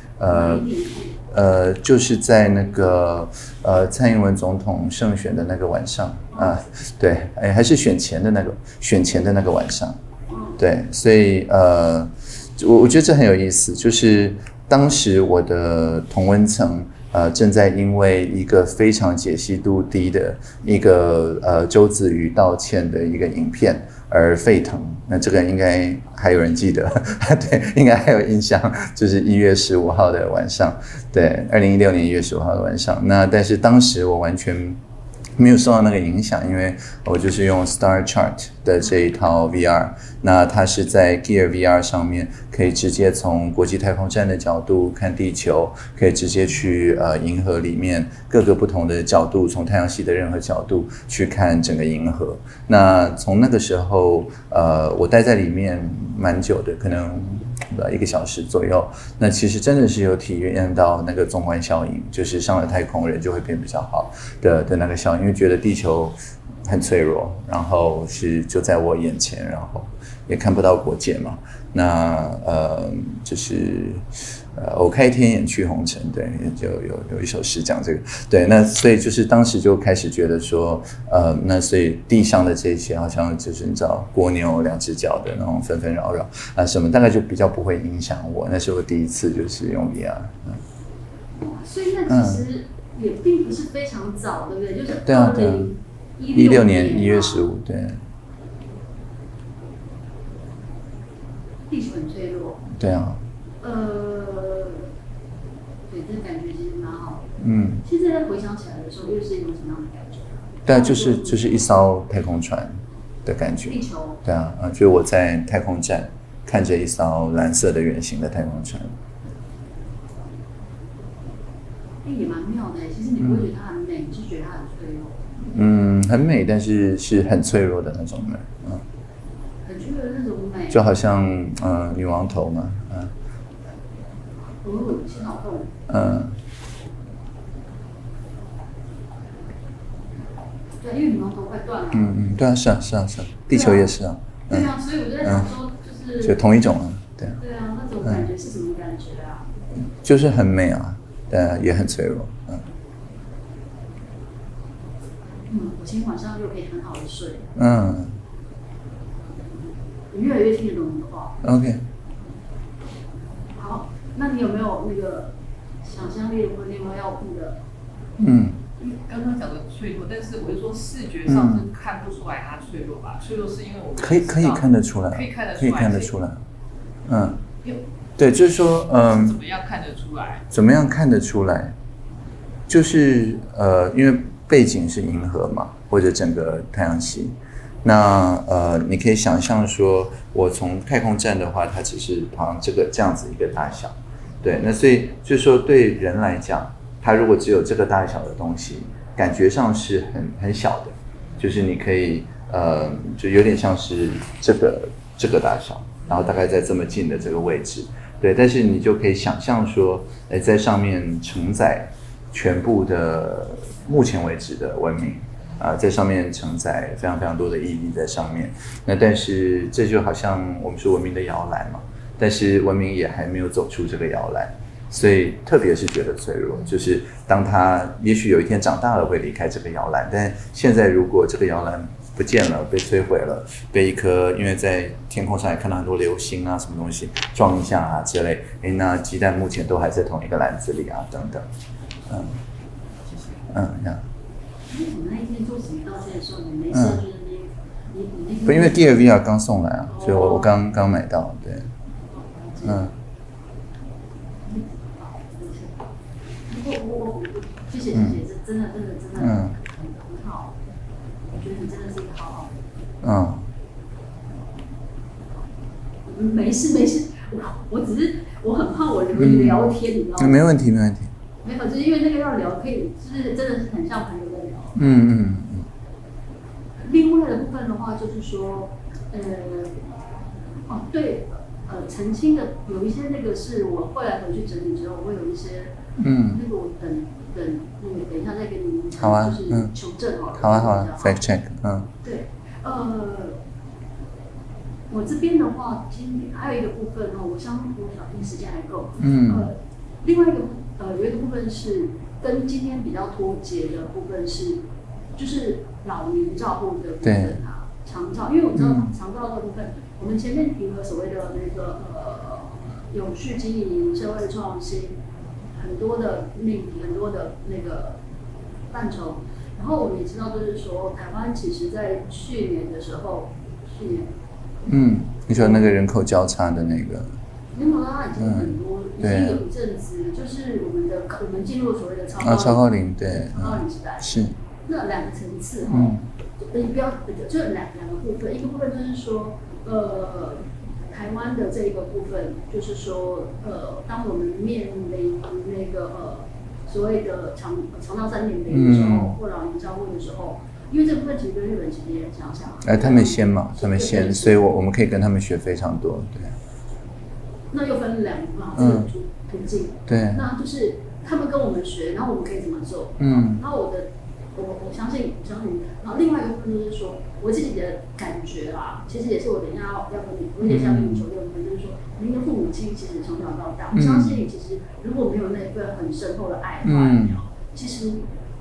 就是在那个蔡英文总统胜选的那个晚上对，还是选前的那个晚上，对，所以我觉得这很有意思，就是当时我的同温层。正在因为一个非常解析度低的一个周子瑜道歉的一个影片而沸腾。那这个应该还有人记得，对，应该还有印象，就是1月15号的晚上，对，2016年1月15号的晚上。那但是当时我完全没有受到那个影响，因为我就是用 Star Chart 的这一套 VR， 那它是在 Gear VR 上面可以直接从国际太空站的角度看地球，可以直接去银河里面各个不同的角度，从太阳系的任何角度去看整个银河。那从那个时候我待在里面蛮久的，可能1个小时左右。那其实真的是有体验到那个纵观效应，就是上了太空人就会变比较好的那个效应，因为觉得地球很脆弱，然后就在我眼前，然后也看不到国界嘛。那就是偶开天眼去红尘，对，就有一首诗讲这个，对，那所以就是当时就开始觉得说，那所以地上的这些好像就是你知道蜗牛2只脚的那种纷纷扰扰什么，大概就比较不会影响我。那是我第一次就是用 VR。 所以那其实也并不是非常早，对不对？就是 2016年1月15，对。 地球很脆弱。 对啊。 对，这感觉其实蛮好的。现在回想起来的时候，又是一种什么样的感觉？ 对啊，就是一艘太空船的感觉。 地球。 对啊，就是我在太空站看着一艘蓝色的圆形的太空船。 也蛮妙的，其实你不会觉得它很美，你是觉得它很脆弱。 很美，但是是很脆弱的那种美。 很脆对，那种美， 就好像女王头嘛， 心好痛。对，因为女王头快断了。 对啊，是啊，地球也是啊。 对啊，所以我就在想说， 就同一种啊，对啊。 对啊，那种感觉是什么感觉啊？ 就是很美啊，但也很脆弱， 我今天晚上又可以很好的睡。你越来越听得懂你的话。 OK。 好，那你有没有那个想象力或另外要顾的？ 刚刚讲的脆弱，但是我就说视觉上是看不出来它脆弱吧？脆弱是因为我们可以看得出来，可以看得出来。对，就是说， 怎么样看得出来？ 怎么样看得出来？就是因为背景是银河嘛，或者整个太阳系，那你可以想象说，我从太空站的话，它只是好像这样子一个大小，对，那所以就是说对人来讲，它如果只有这个大小的东西，感觉上是很小的，就是你可以就有点像是这个大小，然后大概在这么近的这个位置，对，但是你就可以想象说，在上面承载全部的目前为止的文明在上面承载非常非常多的意义在上面。那但是这就好像我们说文明的摇篮嘛，但是文明也还没有走出这个摇篮，所以特别是觉得脆弱，就是当他也许有一天长大了会离开这个摇篮，但现在如果这个摇篮不见了，被摧毁了，被一颗因为在天空上也看到很多流星啊什么东西撞一下啊之类，那鸡蛋目前都还在同一个篮子里啊等等。 为什么那一天做什么道歉的时候你没事？就是你不，因为第二 VR 刚送来啊，所以我刚买到，对。 谢谢，这真的很好，我觉得你真的是一个好好。没事，我只是我很怕我们聊天，你知道吗？ 没问题。 没有，就是因为那个要聊，可以就是真的是很像朋友在聊。另外的部分的话，就是说，对，澄清的有一些那个是我后来回去整理之后，我有一些，那个我等一下再跟你们讲，就是求证好了。 好啊 ，fact check， 对，我这边的话，还有一个部分我想听时间还够。另外一个有一个部分是跟今天比较脱节的部分是，就是老年照护的部分长照，因为我知道长照的部分，我们前面提了所谓的那个永续经营、社会创新，很多的命题，很多的那个范畴。然后我们也知道，就是说台湾其实在去年的时候， 你说那个人口交叉的那个。 人口交叉已经很多，已经有一阵子，就是我们进入所谓的超高龄时代， 是那两个层次你不要就两个部分，一个部分就是说台湾的这一个部分，就是说当我们面临那个所谓的长照3.0的时候，或老年照顾的时候。因为这部分其实跟日本其实也相像， 他们先，所以我们可以跟他们学非常多，对。 那又分两个途径， 对。 那就是他们跟我们学，然后我们可以怎么做？然后我相信，然后另外一个部分就是说，我自己的感觉啦，其实也是我等一下要跟你，我也想跟你求证的，就是说，您的父母亲其实从小到大，我相信其实如果没有那份很深厚的爱的话，其实，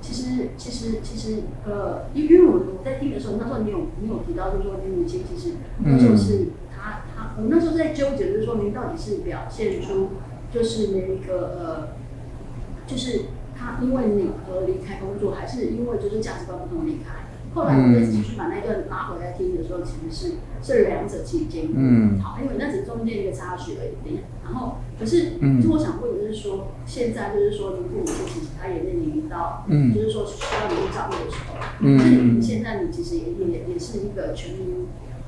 因为我在听的时候，那时候你有提到，就是说你母亲其实那时候是我那时候在纠结，就是说您到底是表现出就是那个就是他因为你而离开工作，还是因为就是价值观不同离开？后来我再仔细去把那段拉回来听的时候，其实是两者其间好，因为那只是中间一个插曲而已。然后，可是就我想问的是说，现在就是说，您父母亲其实他也面临到，就是说需要您照顾的时候，可是你现在你其实也是一个全民，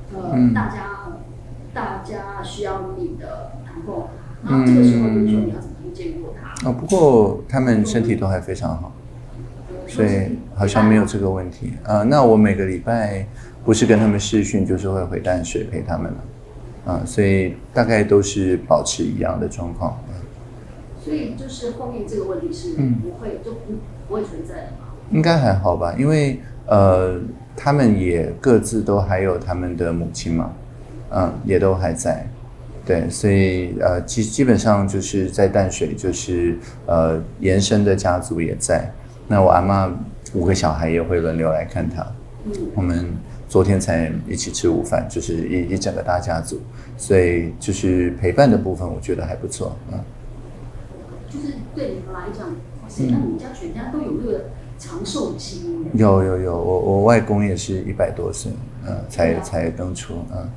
大家需要你的谈话，然后这个时候就是说你要怎么去兼顾他？ 不过他们身体都还非常好。 所以好像没有这个问题。那我每个礼拜不是跟他们视讯，就是会回淡水陪他们了。所以大概都是保持一样的状况。 所以就是后面这个问题是不会存在的吗？ 应该还好吧，因为他们也各自都还有他们的母亲嘛，也都还在。对，所以基本上就是在淡水，就是延伸的家族也在。那我阿嬷5个小孩也会轮流来看她。我们昨天才一起吃午饭，就是一整个大家族，所以就是陪伴的部分，我觉得还不错。 就是对你们来讲，那你们家全家都有那个长寿基因？ 有，我外公也是100多岁，才登出。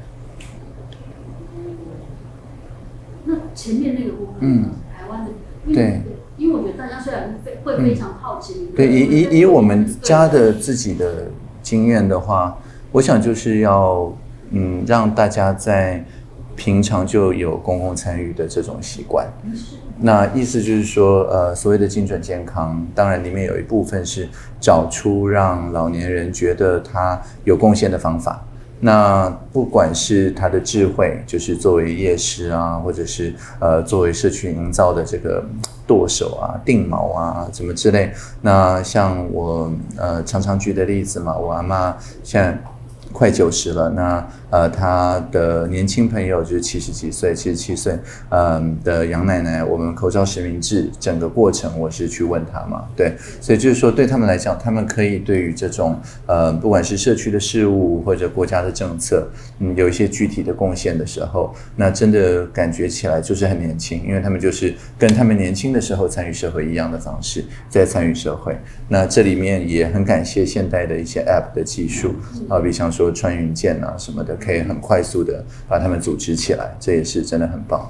那前面那个部分，台湾的，对，因为我觉得大家虽然会非常好奇， 对，以我们家的自己的经验的话，我想就是要让大家在平常就有公共参与的这种习惯。那意思就是说，所谓的精准健康，当然里面有一部分是找出让老年人觉得他有贡献的方法。那不管是他的智慧，就是作为业师啊，或者是作为社区营造的这个舵手啊、定锚啊什么之类。那像我常常举的例子嘛，我阿嬷现在快90了，那她的年轻朋友就是77岁的杨奶奶，我们口罩实名制整个过程我是去问她嘛，对，所以就是说对他们来讲，他们可以对于这种不管是社区的事务或者国家的政策，有一些具体的贡献的时候，那真的感觉起来就是很年轻，因为他们就是跟他们年轻的时候参与社会一样的方式在参与社会。那这里面也很感谢现代的一些 App 的技术，比像说穿云箭啊什么的，可以很快速的把他们组织起来，这也是真的很棒。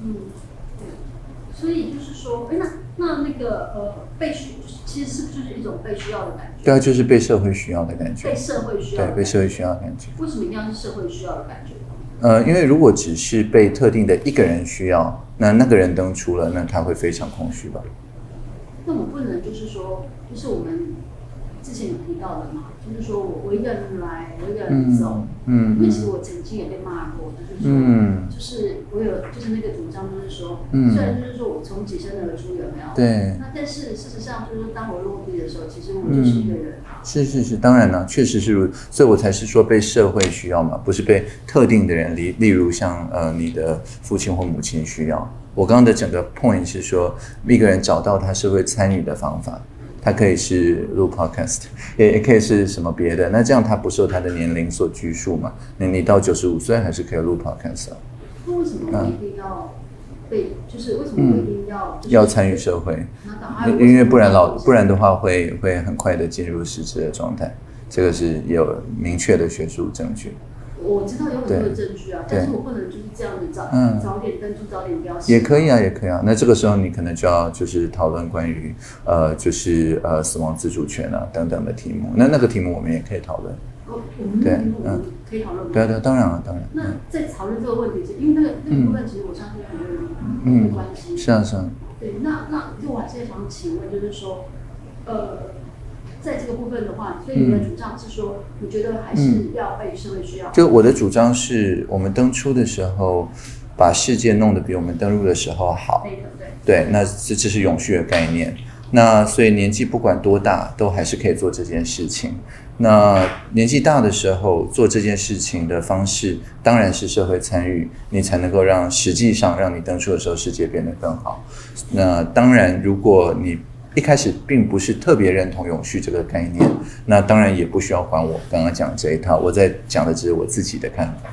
所以就是说，那个被需，其实是不是就是一种被需要的感觉？ 对啊，就是被社会需要的感觉。 被社会需要， 对，被社会需要的感觉。 为什么一定要是社会需要的感觉？ 因为如果只是被特定的一个人需要，那个人登出了，那他会非常空虚吧？ 那我不能就是说，就是我们之前有提到的嘛，就是说我一个人来，我一个人走，因为其实我曾经也被骂过，就是说，就是我有就是那个主张，就是说，虽然就是说我从己身而出有没有？ 对。 那但是事实上就是当我落地的时候，其实我就是一个人。 是，当然了，确实是如此，所以我才是说被社会需要嘛，不是被特定的人，例如像你的父亲或母亲需要。我刚刚的整个 point 是说，一个人找到他社会参与的方法。它可以是录 podcast， 也可以是什么别的。那这样他不受他的年龄所拘束嘛？你到95岁还是可以录 podcast 啊？ 那为什么我一定要就是为什么我一定要参与社会？因为不然的话会很快的进入失智的状态。这个是有明确的学术证据。 我知道有很多的证据啊，但是我不能就是这样子早点登出，早点标示。 也可以啊。那这个时候你可能就要就是讨论关于就是死亡自主权啊等等的题目。那个题目我们也可以讨论。 我们的题目我们可以讨论吗？ 对，当然了。 那在讨论这个问题，因为那个部分其实我相信很多人会关心。 是啊。 对，那就我还是想请问，就是说，在这个部分的话，所以你的主张是说，你觉得还是要被社会需要？ 就我的主张是我们登出的时候，把世界弄得比我们登入的时候好。对，那这是永续的概念。那所以年纪不管多大，都还是可以做这件事情。那年纪大的时候做这件事情的方式，当然是社会参与，你才能够实际上让你登出的时候世界变得更好。那当然，如果你一开始并不是特别认同永续这个概念，那当然也不需要还我刚刚讲这一套，我在讲的只是我自己的看法。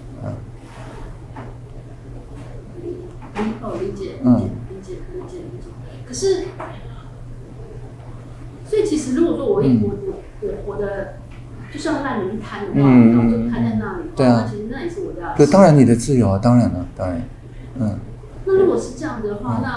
理解。可是，所以其实如果说我的就像烂泥一摊的话，然后就摊在那里， 对啊， 那其实那也是我的。 对，当然你的自由啊，当然。 那如果是这样子的话，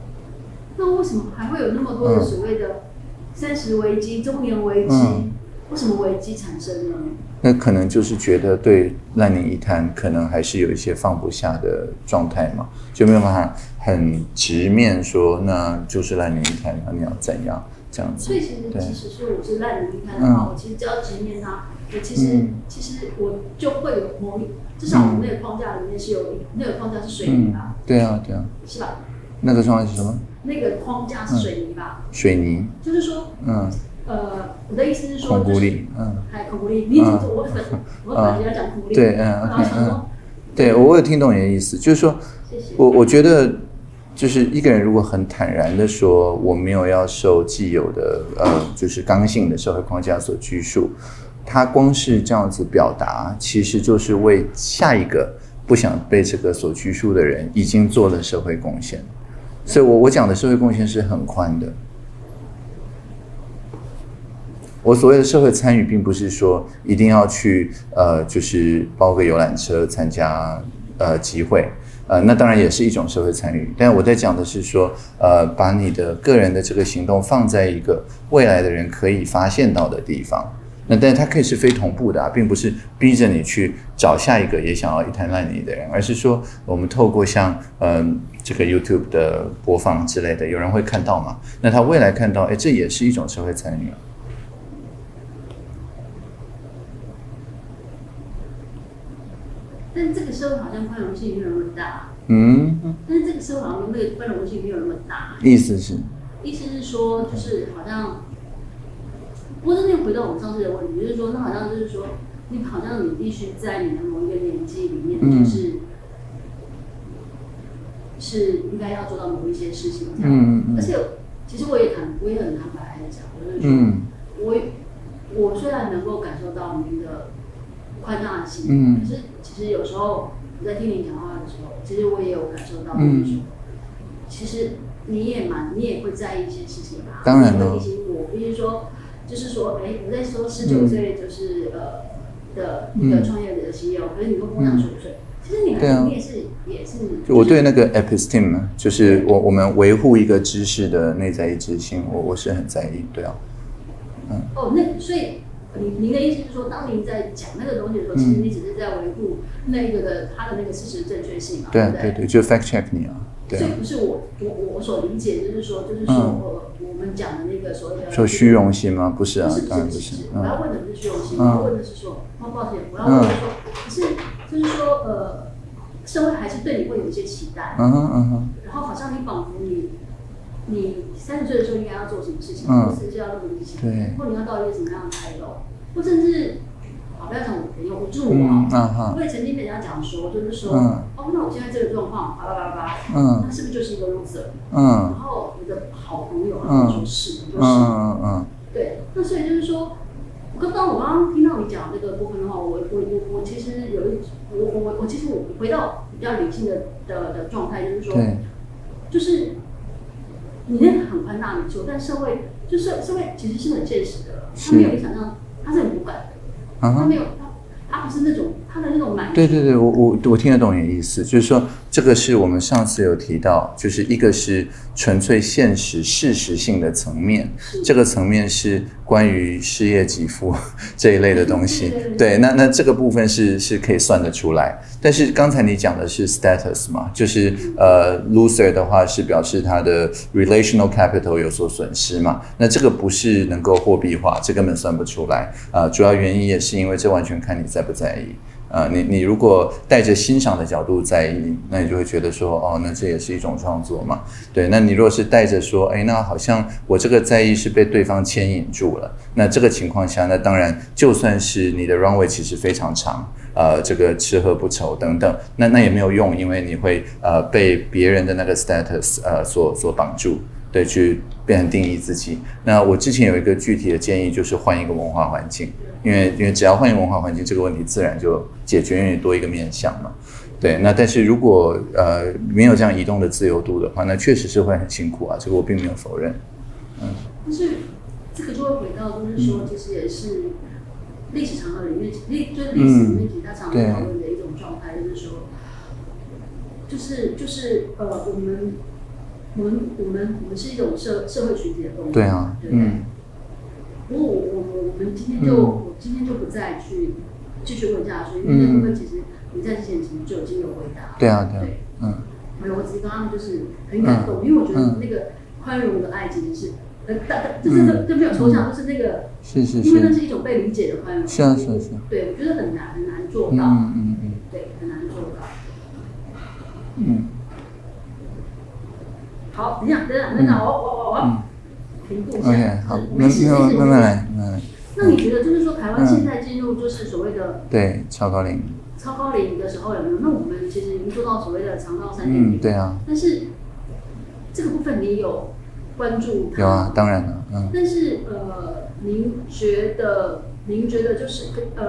那为什么还会有那么多的所谓的30危机、中年危机， 为什么危机产生呢？ 那可能就是觉得对烂泥一滩，可能还是有一些放不下的状态嘛，就没有办法很直面说，那就是烂泥一滩，那你要怎样这样子？ 所以其实说我是烂泥一滩的话，我其实只要直面它，其实我就会有某一，至少我们那个框架里面是有那个框架是水泥吧？ 对啊， 是吧？ 那个框架是什么？ 那个框架是水泥吧？ 水泥， 就是说，我的意思是说， 孔固力， 孔固力，你怎么做？我本来要讲孔固力， 对，对我有听懂你的意思，就是说，我觉得，就是一个人如果很坦然的说，我没有要受既有的就是刚性的社会框架所拘束，他光是这样子表达，其实就是为下一个不想被这个所拘束的人已经做了社会贡献。所以我讲的社会贡献是很宽的。我所谓的社会参与，并不是说一定要去就是包个游览车参加集会，那当然也是一种社会参与。但我在讲的是说，把你的个人的这个行动放在一个未来的人可以发现到的地方。那但是它可以是非同步的啊，并不是逼着你去找下一个也想要一滩烂泥的人，而是说我们透过像这个 YouTube 的播放之类的，有人会看到嘛？那他未来看到，这也是一种社会参与啊。 但这个社会好像宽容性没有那么大。但是这个社会好像那个宽容性没有那么大。意思是说，就是好像。不过，这回到我们上次的问题，就是说，那好像就是说，你好像你必须在你的某一个年纪里面，是应该要做到某一些事情这样。而且，其实我也很坦白来讲，就是说，我虽然能够感受到您的宽大的心，可是其实有时候我在听您讲话的时候，其实我也有感受到，就是说，其实你也会在意一些事情吧？当然了，你会提醒我，比如说。就是说，我在说19岁就是的一个创业者的CEO，可是你跟我讲15岁，其实你也是。 就我对那个 episteme， 就是我们维护一个知识的内在一致性，我是很在意，对啊。 那所以您的意思是说，当您在讲那个东西的时候，其实你只是在维护那个他的那个事实正确性嘛？ 对，就 fact check 你啊。 所以不是我所理解，就是说我们讲的那个所谓的说虚荣心吗？不是啊，当然不是。 我要问的不是虚荣心，我要问的是说，抱歉，我要问的是说，可是就是说社会还是对你会有一些期待，然后好像你仿佛你30岁的时候应该要做什么事情，或者是要那么理想，或你要到一个什么样的开楼，或甚至。不要讲我朋友，我就是我也曾经被人家讲说，就是说，那我现在这个状况，那是不是就是一个 loser？然后你的好朋友他说是，对，那所以就是说，我刚刚听到你讲这个部分的话，我其实我其实我回到比较理性的状态，就是说，就是你那个很宽大没错，但社会其实是很现实的，他没有你想象，他是很骨感的。他没有，他不是那种他的那种满足。 对，我听得懂你的意思，就是说这个是我们上次有提到，就是一个是纯粹现实事实性的层面，这个层面是关于失业给付这一类的东西。对，那这个部分是可以算得出来。但是刚才你讲的是 status 嘛，就是loser 的话是表示他的 relational capital 有所损失嘛，那这个不是能够货币化，这根本算不出来。主要原因也是因为这完全看你在不在意。你如果带着欣赏的角度在意，那你就会觉得说，那这也是一种创作嘛。对，那你如果是带着说，那好像我这个在意是被对方牵引住了，那这个情况下，那当然就算是你的 runway 其实非常长，这个吃喝不愁等等，那也没有用，因为你会被别人的那个 status 所绑住。对，去变成定义自己。那我之前有一个具体的建议，就是换一个文化环境，因为只要换一个文化环境，这个问题自然就解决，因为多一个面向嘛。对，那但是如果没有这样移动的自由度的话，那确实是会很辛苦啊，这个我并没有否认。 但是这个就会回到，就是说，其实也是历史长河里面，就是历史里面其实他常常讨论的一种状态，就是说，就是我们是一种社会群体的动物， 对啊， 对不对？不过我我们今天就不再去继续问下去，因为那部分其实你在之前其实就已经有回答。 对啊， 没有，我只是刚刚就是很感动，因为我觉得那个宽容的爱其实是。这没有抽象，就是那个，因为那是一种被理解的宽容。 是。 对，我觉得很难做到。对，很难做到。好，等一下，我要评估一下。 OK， 好，慢慢来。 那你觉得就是说，台湾现在进入就是所谓的对超高龄的时候有没有？那我们其实已经做到所谓的肠道3.0。 对啊。 但是这个部分你有关注它？ 有啊，当然了， 但是您觉得就是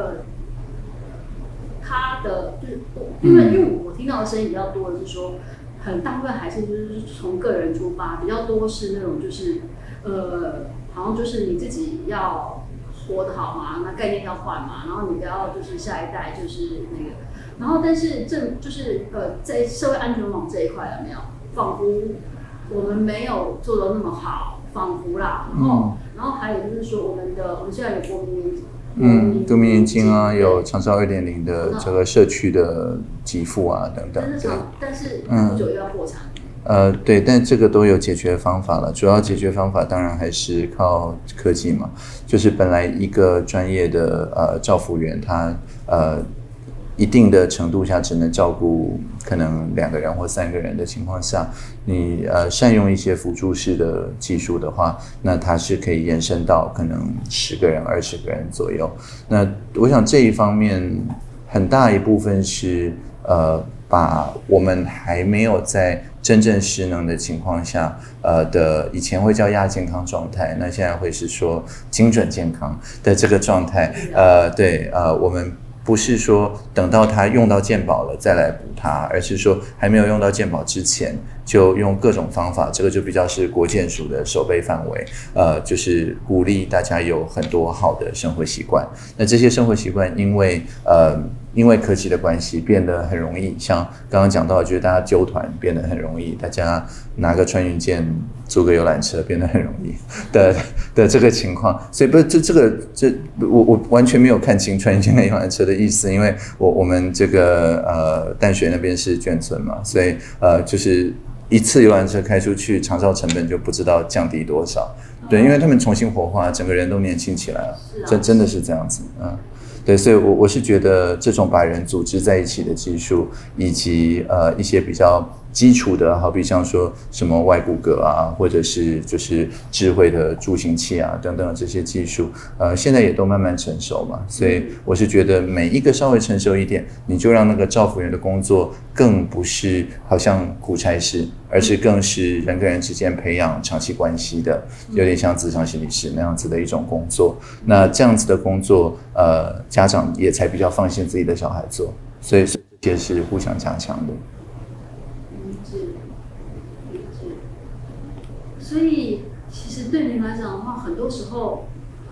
他的就是因为我听到的声音比较多的是说，很大部分还是就是从个人出发，比较多是那种就是好像就是你自己要活得好嘛，那概念要换嘛，然后你不要就是下一代就是那个，然后但是就是在社会安全网这一块有没有？仿佛我们没有做得那么好，仿佛啦。然后还有就是说，我们现在有国民年金啊， 有长照2.0的这个社区的给付啊等等。 但是不久又要破产。 对，但这个都有解决方法了。主要解决方法当然还是靠科技嘛，就是本来一个专业的照服员，他一定的程度下只能照顾可能2个人或3个人的情况下，你善用一些辅助式的技术的话，那它是可以延伸到可能10个人、20个人左右。那我想这一方面很大一部分是把我们还没有在真正失能的情况下的以前会叫亚健康状态，那现在会是说精准健康的这个状态。我们不是说等到他用到健保了再来补他，而是说还没有用到健保之前就用各种方法，这个就比较是国健署的守备范围，就是鼓励大家有很多好的生活习惯。那这些生活习惯因为科技的关系变得很容易，像刚刚讲到的就是大家揪团变得很容易，大家拿个穿云箭租个游览车变得很容易的这个情况。所以我完全没有看清穿云箭跟游览车的意思，因为我们这个淡水那边是眷村嘛，所以就是一次游览车开出去，长照成本就不知道降低多少。对，因为他们重新活化，整个人都年轻起来了，真的是这样子。对，所以我是觉得这种把人组织在一起的技术，以及一些比较基础的，好比像说什么外骨骼啊，或者是就是智慧的助行器啊等等的这些技术，现在也都慢慢成熟嘛。所以我是觉得每一个稍微成熟一点，你就让那个照服员的工作更不是好像苦差事，而是更是人跟人之间培养长期关系的，有点像咨商心理师那样子的一种工作。那这样子的工作，家长也才比较放心自己的小孩做，所以这些是互相加强的。 理解。所以其实对您来讲的话，很多时候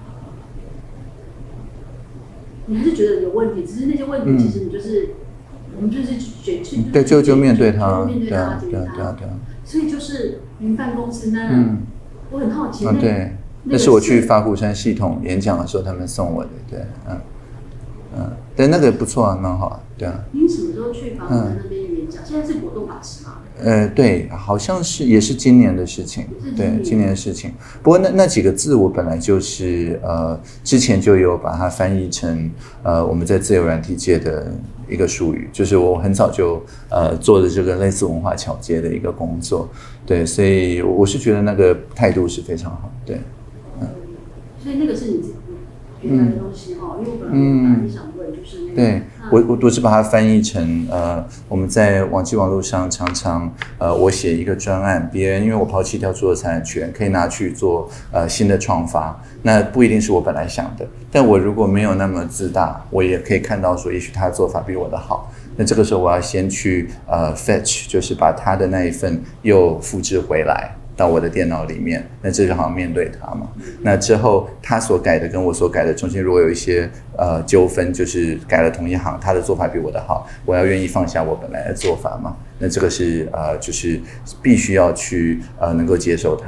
你还是觉得有问题，只是那些问题其实你就是我们就是对，就面对它， 对啊。所以就是您办公室那，我很好奇， 对，那是我去法鼓山系统演讲的时候他们送我的，对，但那个不错啊，蛮好啊，对啊。 您什么时候去法鼓山那边演讲？现在是果冻法师吗？ 对，好像是也是今年的事情，对，今年的事情。不过那几个字我本来就是之前就有把它翻译成我们在自由软体界的一个术语，就是我很早就做的这个类似文化桥接的一个工作，对，所以我是觉得那个态度是非常好，对， 所以那个是你自己原来的东西哈，因为我本来想问就是那个。 对，我是把它翻译成我们在网络上常常我写一个专案，别人因为我抛弃掉著作财产权，可以拿去做新的创发，那不一定是我本来想的，但我如果没有那么自大，我也可以看到说，也许他的做法比我的好。那这个时候我要先去fetch， 就是把他的那一份又复制回来到我的电脑里面，那这就好像面对他嘛。那之后他所改的跟我所改的中间如果有一些纠纷，就是改了同一行，他的做法比我的好，我要愿意放下我本来的做法嘛。那这个是就是必须要去能够接受他。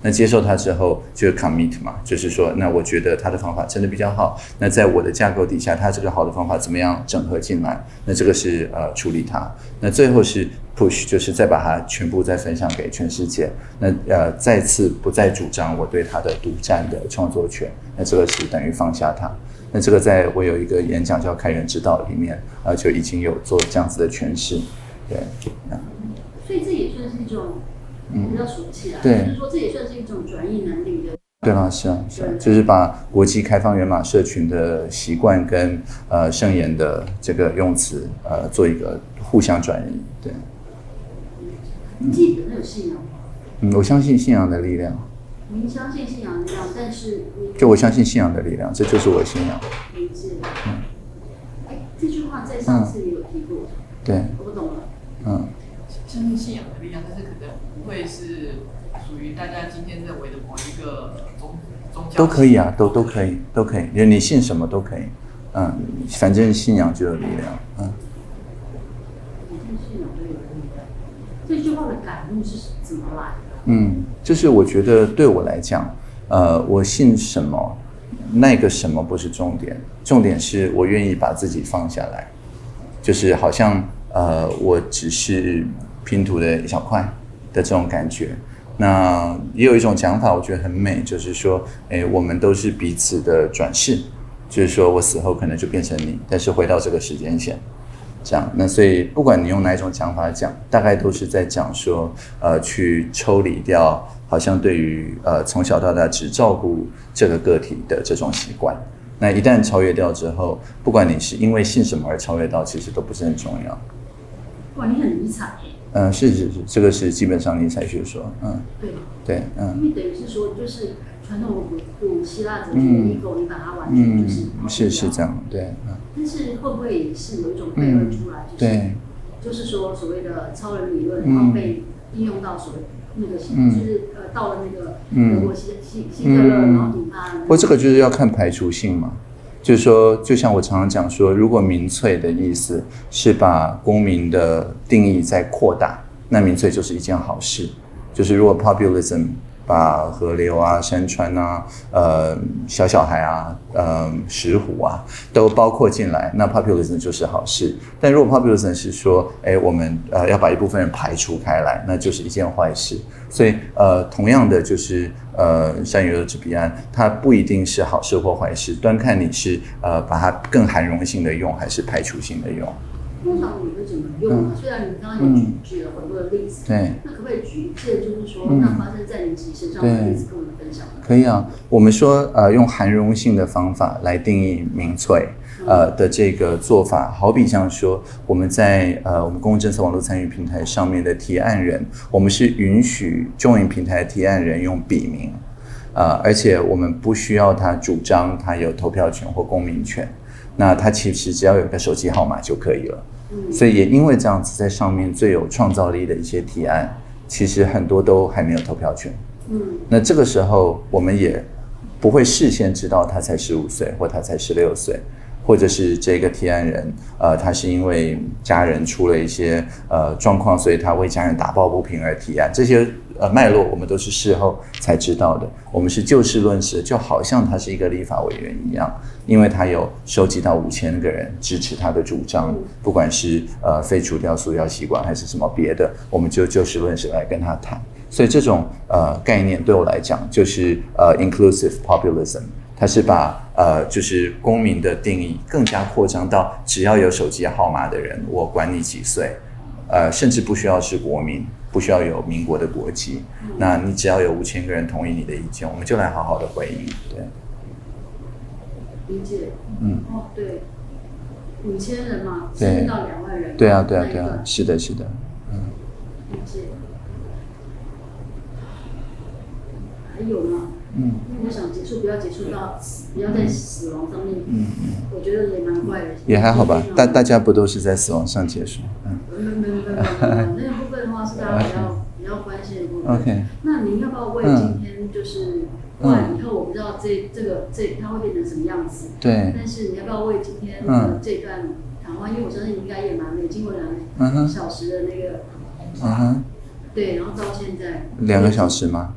那接受它之后就是 commit 嘛，就是说，那我觉得他的方法真的比较好，那在我的架构底下，他这个好的方法怎么样整合进来？那这个是处理它。那最后是 push， 就是再把它全部再分享给全世界。那再次不再主张我对它的独占的创作权，那这个是等于放下它。那这个在我有一个演讲叫《开源之道》里面，就已经有做这样子的诠释，对。 所以这也算是一种比较俗气啊， 对， 就是说这也算是一种转译能力的。 对啊，是啊，是啊，就是把国际开放源码社群的习惯跟圣言的这个用词做一个互相转移，对。 你自己本身有信仰吗？ 我相信信仰的力量。 您相信信仰的力量，但是就我相信信仰的力量，这就是我的信仰。 理解。这句话在上次也有提过。 对。 我不懂了。 相信信仰的力量，但是可能不会是属于大家今天认为的某一个宗教。 都可以啊，都可以，都可以，你信什么都可以。反正信仰就有力量。 信仰就有力量。这句话的感悟是怎么来的？ 就是我觉得对我来讲，我信什么，那个什么不是重点，重点是我愿意把自己放下来，就是好像我只是拼图的一小块的这种感觉。那也有一种讲法，我觉得很美，就是说，我们都是彼此的转世，就是说我死后可能就变成你，但是回到这个时间线。这样，那所以不管你用哪一种讲法讲，大概都是在讲说，去抽离掉，好像对于从小到大只照顾这个个体的这种习惯。那一旦超越掉之后，不管你是因为信什么而超越到，其实都不是很重要。 哇，你很尼采耶。 是，这个是基本上尼采学说，对， 因为等于是说，就是传统古希腊哲学的 ego，你把它完全是这样，对， 但是会不会也是有一种悖论出来，就是说所谓的超人理论，然后被应用到所谓那个就是到了那个德国希特勒，然后引发。不过这个就是要看排除性嘛。就是说，就像我常常讲说，如果民粹的意思是把公民的定义再扩大，那民粹就是一件好事。就是如果 populism 把河流啊、山川啊、小孩啊、石虎啊都包括进来，那 populism 就是好事。但如果 populism 是说，我们要把一部分人排除开来，那就是一件坏事。所以同样的就是善有恶之彼岸，它不一定是好事或坏事，端看你是把它更含容性的用，还是排除性的用。 通常你会怎么用呢？虽然你刚刚有举了很多的例子， 对， 那可不可以举一件，就是说，那发生在你自己身上的例子跟我们分享？ 可以啊，我们说用含容性的方法来定义民粹的这个做法，好比像说我们在我们公共政策网络参与平台上面的提案人，我们是允许 Join 平台的提案人用笔名，而且我们不需要他主张他有投票权或公民权，那他其实只要有一个手机号码就可以了。所以也因为这样子，在上面最有创造力的一些提案，其实很多都还没有投票权。那这个时候我们也不会事先知道他才15岁或他才16岁，或者是这个提案人他是因为家人出了一些状况，所以他为家人打抱不平而提案，这些脉络我们都是事后才知道的。我们是就事论事，就好像他是一个立法委员一样，因为他有收集到5000个人支持他的主张，不管是废除掉塑胶吸管还是什么别的，我们就事论事来跟他谈。所以这种概念对我来讲就是inclusive populism， 它是把就是公民的定义更加扩张到只要有手机号码的人，我管你几岁，甚至不需要是国民，不需要有民国的国籍，那你只要有5000个人同意你的意见，我们就来好好的回应。对， 理解。对，5000人嘛，甚至到2万人。 对啊，是的。 理解。还有吗？我想结束，不要在死亡上面。我觉得也蛮怪的。 也还好吧，大家不都是在死亡上结束？ 没有，那个部分的话是大家比较关心的部分。OK。那您要不要为今天就是不然以后我不知道这它会变成什么样子？ 对。 但是你要不要为今天这段谈话，因为我相信应该也蛮累，经过2个小时的那个。对，然后到现在。 2个小时吗？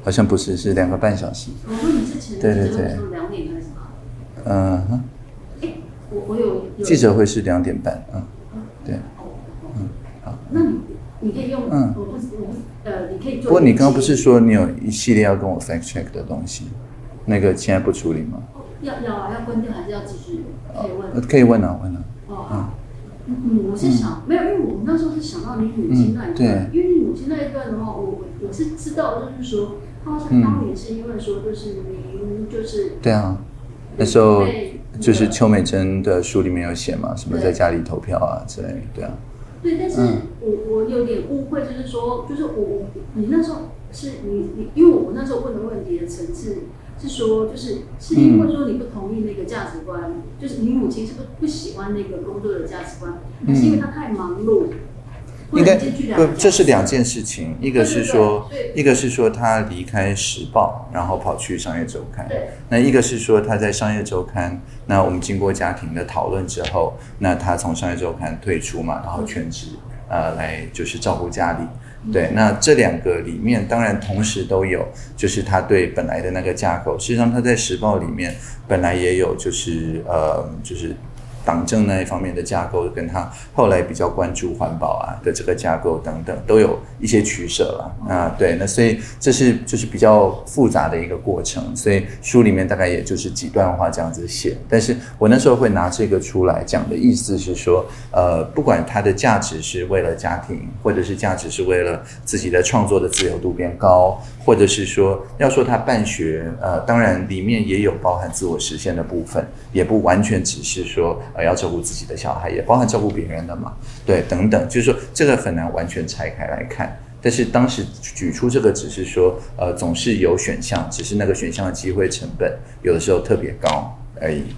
好像不是，是2个半小时。 我问你之前的记者会是2点开始吗？我有记者会是2点半，对，好。 那你可以用，你可以做。 不过你刚刚不是说你有一系列要跟我 fact check 的东西，那个现在不处理吗？ 要关掉还是要继续？可以问。 可以问啊。 我是想没有，因为我们那时候是想到你母亲那一段，因为你母亲那一段的话，我是知道，就是说，好像当年是因为说，就是您就是对啊，那时候就是邱美珍的书里面有写嘛，什么在家里投票啊之类的，对啊。 对，但是我有点误会，就是说，就是你那时候是你，因为我那时候问的问题的层次是说，是因为说你不同意那个价值观，就是你母亲是不喜欢那个工作的价值观，还是因为她太忙碌？ 应该不，这是2件事情，一个是说他离开时报，然后跑去商业周刊，那一个是说他在商业周刊，那我们经过家庭的讨论之后，那他从商业周刊退出嘛，然后全职来就是照顾家里。对，那这2个里面当然同时都有，就是他对本来的那个架构，事实上他在时报里面本来也有就是党政那一方面的架构，跟他后来比较关注环保的这个架构等等，都有一些取舍了对，那所以这是就是比较复杂的一个过程，所以书里面大概也就是几段话这样子写。但是我那时候会拿这个出来讲的意思是说，不管它的价值是为了家庭，或者是价值是为了自己的创作的自由度变高，或者是说要说他办学，当然里面也有包含自我实现的部分，也不完全只是说要照顾自己的小孩，也包含照顾别人的嘛，对，等等，就是说这个很难完全拆开来看。但是当时举出这个只是说，总是有选项，只是那个选项的机会成本有的时候特别高而已。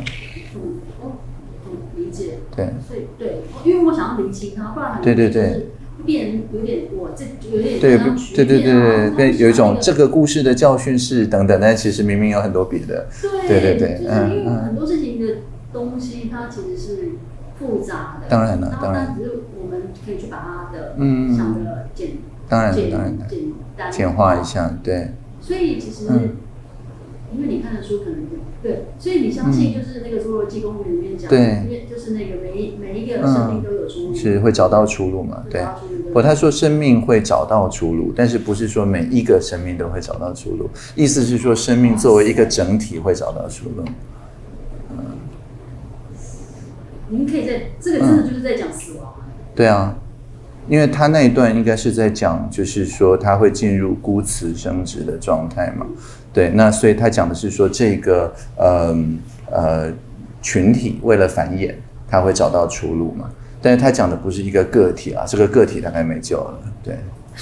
理解。 对。 所以对，因为我想要理清它，不然对。 变有点我这有点对，有一种这个故事的教训是等等，但其实明明有很多别的。 对，就是因为很多事情的东西它其实是复杂的， 当然了， 但只是我们可以去把它的想的简化一下，对。 所以其实因为你看的书可能对，所以你相信就是那个《侏罗纪公园》里面讲，因为就是那个每一个生命都有出路， 是会找到出路嘛？对。他说生命会找到出路，但是不是说每一个生命都会找到出路，意思是说生命作为一个整体会找到出路。 您可以在这个真的就是在讲死亡。 对啊。因为他那一段应该是在讲，就是说他会进入孤雌生殖的状态嘛，对，那所以他讲的是说这个群体为了繁衍，他会找到出路嘛，但是他讲的不是一个个体这个个体大概没救了，对，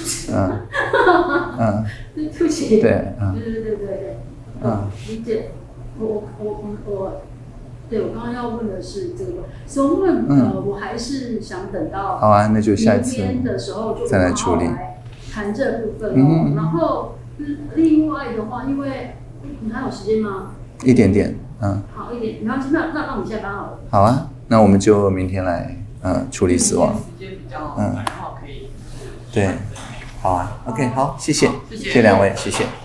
对不起， 对， 理解，我。对，我刚刚要问的是这个，所以我还是想等到好啊，那就下一次的时候就再来处理谈这部分然后另外的话，因为你还有时间吗？ 一点点， 好一点，没关系，那我们下班好了。 好啊，那我们就明天来处理死亡。 时间比较刚好可以。 对，好啊 ，OK， 好，谢谢2位，谢谢。